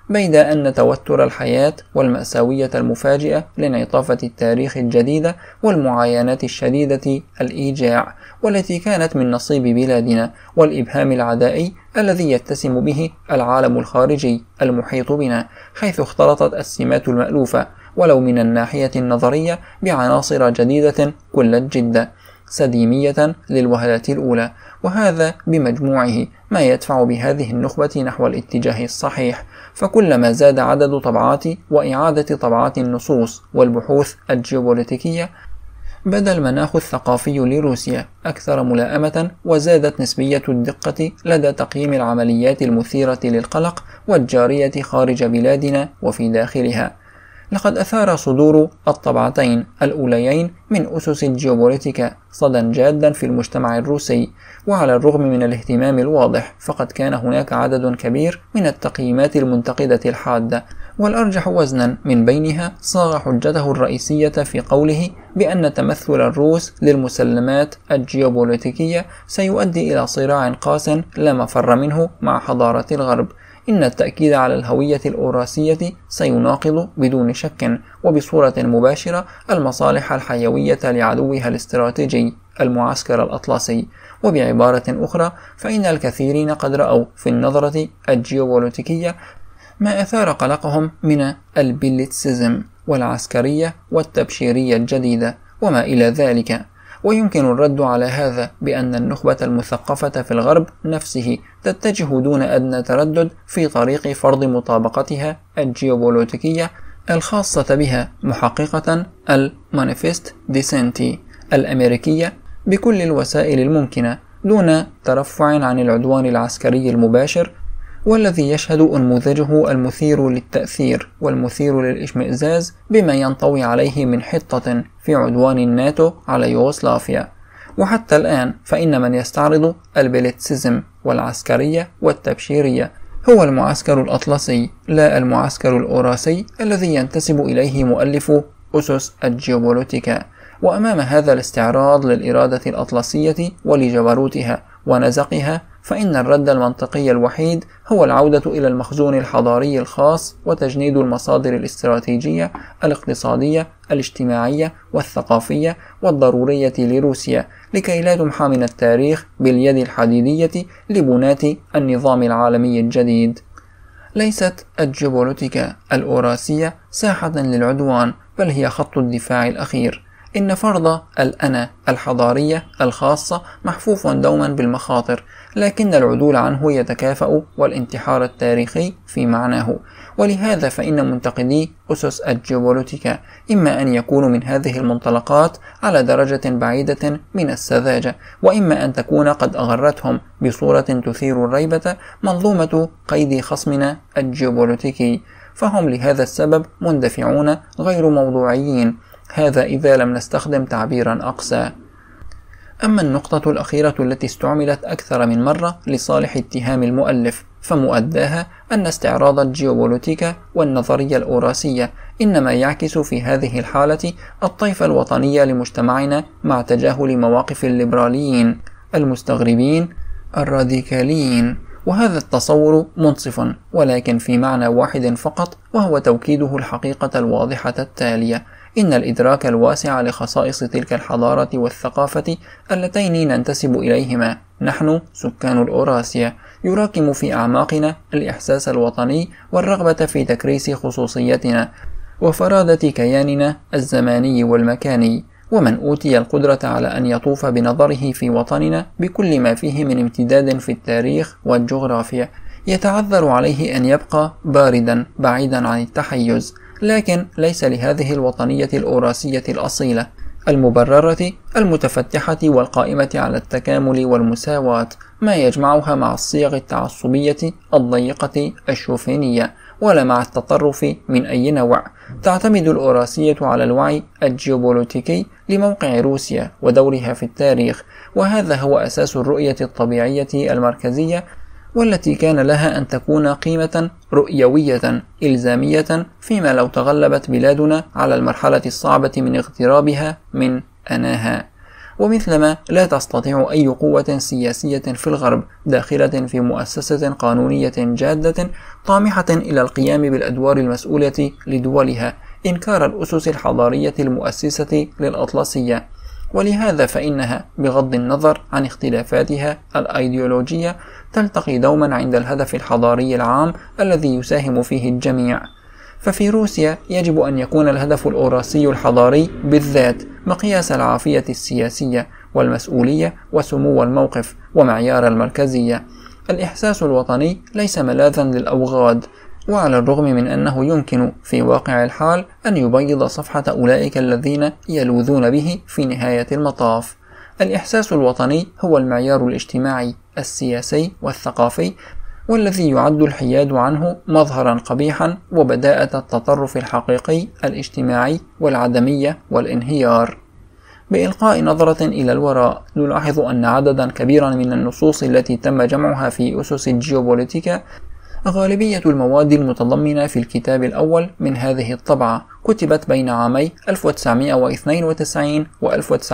[SPEAKER 1] بيد أن توتر الحياة والمأساوية المفاجئة لانعطافة التاريخ الجديدة والمعاينات الشديدة الإيجاع والتي كانت من نصيب بلادنا والإبهام العدائي الذي يتسم به العالم الخارجي المحيط بنا، حيث اختلطت السمات المألوفة ولو من الناحية النظرية بعناصر جديدة كل الجدة سديمية للوهلة الأولى، وهذا بمجموعه ما يدفع بهذه النخبة نحو الاتجاه الصحيح. فكلما زاد عدد طبعات وإعادة طبعات النصوص والبحوث الجيوبوليتيكية بدا المناخ الثقافي لروسيا أكثر ملائمة، وزادت نسبية الدقة لدى تقييم العمليات المثيرة للقلق والجارية خارج بلادنا وفي داخلها. لقد أثار صدور الطبعتين الأوليين من أسس الجيوبوليتيكا صدى جادا في المجتمع الروسي، وعلى الرغم من الاهتمام الواضح فقد كان هناك عدد كبير من التقييمات المنتقدة الحادة، والأرجح وزنا من بينها صاغ حجته الرئيسية في قوله بأن تمثل الروس للمسلمات الجيوبوليتيكية سيؤدي إلى صراع قاس لا مفر منه مع حضارة الغرب. إن التأكيد على الهوية الأوراسية سيناقض بدون شك وبصورة مباشرة المصالح الحيوية لعدوها الاستراتيجي المعسكر الأطلسي. وبعبارة أخرى فإن الكثيرين قد رأوا في النظرة الجيوبوليتيكية ما أثار قلقهم من البيليتسيزم والعسكرية والتبشيرية الجديدة وما إلى ذلك. ويمكن الرد على هذا بأن النخبة المثقفة في الغرب نفسه تتجه دون أدنى تردد في طريق فرض مطابقتها الجيوبوليتيكية الخاصة بها محققة المانيفست ديسنتي الأمريكية بكل الوسائل الممكنة دون ترفع عن العدوان العسكري المباشر، والذي يشهد أنموذجه المثير للتأثير والمثير للإشمئزاز بما ينطوي عليه من حطة في عدوان الناتو على يوغوسلافيا. وحتى الآن فإن من يستعرض البيليتسيزم والعسكرية والتبشيرية هو المعسكر الأطلسي لا المعسكر الأوراسي الذي ينتسب إليه مؤلف أسس الجيوبوليتيكا. وأمام هذا الاستعراض للإرادة الأطلسية ولجبروتها ونزقها فإن الرد المنطقي الوحيد هو العودة إلى المخزون الحضاري الخاص وتجنيد المصادر الاستراتيجية الاقتصادية الاجتماعية والثقافية والضرورية لروسيا لكي لا تمحى من التاريخ باليد الحديدية لبنات النظام العالمي الجديد. ليست الجيوبوليتيكا الأوراسية ساحة للعدوان، بل هي خط الدفاع الأخير. إن فرض الأنا الحضارية الخاصة محفوف دوما بالمخاطر، لكن العدول عنه يتكافأ والانتحار التاريخي في معناه. ولهذا فإن منتقدي أسس الجيوبوليتيكا إما أن يكونوا من هذه المنطلقات على درجة بعيدة من السذاجة، وإما أن تكون قد أغرتهم بصورة تثير الريبة منظومة قيد خصمنا الجيوبوليتيكي، فهم لهذا السبب مندفعون غير موضوعيين، هذا إذا لم نستخدم تعبيرا أقسى. أما النقطة الأخيرة التي استعملت أكثر من مرة لصالح اتهام المؤلف فمؤداها أن استعراض الجيوبوليتيكا والنظرية الأوراسية إنما يعكس في هذه الحالة الطيف الوطني لمجتمعنا مع تجاهل مواقف الليبراليين المستغربين الراديكاليين. وهذا التصور منصف، ولكن في معنى واحد فقط، وهو توكيده الحقيقة الواضحة التالية: إن الإدراك الواسع لخصائص تلك الحضارة والثقافة اللتين ننتسب إليهما نحن سكان الأوراسيا يراكم في أعماقنا الإحساس الوطني والرغبة في تكريس خصوصيتنا وفرادة كياننا الزماني والمكاني. ومن أوتي القدرة على أن يطوف بنظره في وطننا بكل ما فيه من امتداد في التاريخ والجغرافيا يتعذر عليه أن يبقى باردا بعيدا عن التحيز، لكن ليس لهذه الوطنية الأوراسية الأصيلة المبررة المتفتحة والقائمة على التكامل والمساواة ما يجمعها مع الصيغ التعصبية الضيقة الشوفينية، ولا مع التطرف من أي نوع. تعتمد الأوراسية على الوعي الجيوبوليتيكي لموقع روسيا ودورها في التاريخ، وهذا هو أساس الرؤية الطبيعية المركزية، والتي كان لها أن تكون قيمة رؤيوية إلزامية فيما لو تغلبت بلادنا على المرحلة الصعبة من اغترابها من أناها. ومثلما لا تستطيع أي قوة سياسية في الغرب داخلة في مؤسسة قانونية جادة طامحة إلى القيام بالأدوار المسؤولة لدولها إنكار الأسس الحضارية المؤسسة للأطلسية، ولهذا فإنها بغض النظر عن اختلافاتها الأيديولوجية تلتقي دوما عند الهدف الحضاري العام الذي يساهم فيه الجميع. ففي روسيا يجب أن يكون الهدف الأوراسي الحضاري بالذات مقياس العافية السياسية والمسؤولية وسمو الموقف ومعيار المركزية. الإحساس الوطني ليس ملاذا للأوغاد، وعلى الرغم من أنه يمكن في واقع الحال أن يبيض صفحة أولئك الذين يلوذون به في نهاية المطاف. الإحساس الوطني هو المعيار الاجتماعي السياسي والثقافي، والذي يعد الحياد عنه مظهرا قبيحا وبداءة التطرف الحقيقي الاجتماعي والعدمية والانهيار. بإلقاء نظرة إلى الوراء نلاحظ أن عددا كبيرا من النصوص التي تم جمعها في أسس الجيوبوليتيكا، غالبية المواد المتضمنة في الكتاب الأول من هذه الطبعة كتبت بين عامي 1992 و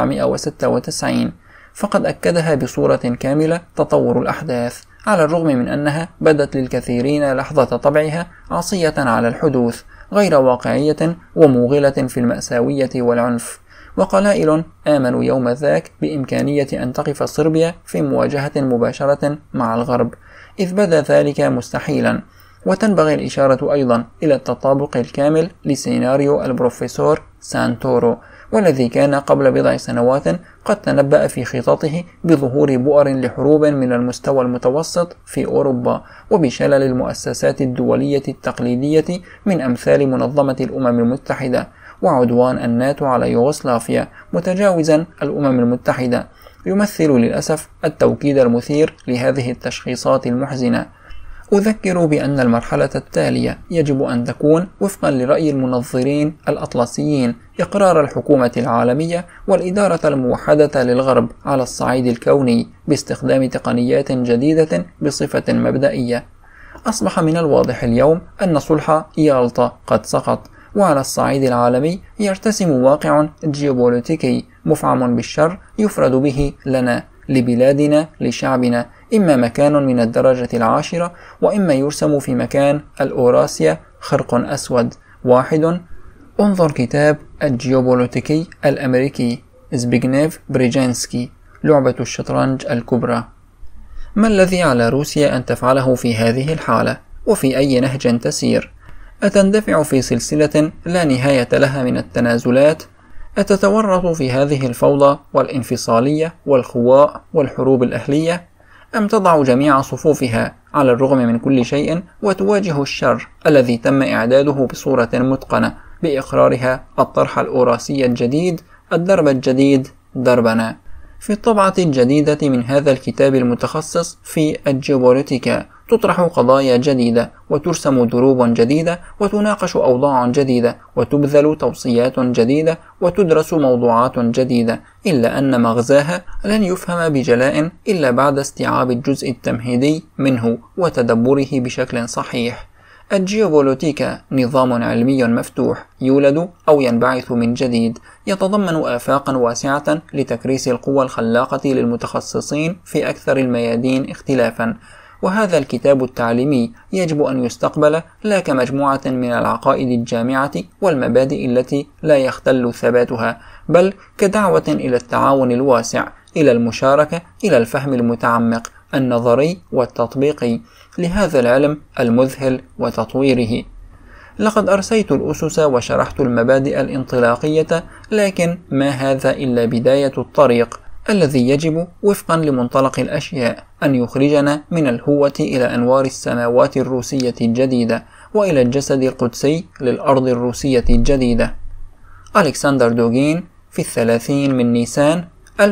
[SPEAKER 1] 1996، فقد أكدها بصورة كاملة تطور الأحداث، على الرغم من أنها بدت للكثيرين لحظة طبعها عصية على الحدوث، غير واقعية وموغلة في المأساوية والعنف. وقلائل آمنوا يوم ذاك بإمكانية أن تقف صربيا في مواجهة مباشرة مع الغرب، إذ بدا ذلك مستحيلا. وتنبغي الإشارة أيضا إلى التطابق الكامل لسيناريو البروفيسور سانتورو، والذي كان قبل بضع سنوات قد تنبأ في خططه بظهور بؤر لحروب من المستوى المتوسط في أوروبا، وبشلل المؤسسات الدولية التقليدية من أمثال منظمة الأمم المتحدة، وعدوان الناتو على يوغوسلافيا متجاوزا الأمم المتحدة، يمثل للأسف التوكيد المثير لهذه التشخيصات المحزنة. أذكر بأن المرحلة التالية يجب أن تكون وفقا لرأي المنظرين الأطلسيين إقرار الحكومة العالمية والإدارة الموحدة للغرب على الصعيد الكوني باستخدام تقنيات جديدة بصفة مبدئية. أصبح من الواضح اليوم أن صلح يالطا قد سقط، وعلى الصعيد العالمي يرتسم واقع جيوبوليتيكي مفعم بالشر يفرد به لنا، لبلادنا، لشعبنا، إما مكان من الدرجة 10، وإما يرسم في مكان الأوراسيا خرق أسود واحد. انظر كتاب الجيوبوليتيكي الأمريكي زبيغنيف بريجينسكي، لعبة الشطرنج الكبرى. ما الذي على روسيا أن تفعله في هذه الحالة؟ وفي أي نهج تسير؟ أتندفع في سلسلة لا نهاية لها من التنازلات؟ أتتورط في هذه الفوضى والانفصالية والخواء والحروب الأهلية؟ أم تضع جميع صفوفها على الرغم من كل شيء وتواجه الشر الذي تم إعداده بصورة متقنة بإقرارها الطرح الأوراسي الجديد، الدرب الجديد دربنا؟ في الطبعة الجديدة من هذا الكتاب المتخصص في الجيوبوليتيكا تطرح قضايا جديدة، وترسم دروب جديدة، وتناقش أوضاع جديدة، وتبذل توصيات جديدة، وتدرس موضوعات جديدة، إلا أن مغزاها لن يفهم بجلاء إلا بعد استيعاب الجزء التمهيدي منه وتدبره بشكل صحيح. الجيوبوليتيكا نظام علمي مفتوح يولد أو ينبعث من جديد، يتضمن آفاقا واسعة لتكريس القوى الخلاقة للمتخصصين في أكثر الميادين اختلافا. وهذا الكتاب التعليمي يجب أن يستقبل لا كمجموعة من العقائد الجامعة والمبادئ التي لا يختل ثباتها، بل كدعوة إلى التعاون الواسع، إلى المشاركة، إلى الفهم المتعمق النظري والتطبيقي لهذا العلم المذهل وتطويره. لقد أرسيت الأسس وشرحت المبادئ الانطلاقية، لكن ما هذا إلا بداية الطريق الذي يجب وفقا لمنطلق الأشياء أن يخرجنا من الهوة إلى أنوار السماوات الروسية الجديدة، وإلى الجسد القدسي للأرض الروسية الجديدة. ألكسندر دوغين في 30 من نيسان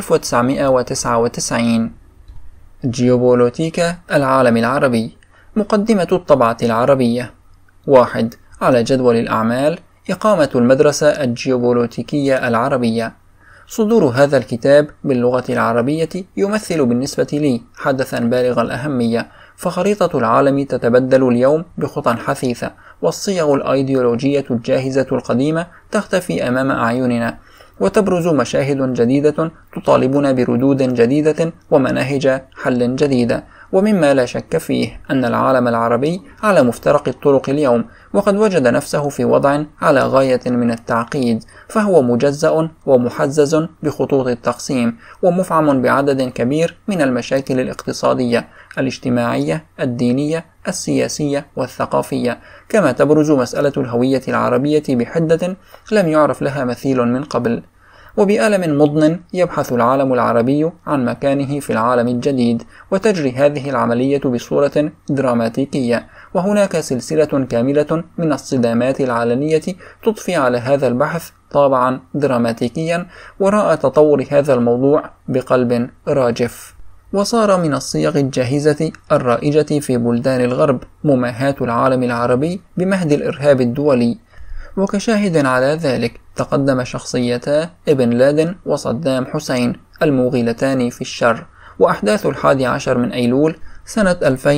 [SPEAKER 1] 1999. جيوبوليتيكا العالم العربي. مقدمة الطبعة العربية. 1. على جدول الأعمال إقامة المدرسة الجيوبوليتيكية العربية. صدور هذا الكتاب باللغة العربية يمثل بالنسبة لي حدثا بالغ الأهمية، فخريطة العالم تتبدل اليوم بخطى حثيثة، والصيغ الأيديولوجية الجاهزة القديمة تختفي أمام أعيننا، وتبرز مشاهد جديدة تطالبنا بردود جديدة ومناهج حل جديدة. ومما لا شك فيه أن العالم العربي على مفترق الطرق اليوم، وقد وجد نفسه في وضع على غاية من التعقيد، فهو مجزأ ومحزز بخطوط التقسيم، ومفعم بعدد كبير من المشاكل الاقتصادية، الاجتماعية، الدينية، السياسية والثقافية، كما تبرز مسألة الهوية العربية بحدة لم يعرف لها مثيل من قبل. وبألم مضن يبحث العالم العربي عن مكانه في العالم الجديد، وتجري هذه العملية بصورة دراماتيكية، وهناك سلسلة كاملة من الصدامات العلنية تضفي على هذا البحث طابعا دراماتيكيا وراء تطور هذا الموضوع بقلب راجف. وصار من الصيغ الجاهزة الرائجة في بلدان الغرب مماهاة العالم العربي بمهد الإرهاب الدولي، وكشاهد على ذلك تقدم شخصيتا ابن لادن وصدام حسين الموغلتان في الشر، وأحداث 11 من أيلول سنة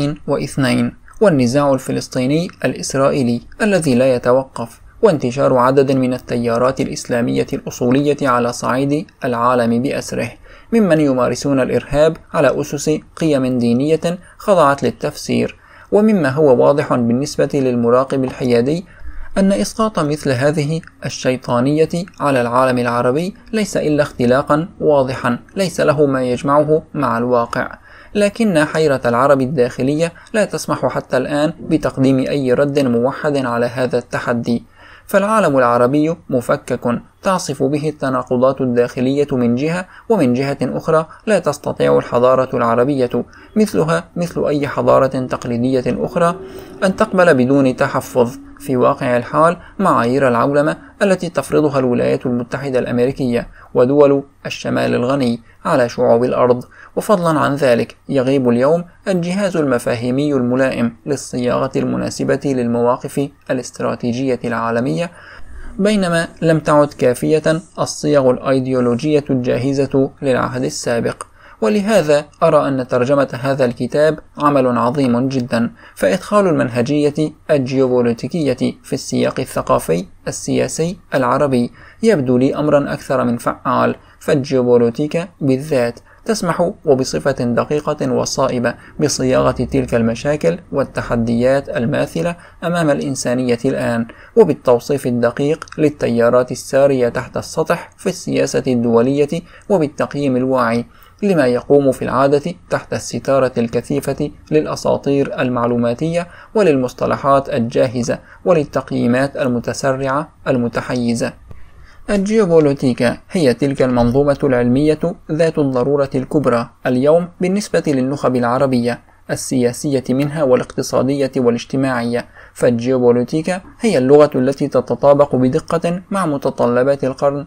[SPEAKER 1] 2002، والنزاع الفلسطيني الإسرائيلي الذي لا يتوقف، وانتشار عدد من التيارات الإسلامية الأصولية على صعيد العالم بأسره، ممن يمارسون الإرهاب على أسس قيم دينية خضعت للتفسير. ومما هو واضح بالنسبة للمراقب الحيادي أن إسقاط مثل هذه الشيطانية على العالم العربي ليس إلا اختلاقا واضحا ليس له ما يجمعه مع الواقع، لكن حيرة العرب الداخلية لا تسمح حتى الآن بتقديم أي رد موحد على هذا التحدي. فالعالم العربي مفكك تعصف به التناقضات الداخلية من جهة، ومن جهة أخرى لا تستطيع الحضارة العربية مثلها مثل أي حضارة تقليدية أخرى أن تقبل بدون تحفظ في واقع الحال معايير العولمة التي تفرضها الولايات المتحدة الأمريكية ودول الشمال الغني على شعوب الأرض. وفضلا عن ذلك يغيب اليوم الجهاز المفاهيمي الملائم للصياغة المناسبة للمواقف الاستراتيجية العالمية، بينما لم تعد كافية الصيغ الأيديولوجية الجاهزة للعهد السابق. ولهذا أرى أن ترجمة هذا الكتاب عمل عظيم جدا، فإدخال المنهجية الجيوبوليتيكية في السياق الثقافي السياسي العربي يبدو لي أمرا أكثر من فعال، فالجيوبوليتيكا بالذات تسمح وبصفة دقيقة وصائبة بصياغة تلك المشاكل والتحديات الماثلة أمام الإنسانية الآن، وبالتوصيف الدقيق للتيارات السارية تحت السطح في السياسة الدولية، وبالتقييم الواعي لما يقوم في العادة تحت الستارة الكثيفة للأساطير المعلوماتية وللمصطلحات الجاهزة وللتقييمات المتسرعة المتحيزة. الجيوبوليتيكا هي تلك المنظومة العلمية ذات الضرورة الكبرى اليوم بالنسبة للنخب العربية السياسية منها والاقتصادية والاجتماعية، فالجيوبوليتيكا هي اللغة التي تتطابق بدقة مع متطلبات القرن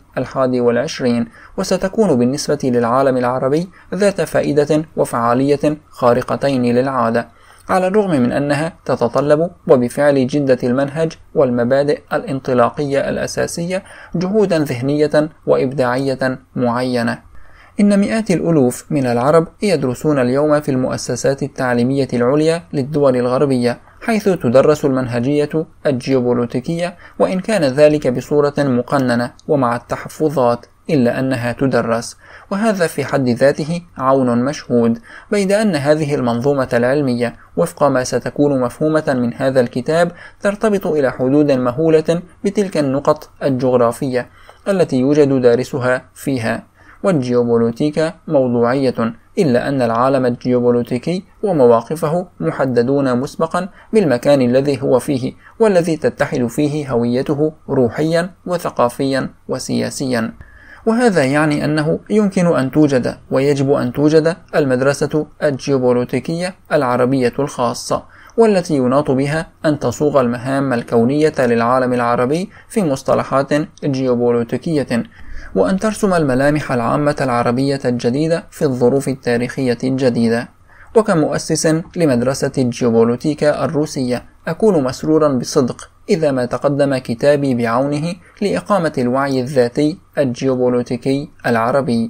[SPEAKER 1] 21، وستكون بالنسبة للعالم العربي ذات فائدة وفعالية خارقتين للعادة، على الرغم من أنها تتطلب وبفعل جدة المنهج والمبادئ الانطلاقية الأساسية جهودا ذهنية وإبداعية معينة. إن مئات الألوف من العرب يدرسون اليوم في المؤسسات التعليمية العليا للدول الغربية، حيث تدرس المنهجية الجيوبوليتيكية، وإن كان ذلك بصورة مقننة ومع التحفظات، إلا أنها تدرس، وهذا في حد ذاته عون مشهود، بيد أن هذه المنظومة العلمية وفق ما ستكون مفهومة من هذا الكتاب ترتبط إلى حدود مهولة بتلك النقط الجغرافية التي يوجد دارسها فيها. والجيوبوليتيكا موضوعية، إلا أن العالم الجيوبوليتيكي ومواقفه محددون مسبقا بالمكان الذي هو فيه، والذي تتحد فيه هويته روحيا وثقافيا وسياسيا. وهذا يعني أنه يمكن أن توجد ويجب أن توجد المدرسة الجيوبوليتيكية العربية الخاصة، والتي يناط بها أن تصوغ المهام الكونية للعالم العربي في مصطلحات جيوبوليتيكية، وأن ترسم الملامح العامة العربية الجديدة في الظروف التاريخية الجديدة. وكمؤسس لمدرسة الجيوبوليتيكا الروسية أكون مسرورا بصدق إذا ما تقدم كتابي بعونه لإقامة الوعي الذاتي الجيوبوليتيكي العربي.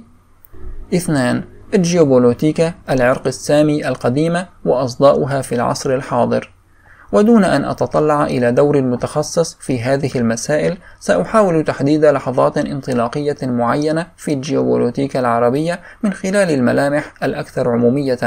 [SPEAKER 1] 2. الجيوبوليتيكا العرق السامي القديمة وأصداؤها في العصر الحاضر. ودون أن أتطلع إلى دور المتخصص في هذه المسائل، سأحاول تحديد لحظات انطلاقية معينة في الجيوبوليتيكا العربية من خلال الملامح الأكثر عمومية.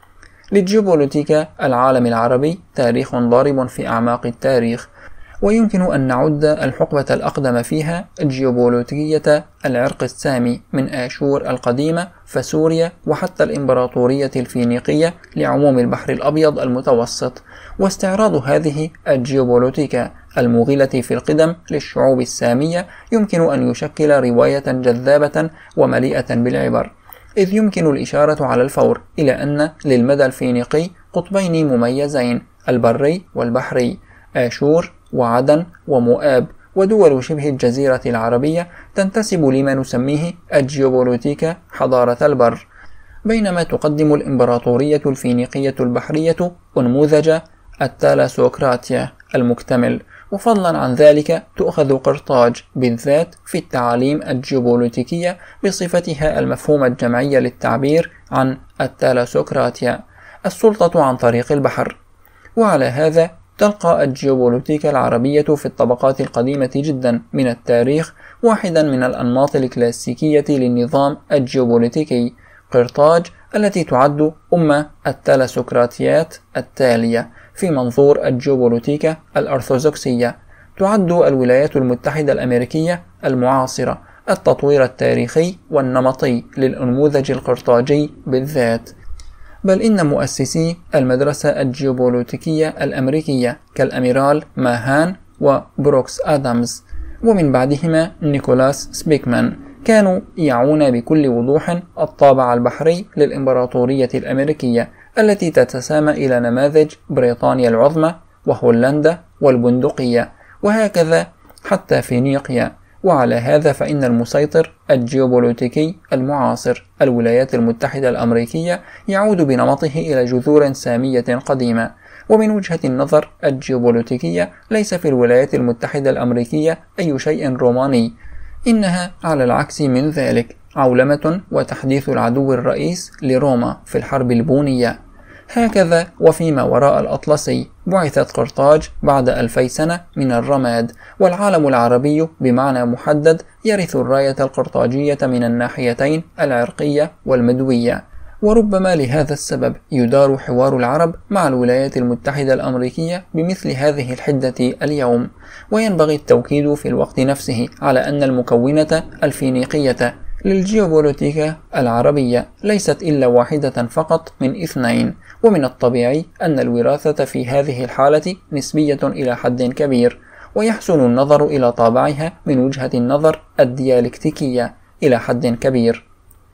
[SPEAKER 1] للجيوبوليتيكا العالم العربي تاريخ ضارب في أعماق التاريخ، ويمكن أن نعد الحقبة الأقدم فيها جيوبوليتية العرق السامي من آشور القديمة فسوريا وحتى الإمبراطورية الفينيقية لعموم البحر الأبيض المتوسط، واستعراض هذه الجيوبوليتيكا الموغلة في القدم للشعوب السامية يمكن أن يشكل رواية جذابة ومليئة بالعبر، إذ يمكن الإشارة على الفور إلى أن للمدى الفينيقي قطبين مميزين، البري والبحري، آشور وعدن ومؤاب، ودول شبه الجزيرة العربية تنتسب لما نسميه الجيوبوليتيكا حضارة البر، بينما تقدم الإمبراطورية الفينيقية البحرية أنموذج التالاسوقراطيا المكتمل، وفضلا عن ذلك تؤخذ قرطاج بالذات في التعاليم الجيوبوليتيكية بصفتها المفهوم الجمعي للتعبير عن التالاسوقراطيا، السلطة عن طريق البحر. وعلى هذا تلقى الجيوبوليتيكا العربية في الطبقات القديمة جدا من التاريخ واحدا من الأنماط الكلاسيكية للنظام الجيوبوليتيكي، قرطاج التي تعد أم التالاسوقراطيات التالية في منظور الجيوبوليتيكا الأرثوذكسية. تعد الولايات المتحدة الأمريكية المعاصرة التطوير التاريخي والنمطي للأنموذج القرطاجي بالذات، بل إن مؤسسي المدرسة الجيوبوليتيكية الأمريكية كالأميرال ماهان وبروكس آدامز ومن بعدهما نيكولاس سبيكمان كانوا يعون بكل وضوح الطابع البحري للإمبراطورية الأمريكية التي تتسامى إلى نماذج بريطانيا العظمى وهولندا والبندقية، وهكذا حتى فينيقيا. وعلى هذا فإن المسيطر الجيوبوليتيكي المعاصر الولايات المتحدة الأمريكية يعود بنمطه إلى جذور سامية قديمة. ومن وجهة النظر الجيوبوليتيكية ليس في الولايات المتحدة الأمريكية أي شيء روماني، إنها على العكس من ذلك عولمة وتحديث العدو الرئيس لروما في الحرب البونية. هكذا وفيما وراء الأطلسي بعثت قرطاج بعد 2000 سنة من الرماد، والعالم العربي بمعنى محدد يرث الراية القرطاجية من الناحيتين العرقية والمدوية. وربما لهذا السبب يدار حوار العرب مع الولايات المتحدة الأمريكية بمثل هذه الحدة اليوم. وينبغي التوكيد في الوقت نفسه على أن المكونة الفينيقية للجيوبوليتيكا العربية ليست إلا واحدة فقط من اثنين، ومن الطبيعي أن الوراثة في هذه الحالة نسبية إلى حد كبير، ويحسن النظر إلى طابعها من وجهة النظر الديالكتيكية إلى حد كبير.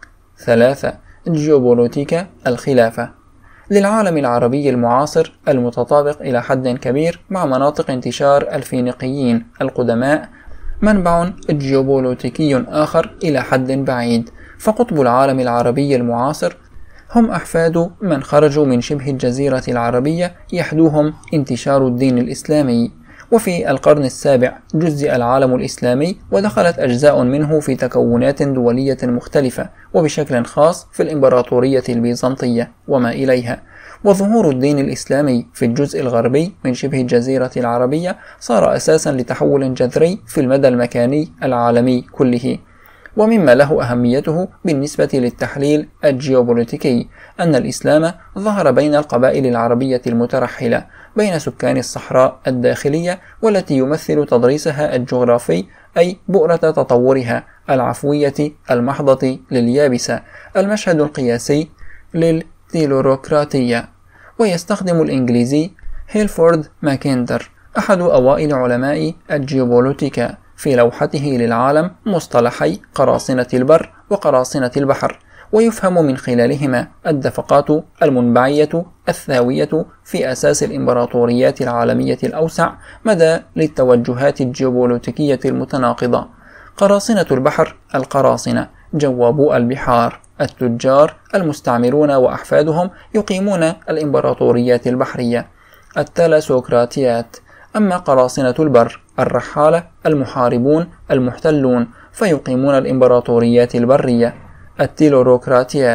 [SPEAKER 1] 3. جيوبوليتيكا الخلافة. للعالم العربي المعاصر المتطابق إلى حد كبير مع مناطق انتشار الفينيقيين القدماء منبع جيوبوليتيكي آخر إلى حد بعيد، فقطب العالم العربي المعاصر هم أحفاد من خرجوا من شبه الجزيرة العربية يحدوهم انتشار الدين الإسلامي. وفي القرن السابع جزء العالم الإسلامي ودخلت أجزاء منه في تكونات دولية مختلفة، وبشكل خاص في الإمبراطورية البيزنطية وما إليها. وظهور الدين الإسلامي في الجزء الغربي من شبه الجزيرة العربية صار أساسا لتحول جذري في المدى المكاني العالمي كله. ومما له أهميته بالنسبة للتحليل الجيوبوليتيكي أن الإسلام ظهر بين القبائل العربية المترحلة بين سكان الصحراء الداخلية، والتي يمثل تضريسها الجغرافي أي بؤرة تطورها العفوية المحضة لليابسة، المشهد القياسي للتيلوروقراطية. ويستخدم الإنجليزي هيلفورد ماكينتر أحد أوائل علماء الجيوبوليتيكا في لوحته للعالم مصطلحي قراصنة البر وقراصنة البحر، ويفهم من خلالهما الدفقات المنبعية الثاوية في أساس الإمبراطوريات العالمية الأوسع مدى للتوجهات الجيوبوليتيكية المتناقضة. قراصنة البحر القراصنة جوابو البحار، التجار المستعمرون وأحفادهم يقيمون الإمبراطوريات البحرية، التالاسوقراطيات. أما قراصنة البر الرحالة المحاربون المحتلون فيقيمون الإمبراطوريات البرية، التيلوروقراطيات.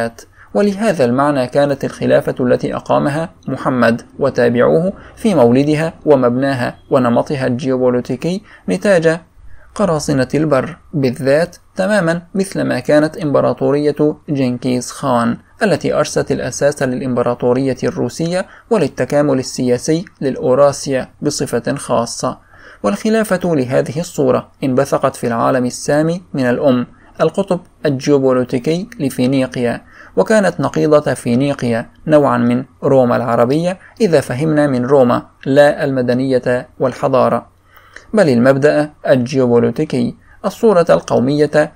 [SPEAKER 1] ولهذا المعنى كانت الخلافة التي أقامها محمد وتابعوه في مولدها ومبناها ونمطها الجيوبوليتيكي نتاج قراصنة البر، بالذات تماما مثل ما كانت إمبراطورية جنكيز خان التي أرست الأساس للإمبراطورية الروسية وللتكامل السياسي للأوراسيا بصفة خاصة. والخلافة لهذه الصورة انبثقت في العالم السامي من القطب الجيوبوليتيكي لفينيقيا، وكانت نقيضة فينيقيا نوعا من روما العربية إذا فهمنا من روما لا المدنية والحضارة، بل المبدأ الجيوبوليتيكي، الصورة القومية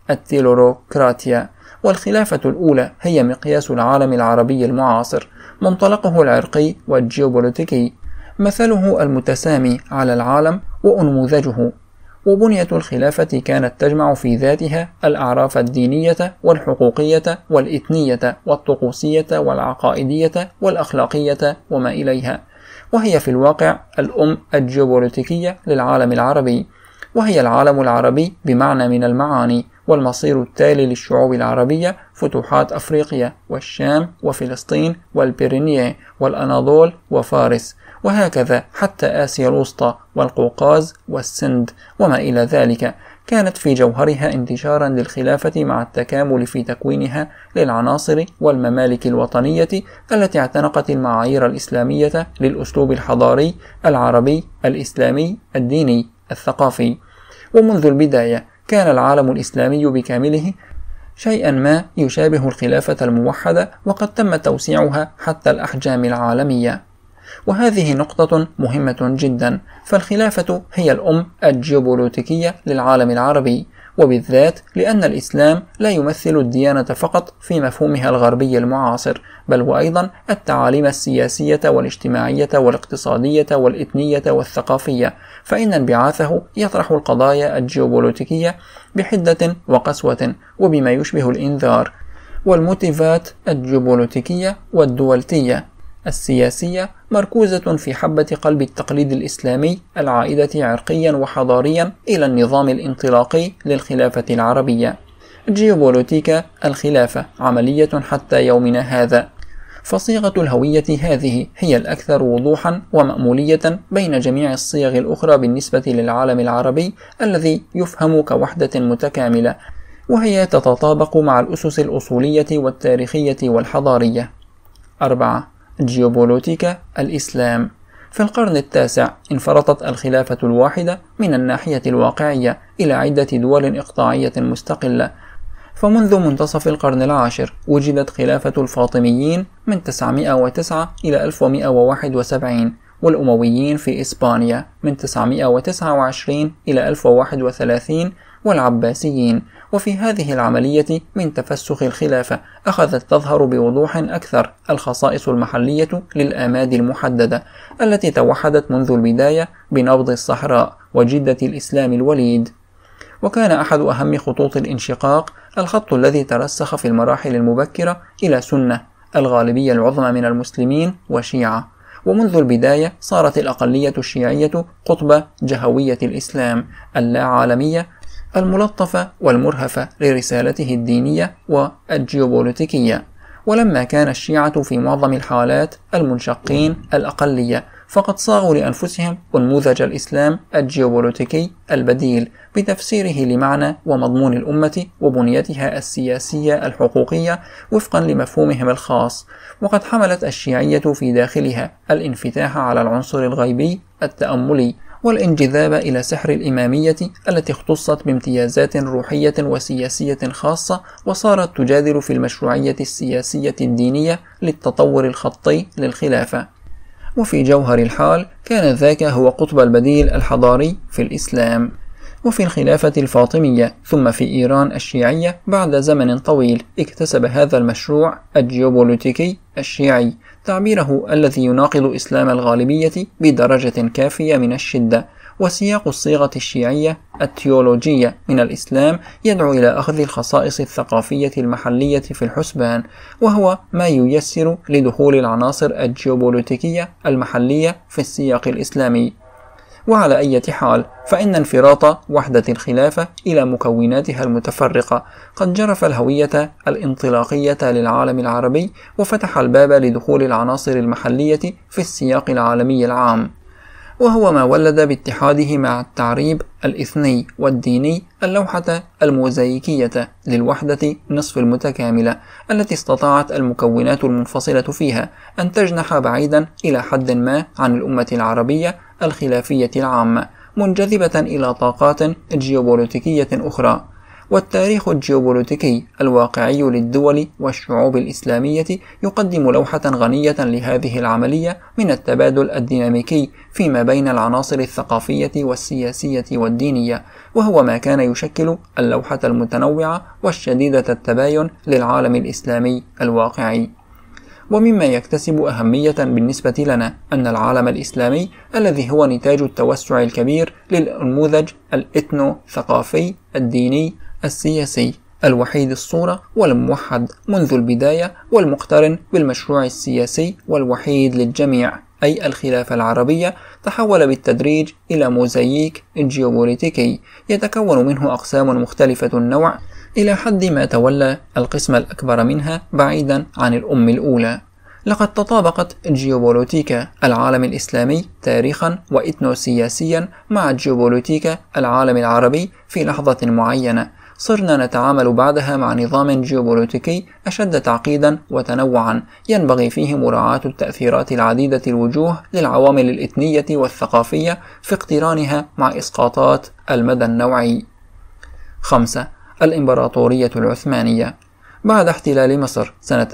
[SPEAKER 1] للتيلوروكراتيا. والخلافة الأولى هي مقياس العالم العربي المعاصر، منطلقه العرقي والجيوبوليتيكي، مثله المتسامي على العالم وأنموذجه. وبنية الخلافة كانت تجمع في ذاتها الأعراف الدينية والحقوقية والإثنية والطقوسية والعقائدية والأخلاقية وما إليها، وهي في الواقع الجيوبوليتيكية للعالم العربي، وهي العالم العربي بمعنى من المعاني، والمصير التالي للشعوب العربية فتوحات أفريقيا والشام وفلسطين والبيرينيه والأناضول وفارس، وهكذا حتى آسيا الوسطى والقوقاز والسند وما إلى ذلك. كانت في جوهرها انتشارا للخلافة مع التكامل في تكوينها للعناصر والممالك الوطنية التي اعتنقت المعايير الإسلامية للأسلوب الحضاري العربي الإسلامي الديني الثقافي. ومنذ البداية كان العالم الإسلامي بكامله شيئا ما يشابه الخلافة الموحدة، وقد تم توسيعها حتى الأحجام العالمية. وهذه نقطة مهمة جدا، فالخلافة هي الجيوبوليتيكية للعالم العربي، وبالذات لأن الإسلام لا يمثل الديانة فقط في مفهومها الغربي المعاصر، بل وأيضا التعاليم السياسية والاجتماعية والاقتصادية والإثنية والثقافية، فإن انبعاثه يطرح القضايا الجيوبوليتيكية بحدة وقسوة وبما يشبه الإنذار، والموتيفات الجيوبوليتيكية والدولتية السياسية مركوزة في حبة قلب التقليد الإسلامي العائدة عرقيا وحضاريا إلى النظام الانطلاقي للخلافة العربية. جيوبوليتيكا الخلافة عملية حتى يومنا هذا، فصيغة الهوية هذه هي الأكثر وضوحا ومأمولية بين جميع الصيغ الأخرى بالنسبة للعالم العربي الذي يفهم كوحدة متكاملة، وهي تتطابق مع الأسس الأصولية والتاريخية والحضارية. 4. جيوبوليتيكا الإسلام. في القرن التاسع انفرطت الخلافة الواحدة من الناحية الواقعية إلى عدة دول إقطاعية مستقلة، فمنذ منتصف القرن العاشر وجدت خلافة الفاطميين من 909 إلى 1171، والأمويين في إسبانيا من 929 إلى 1031، والعباسيين. وفي هذه العملية من تفسخ الخلافة أخذت تظهر بوضوح أكثر الخصائص المحلية للآماد المحددة التي توحدت منذ البداية بنبض الصحراء وجدة الإسلام الوليد. وكان أحد أهم خطوط الانشقاق الخط الذي ترسخ في المراحل المبكرة إلى سنة الغالبية العظمى من المسلمين وشيعة، ومنذ البداية صارت الأقلية الشيعية قطب جهوية الإسلام اللا عالمية الملطفة والمرهفة لرسالته الدينية والجيوبوليتيكية. ولما كان الشيعة في معظم الحالات المنشقين الأقلية، فقد صاغوا لأنفسهم أنموذج الإسلام الجيوبوليتيكي البديل بتفسيره لمعنى ومضمون الأمة وبنيتها السياسية الحقوقية وفقا لمفهومهم الخاص. وقد حملت الشيعية في داخلها الانفتاح على العنصر الغيبي التأملي والانجذاب إلى سحر الإمامية التي اختصت بامتيازات روحية وسياسية خاصة، وصارت تجادل في المشروعية السياسية الدينية للتطور الخطي للخلافة. وفي جوهر الحال كان ذاك هو قطب البديل الحضاري في الإسلام. وفي الخلافة الفاطمية ثم في إيران الشيعية بعد زمن طويل اكتسب هذا المشروع الجيوبوليتيكي الشيعي تعبيره الذي يناقض إسلام الغالبية بدرجة كافية من الشدة. وسياق الصيغة الشيعية التيولوجية من الإسلام يدعو إلى أخذ الخصائص الثقافية المحلية في الحسبان، وهو ما ييسر لدخول العناصر الجيوبوليتيكية المحلية في السياق الإسلامي. وعلى أي حال فإن انفراط وحدة الخلافة إلى مكوناتها المتفرقة قد جرف الهوية الانطلاقية للعالم العربي، وفتح الباب لدخول العناصر المحلية في السياق العالمي العام، وهو ما ولد باتحاده مع التعريب الإثني والديني اللوحة الموزايكية للوحدة نصف المتكاملة، التي استطاعت المكونات المنفصلة فيها أن تجنح بعيدا إلى حد ما عن الأمة العربية الخلافية العامة، منجذبة إلى طاقات جيوبوليتيكية أخرى. والتاريخ الجيوبوليتيكي الواقعي للدول والشعوب الإسلامية يقدم لوحة غنية لهذه العملية من التبادل الديناميكي فيما بين العناصر الثقافية والسياسية والدينية، وهو ما كان يشكل اللوحة المتنوعة والشديدة التباين للعالم الإسلامي الواقعي. ومما يكتسب أهمية بالنسبة لنا أن العالم الإسلامي الذي هو نتاج التوسع الكبير للنموذج الإثنو ثقافي الديني السياسي الوحيد الصورة والموحد منذ البداية، والمقترن بالمشروع السياسي والوحيد للجميع أي الخلافة العربية، تحول بالتدريج إلى موزاييك جيوبوليتيكي يتكون منه أقسام مختلفة النوع إلى حد ما تولى القسم الأكبر منها بعيدا عن الأم الأولى. لقد تطابقت جيوبوليتيكا العالم الإسلامي تاريخا وإثنوسياسيا مع جيوبوليتيكا العالم العربي في لحظة معينة، صرنا نتعامل بعدها مع نظام جيوبوليتيكي أشد تعقيدا وتنوعا، ينبغي فيه مراعاة التأثيرات العديدة الوجوه للعوامل الإثنية والثقافية في اقترانها مع إسقاطات المدى النوعي. 5. الإمبراطورية العثمانية. بعد احتلال مصر سنة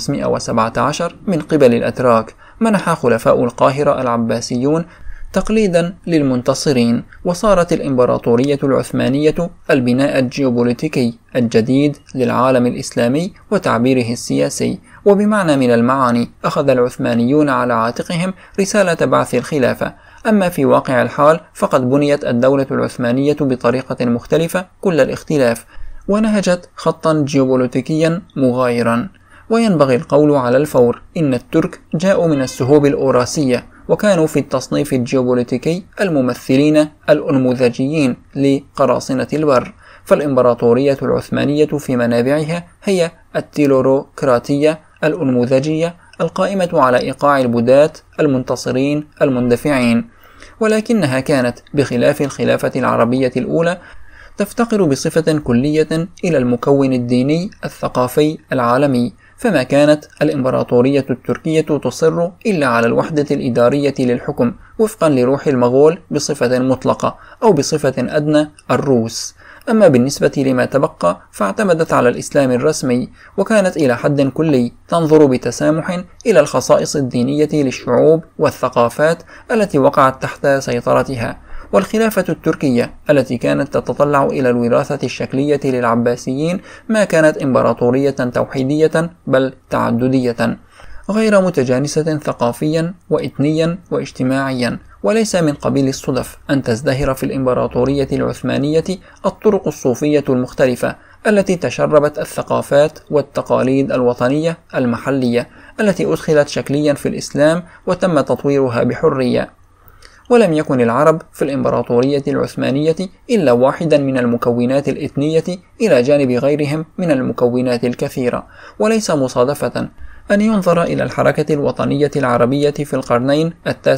[SPEAKER 1] 1517 من قبل الأتراك، منح خلفاء القاهرة العباسيون تقليدا للمنتصرين، وصارت الإمبراطورية العثمانية البناء الجيوبوليتيكي الجديد للعالم الإسلامي وتعبيره السياسي. وبمعنى من المعاني أخذ العثمانيون على عاتقهم رسالة بعث الخلافة. أما في واقع الحال فقد بنيت الدولة العثمانية بطريقة مختلفة كل الاختلاف، ونهجت خطا جيوبوليتيكيا مغايرا. وينبغي القول على الفور إن الترك جاءوا من السهوب الأوراسية، وكانوا في التصنيف الجيوبوليتيكي الممثلين الأنموذجيين لقراصنة البر، فالإمبراطورية العثمانية في منابعها هي التيلوروقراطية الأنموذجية القائمة على إيقاع البداة المنتصرين المندفعين، ولكنها كانت بخلاف الخلافة العربية الأولى تفتقر بصفة كلية إلى المكون الديني الثقافي العالمي، فما كانت الإمبراطورية التركية تصر إلا على الوحدة الإدارية للحكم وفقا لروح المغول بصفة مطلقة، أو بصفة أدنى الروس. أما بالنسبة لما تبقى فاعتمدت على الإسلام الرسمي، وكانت إلى حد كلي تنظر بتسامح إلى الخصائص الدينية للشعوب والثقافات التي وقعت تحت سيطرتها. والخلافة التركية التي كانت تتطلع إلى الوراثة الشكلية للعباسيين ما كانت إمبراطورية توحيدية بل تعددية، غير متجانسة ثقافيا وإثنيا واجتماعيا. وليس من قبيل الصدف أن تزدهر في الإمبراطورية العثمانية الطرق الصوفية المختلفة التي تشربت الثقافات والتقاليد الوطنية المحلية التي أدخلت شكليا في الإسلام وتم تطويرها بحرية. ولم يكن العرب في الإمبراطورية العثمانية إلا واحدا من المكونات الإثنية إلى جانب غيرهم من المكونات الكثيرة. وليس مصادفة أن ينظر إلى الحركة الوطنية العربية في القرنين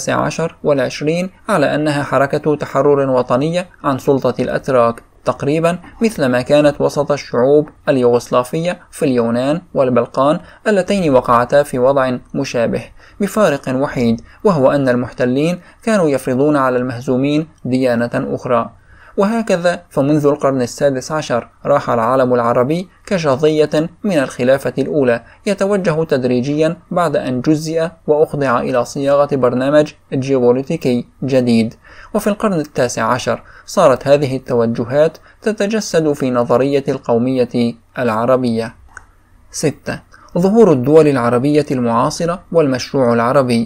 [SPEAKER 1] 19 وال20 على أنها حركة تحرر وطنية عن سلطة الأتراك، تقريبا مثل ما كانت وسط الشعوب اليوغوسلافية في اليونان والبلقان اللتين وقعتا في وضع مشابه، بفارق وحيد، وهو أن المحتلين كانوا يفرضون على المهزومين ديانة أخرى. وهكذا فمنذ القرن السادس عشر راح العالم العربي كشظية من الخلافة الأولى، يتوجه تدريجيا بعد أن جزئ وأخضع إلى صياغة برنامج جيوبوليتيكي جديد. وفي القرن التاسع عشر صارت هذه التوجهات تتجسد في نظرية القومية العربية. 6. ظهور الدول العربية المعاصرة والمشروع العربي.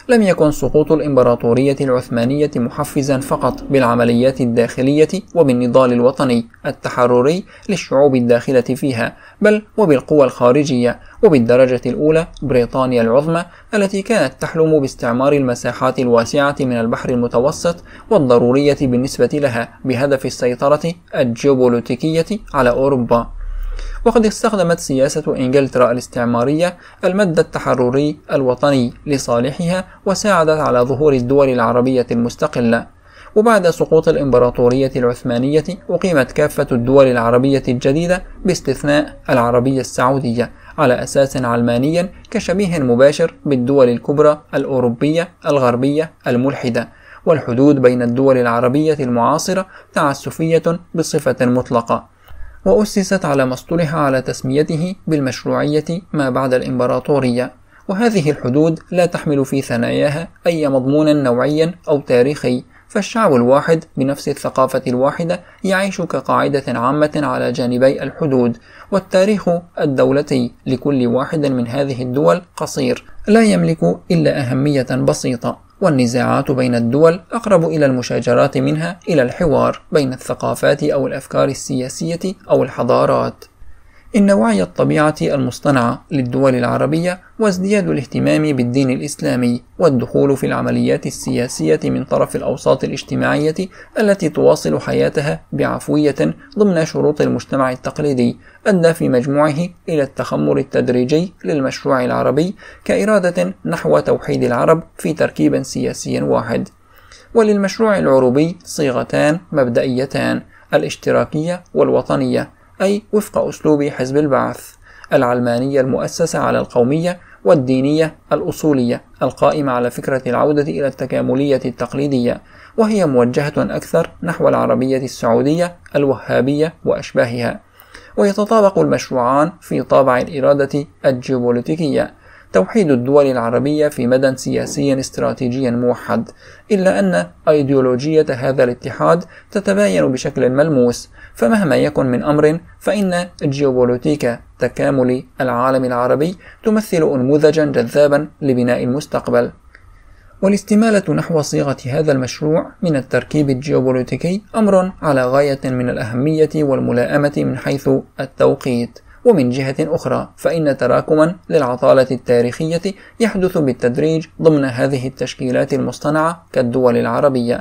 [SPEAKER 1] لم يكن سقوط الإمبراطورية العثمانية محفزا فقط بالعمليات الداخلية وبالنضال الوطني التحرري للشعوب الداخلة فيها، بل وبالقوى الخارجية، وبالدرجة الأولى بريطانيا العظمى التي كانت تحلم باستعمار المساحات الواسعة من البحر المتوسط والضرورية بالنسبة لها بهدف السيطرة الجيوبوليتيكية على أوروبا. وقد استخدمت سياسة إنجلترا الاستعمارية المد التحرري الوطني لصالحها، وساعدت على ظهور الدول العربية المستقلة. وبعد سقوط الإمبراطورية العثمانية أقيمت كافة الدول العربية الجديدة باستثناء العربية السعودية على أساس علماني كشبيه مباشر بالدول الكبرى الأوروبية الغربية الملحدة، والحدود بين الدول العربية المعاصرة تعسفية بصفة مطلقة، وأسست على ما اصطلح على تسميته بالمشروعية ما بعد الإمبراطورية. وهذه الحدود لا تحمل في ثناياها أي مضمون نوعي أو تاريخي، فالشعب الواحد بنفس الثقافة الواحدة يعيش كقاعدة عامة على جانبي الحدود، والتاريخ الدولتي لكل واحد من هذه الدول قصير، لا يملك إلا أهمية بسيطة، والنزاعات بين الدول أقرب إلى المشاجرات منها إلى الحوار بين الثقافات أو الأفكار السياسية أو الحضارات. إن وعي الطبيعة المصطنعة للدول العربية وازدياد الاهتمام بالدين الإسلامي والدخول في العمليات السياسية من طرف الأوساط الاجتماعية التي تواصل حياتها بعفوية ضمن شروط المجتمع التقليدي أدى في مجموعه إلى التخمر التدريجي للمشروع العربي كإرادة نحو توحيد العرب في تركيب سياسي واحد. وللمشروع العربي صيغتان مبدئيتان: الاشتراكية والوطنية، أي وفق أسلوب حزب البعث، العلمانية المؤسسة على القومية، والدينية الأصولية القائمة على فكرة العودة إلى التكاملية التقليدية، وهي موجهة أكثر نحو العربية السعودية الوهابية وأشباهها. ويتطابق المشروعان في طابع الإرادة الجيوبوليتيكية، توحيد الدول العربية في مدى سياسي استراتيجي موحد، إلا أن أيديولوجية هذا الاتحاد تتباين بشكل ملموس، فمهما يكن من أمر فإن جيوبوليتيك تكامل العالم العربي تمثل أنموذجا جذابا لبناء المستقبل. والاستمالة نحو صيغة هذا المشروع من التركيب الجيوبوليتيكي أمر على غاية من الأهمية والملائمة من حيث التوقيت، ومن جهة أخرى فإن تراكما للعطالة التاريخية يحدث بالتدريج ضمن هذه التشكيلات المصطنعة كالدول العربية،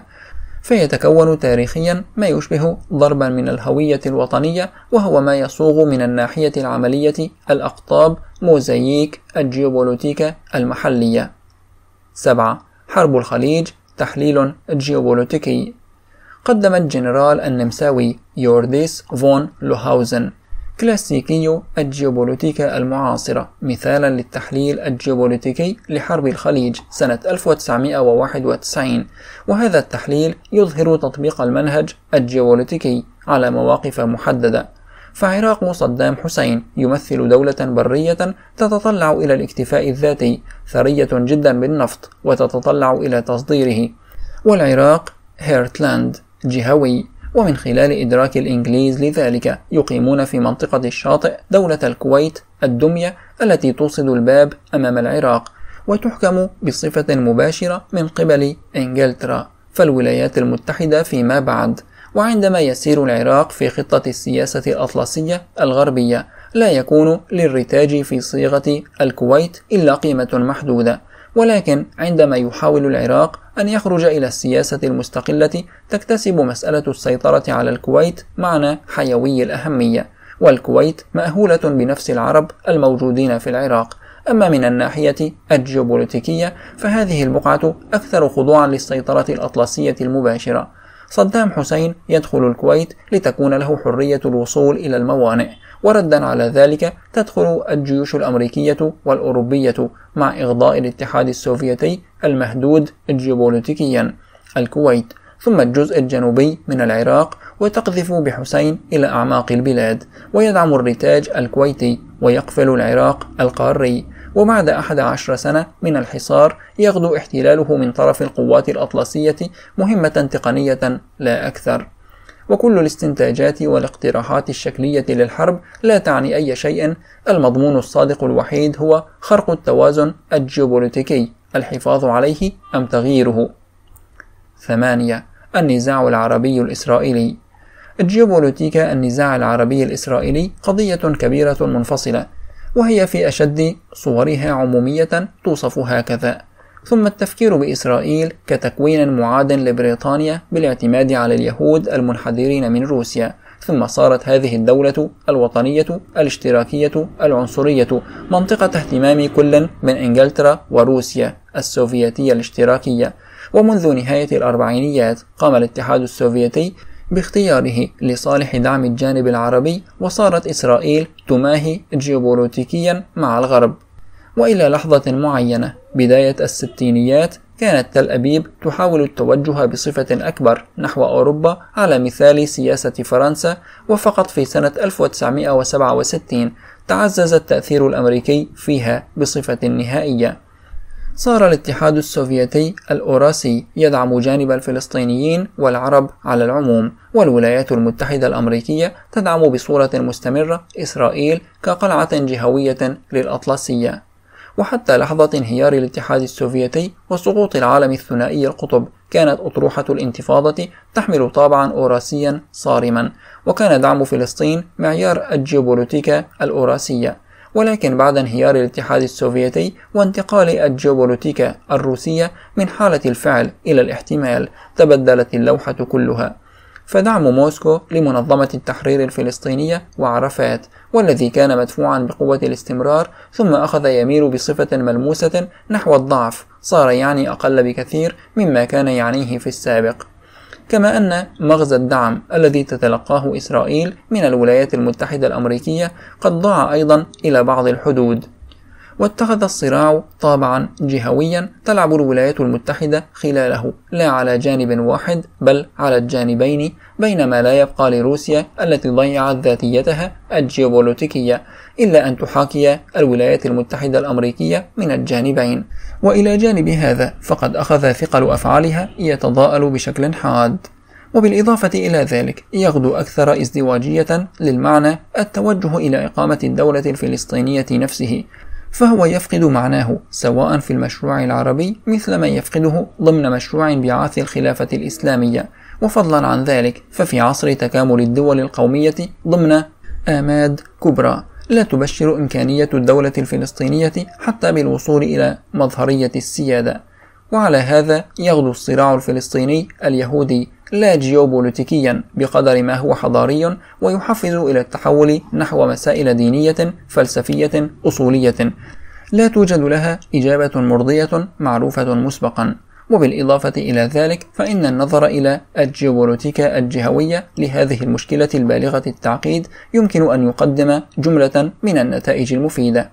[SPEAKER 1] فيتكون تاريخيا ما يشبه ضربا من الهوية الوطنية، وهو ما يصوغ من الناحية العملية الأقطاب موزاييك الجيوبوليتيك المحلية. 7. حرب الخليج، تحليل جيوبوليتيكي. قدم الجنرال النمساوي يورديس فون لوهاوزن كلاسيكي الجيوبوليتيكا المعاصرة مثالا للتحليل الجيوبوليتيكي لحرب الخليج سنة 1991، وهذا التحليل يظهر تطبيق المنهج الجيوبوليتيكي على مواقف محددة. فعراق صدام حسين يمثل دولة برية تتطلع إلى الاكتفاء الذاتي، ثرية جدا بالنفط وتتطلع إلى تصديره، والعراق هيرتلاند جهوي، ومن خلال إدراك الإنجليز لذلك يقيمون في منطقة الشاطئ دولة الكويت الدمية التي توصد الباب أمام العراق، وتحكم بصفة مباشرة من قبل إنجلترا فالولايات المتحدة فيما بعد. وعندما يسير العراق في خطة السياسة الأطلسية الغربية لا يكون للرتاج في صيغة الكويت إلا قيمة محدودة، ولكن عندما يحاول العراق أن يخرج إلى السياسة المستقلة تكتسب مسألة السيطرة على الكويت معنى حيوي الأهمية، والكويت مأهولة بنفس العرب الموجودين في العراق. أما من الناحية الجيوبوليتيكية فهذه البقعة أكثر خضوعا للسيطرة الأطلسية المباشرة. صدام حسين يدخل الكويت لتكون له حرية الوصول إلى الموانئ، وردا على ذلك تدخل الجيوش الأمريكية والأوروبية مع إغضاء الاتحاد السوفيتي المهدود جيوبوليتيكيا الكويت ثم الجزء الجنوبي من العراق، وتقذف بحسين إلى أعماق البلاد، ويدعم الرتاج الكويتي ويقفل العراق القاري. وبعد 11 سنة من الحصار يغدو احتلاله من طرف القوات الأطلسية مهمة تقنية لا أكثر. وكل الاستنتاجات والاقتراحات الشكلية للحرب لا تعني أي شيء، المضمون الصادق الوحيد هو خرق التوازن الجيوبوليتيكي الحفاظ عليه أم تغييره؟ 8. النزاع العربي الإسرائيلي. الجيوبوليتيكا النزاع العربي الإسرائيلي قضية كبيرة منفصلة، وهي في أشد صورها عمومية توصف هكذا: ثم التفكير بإسرائيل كتكوين معاد لبريطانيا بالاعتماد على اليهود المنحدرين من روسيا، ثم صارت هذه الدولة الوطنية الاشتراكية العنصرية منطقة اهتمام كل من إنجلترا وروسيا السوفيتية الاشتراكية. ومنذ نهاية الأربعينيات قام الاتحاد السوفيتي باختياره لصالح دعم الجانب العربي، وصارت إسرائيل تماهي جيوبوليتيكيا مع الغرب. وإلى لحظة معينة بداية الستينيات كانت تل أبيب تحاول التوجه بصفة أكبر نحو أوروبا على مثال سياسة فرنسا، وفقط في سنة 1967 تعزز التأثير الأمريكي فيها بصفة نهائية. صار الاتحاد السوفيتي الأوراسي يدعم جانب الفلسطينيين والعرب على العموم، والولايات المتحدة الأمريكية تدعم بصورة مستمرة إسرائيل كقلعة جهوية للأطلسية. وحتى لحظة انهيار الاتحاد السوفيتي وسقوط العالم الثنائي القطب كانت أطروحة الانتفاضة تحمل طابعا أوراسيا صارما، وكان دعم فلسطين معيار الجيوبوليتيكا الأوراسية. ولكن بعد انهيار الاتحاد السوفيتي وانتقال الجيوبوليتيكا الروسية من حالة الفعل إلى الاحتمال تبدلت اللوحة كلها. فدعم موسكو لمنظمة التحرير الفلسطينية وعرفات، والذي كان مدفوعا بقوة الاستمرار ثم أخذ يميل بصفة ملموسة نحو الضعف، صار يعني أقل بكثير مما كان يعنيه في السابق. كما أن مغزى الدعم الذي تتلقاه إسرائيل من الولايات المتحدة الأمريكية قد ضاع أيضا إلى بعض الحدود، واتخذ الصراع طابعا جهويا تلعب الولايات المتحدة خلاله لا على جانب واحد بل على الجانبين، بينما لا يبقى لروسيا التي ضيعت ذاتيتها الجيوبوليتيكية إلا أن تحاكي الولايات المتحدة الأمريكية من الجانبين. وإلى جانب هذا فقد أخذ ثقل أفعالها يتضاءل بشكل حاد. وبالإضافة إلى ذلك يغدو أكثر ازدواجية للمعنى التوجه إلى إقامة الدولة الفلسطينية نفسه، فهو يفقد معناه سواء في المشروع العربي مثل ما يفقده ضمن مشروع انبعاث الخلافة الإسلامية. وفضلا عن ذلك ففي عصر تكامل الدول القومية ضمن آماد كبرى لا تبشر إمكانية الدولة الفلسطينية حتى بالوصول إلى مظهرية السيادة. وعلى هذا يغدو الصراع الفلسطيني اليهودي لا جيوبوليتيكيا بقدر ما هو حضاري، ويحفز إلى التحول نحو مسائل دينية فلسفية أصولية لا توجد لها إجابة مرضية معروفة مسبقا. وبالإضافة إلى ذلك فإن النظر إلى الجيوبوليتيكا الجهوية لهذه المشكلة البالغة التعقيد يمكن أن يقدم جملة من النتائج المفيدة.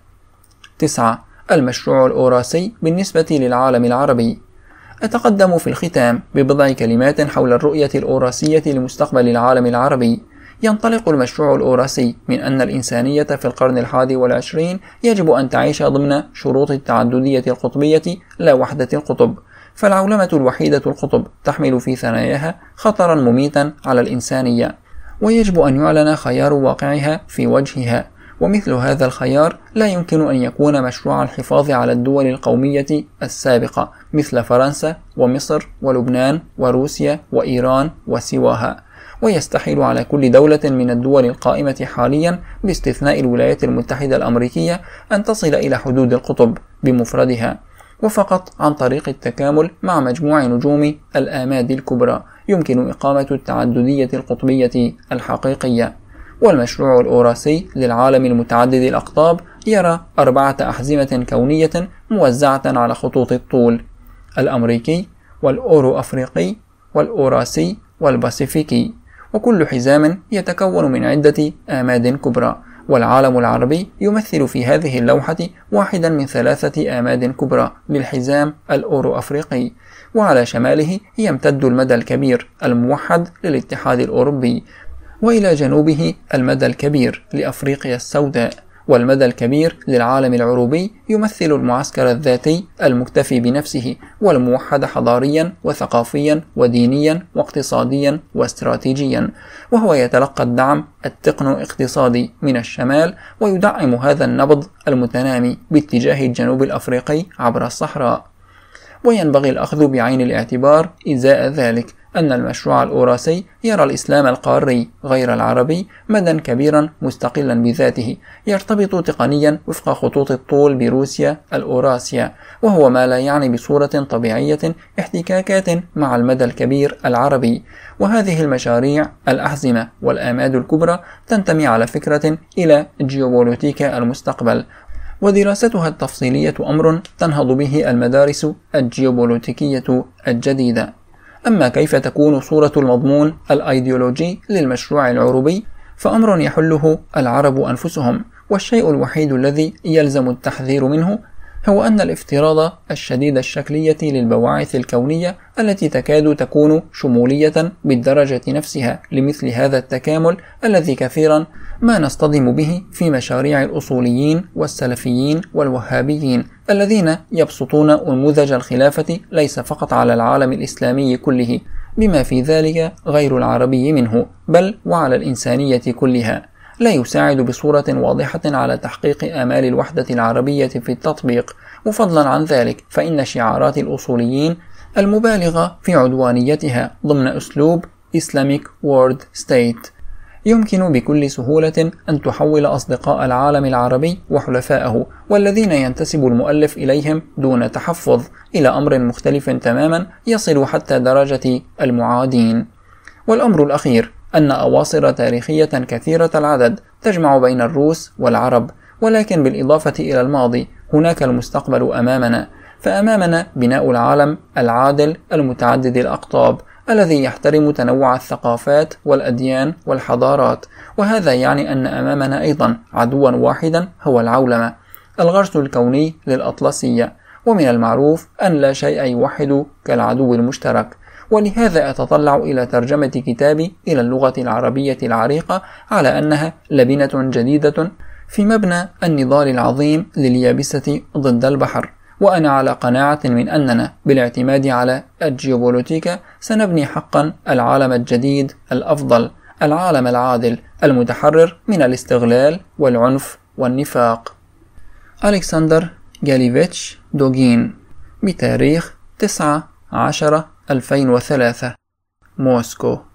[SPEAKER 1] 9. المشروع الأوراسي بالنسبة للعالم العربي. أتقدم في الختام ببضع كلمات حول الرؤية الأوراسية لمستقبل العالم العربي. ينطلق المشروع الأوراسي من أن الإنسانية في القرن 21 يجب أن تعيش ضمن شروط التعددية القطبية لا وحدة القطب، فالعولمة الوحيدة القطب تحمل في ثناياها خطرا مميتا على الإنسانية، ويجب أن يعلن خيار واقعها في وجهها. ومثل هذا الخيار لا يمكن أن يكون مشروع الحفاظ على الدول القومية السابقة مثل فرنسا ومصر ولبنان وروسيا وإيران وسواها، ويستحيل على كل دولة من الدول القائمة حاليا باستثناء الولايات المتحدة الأمريكية أن تصل إلى حدود القطب بمفردها، وفقط عن طريق التكامل مع مجموع نجوم الآماد الكبرى يمكن إقامة التعددية القطبية الحقيقية. والمشروع الأوراسي للعالم المتعدد الأقطاب يرى 4 أحزمة كونية موزعة على خطوط الطول: الأمريكي والأورو أفريقي والأوراسي والباسيفيكي، وكل حزام يتكون من عدة آماد كبرى، والعالم العربي يمثل في هذه اللوحة واحدا من 3 آماد كبرى للحزام الأورو أفريقي، وعلى شماله يمتد المدى الكبير الموحد للاتحاد الأوروبي، وإلى جنوبه المدى الكبير لأفريقيا السوداء، والمدى الكبير للعالم العربي يمثل المعسكر الذاتي المكتفي بنفسه والموحد حضاريا وثقافيا ودينيا واقتصاديا واستراتيجيا، وهو يتلقى الدعم التقنو-اقتصادي من الشمال، ويدعم هذا النبض المتنامي باتجاه الجنوب الأفريقي عبر الصحراء. وينبغي الأخذ بعين الاعتبار إزاء ذلك أن المشروع الأوراسي يرى الإسلام القاري غير العربي مدى كبيرا مستقلا بذاته، يرتبط تقنيا وفق خطوط الطول بروسيا الأوراسيا، وهو ما لا يعني بصورة طبيعية احتكاكات مع المدى الكبير العربي. وهذه المشاريع الأحزمة والآماد الكبرى تنتمي على فكرة إلى جيوبوليتيكا المستقبل، ودراستها التفصيلية أمر تنهض به المدارس الجيوبوليتيكية الجديدة. أما كيف تكون صورة المضمون الأيديولوجي للمشروع العربي فأمر يحله العرب أنفسهم، والشيء الوحيد الذي يلزم التحذير منه هو أن الافتراض الشديد الشكلية للبواعث الكونية التي تكاد تكون شمولية بالدرجة نفسها لمثل هذا التكامل الذي كثيرا ما نصطدم به في مشاريع الأصوليين والسلفيين والوهابيين الذين يبسطون نموذج الخلافة ليس فقط على العالم الإسلامي كله بما في ذلك غير العربي منه، بل وعلى الإنسانية كلها، لا يساعد بصورة واضحة على تحقيق آمال الوحدة العربية في التطبيق. وفضلا عن ذلك فإن شعارات الأصوليين المبالغة في عدوانيتها ضمن أسلوب Islamic World State يمكن بكل سهولة أن تحول أصدقاء العالم العربي وحلفائه والذين ينتسب المؤلف إليهم دون تحفظ إلى أمر مختلف تماما يصل حتى درجة المعادين. والأمر الأخير أن أواصر تاريخية كثيرة العدد تجمع بين الروس والعرب، ولكن بالإضافة إلى الماضي هناك المستقبل أمامنا، فأمامنا بناء العالم العادل المتعدد الأقطاب الذي يحترم تنوع الثقافات والأديان والحضارات. وهذا يعني أن أمامنا أيضا عدوا واحدا هو العولمة، الغرس الكوني للأطلسية، ومن المعروف أن لا شيء يوحد كالعدو المشترك. ولهذا أتطلع إلى ترجمة كتابي إلى اللغة العربية العريقة على أنها لبنة جديدة في مبنى النضال العظيم لليابسة ضد البحر. وأنا على قناعة من أننا بالاعتماد على الجيوبوليتيكا سنبني حقا العالم الجديد الأفضل، العالم العادل المتحرر من الاستغلال والعنف والنفاق. ألكسندر جاليفيتش دوغين، بتاريخ 19/10/2003، موسكو.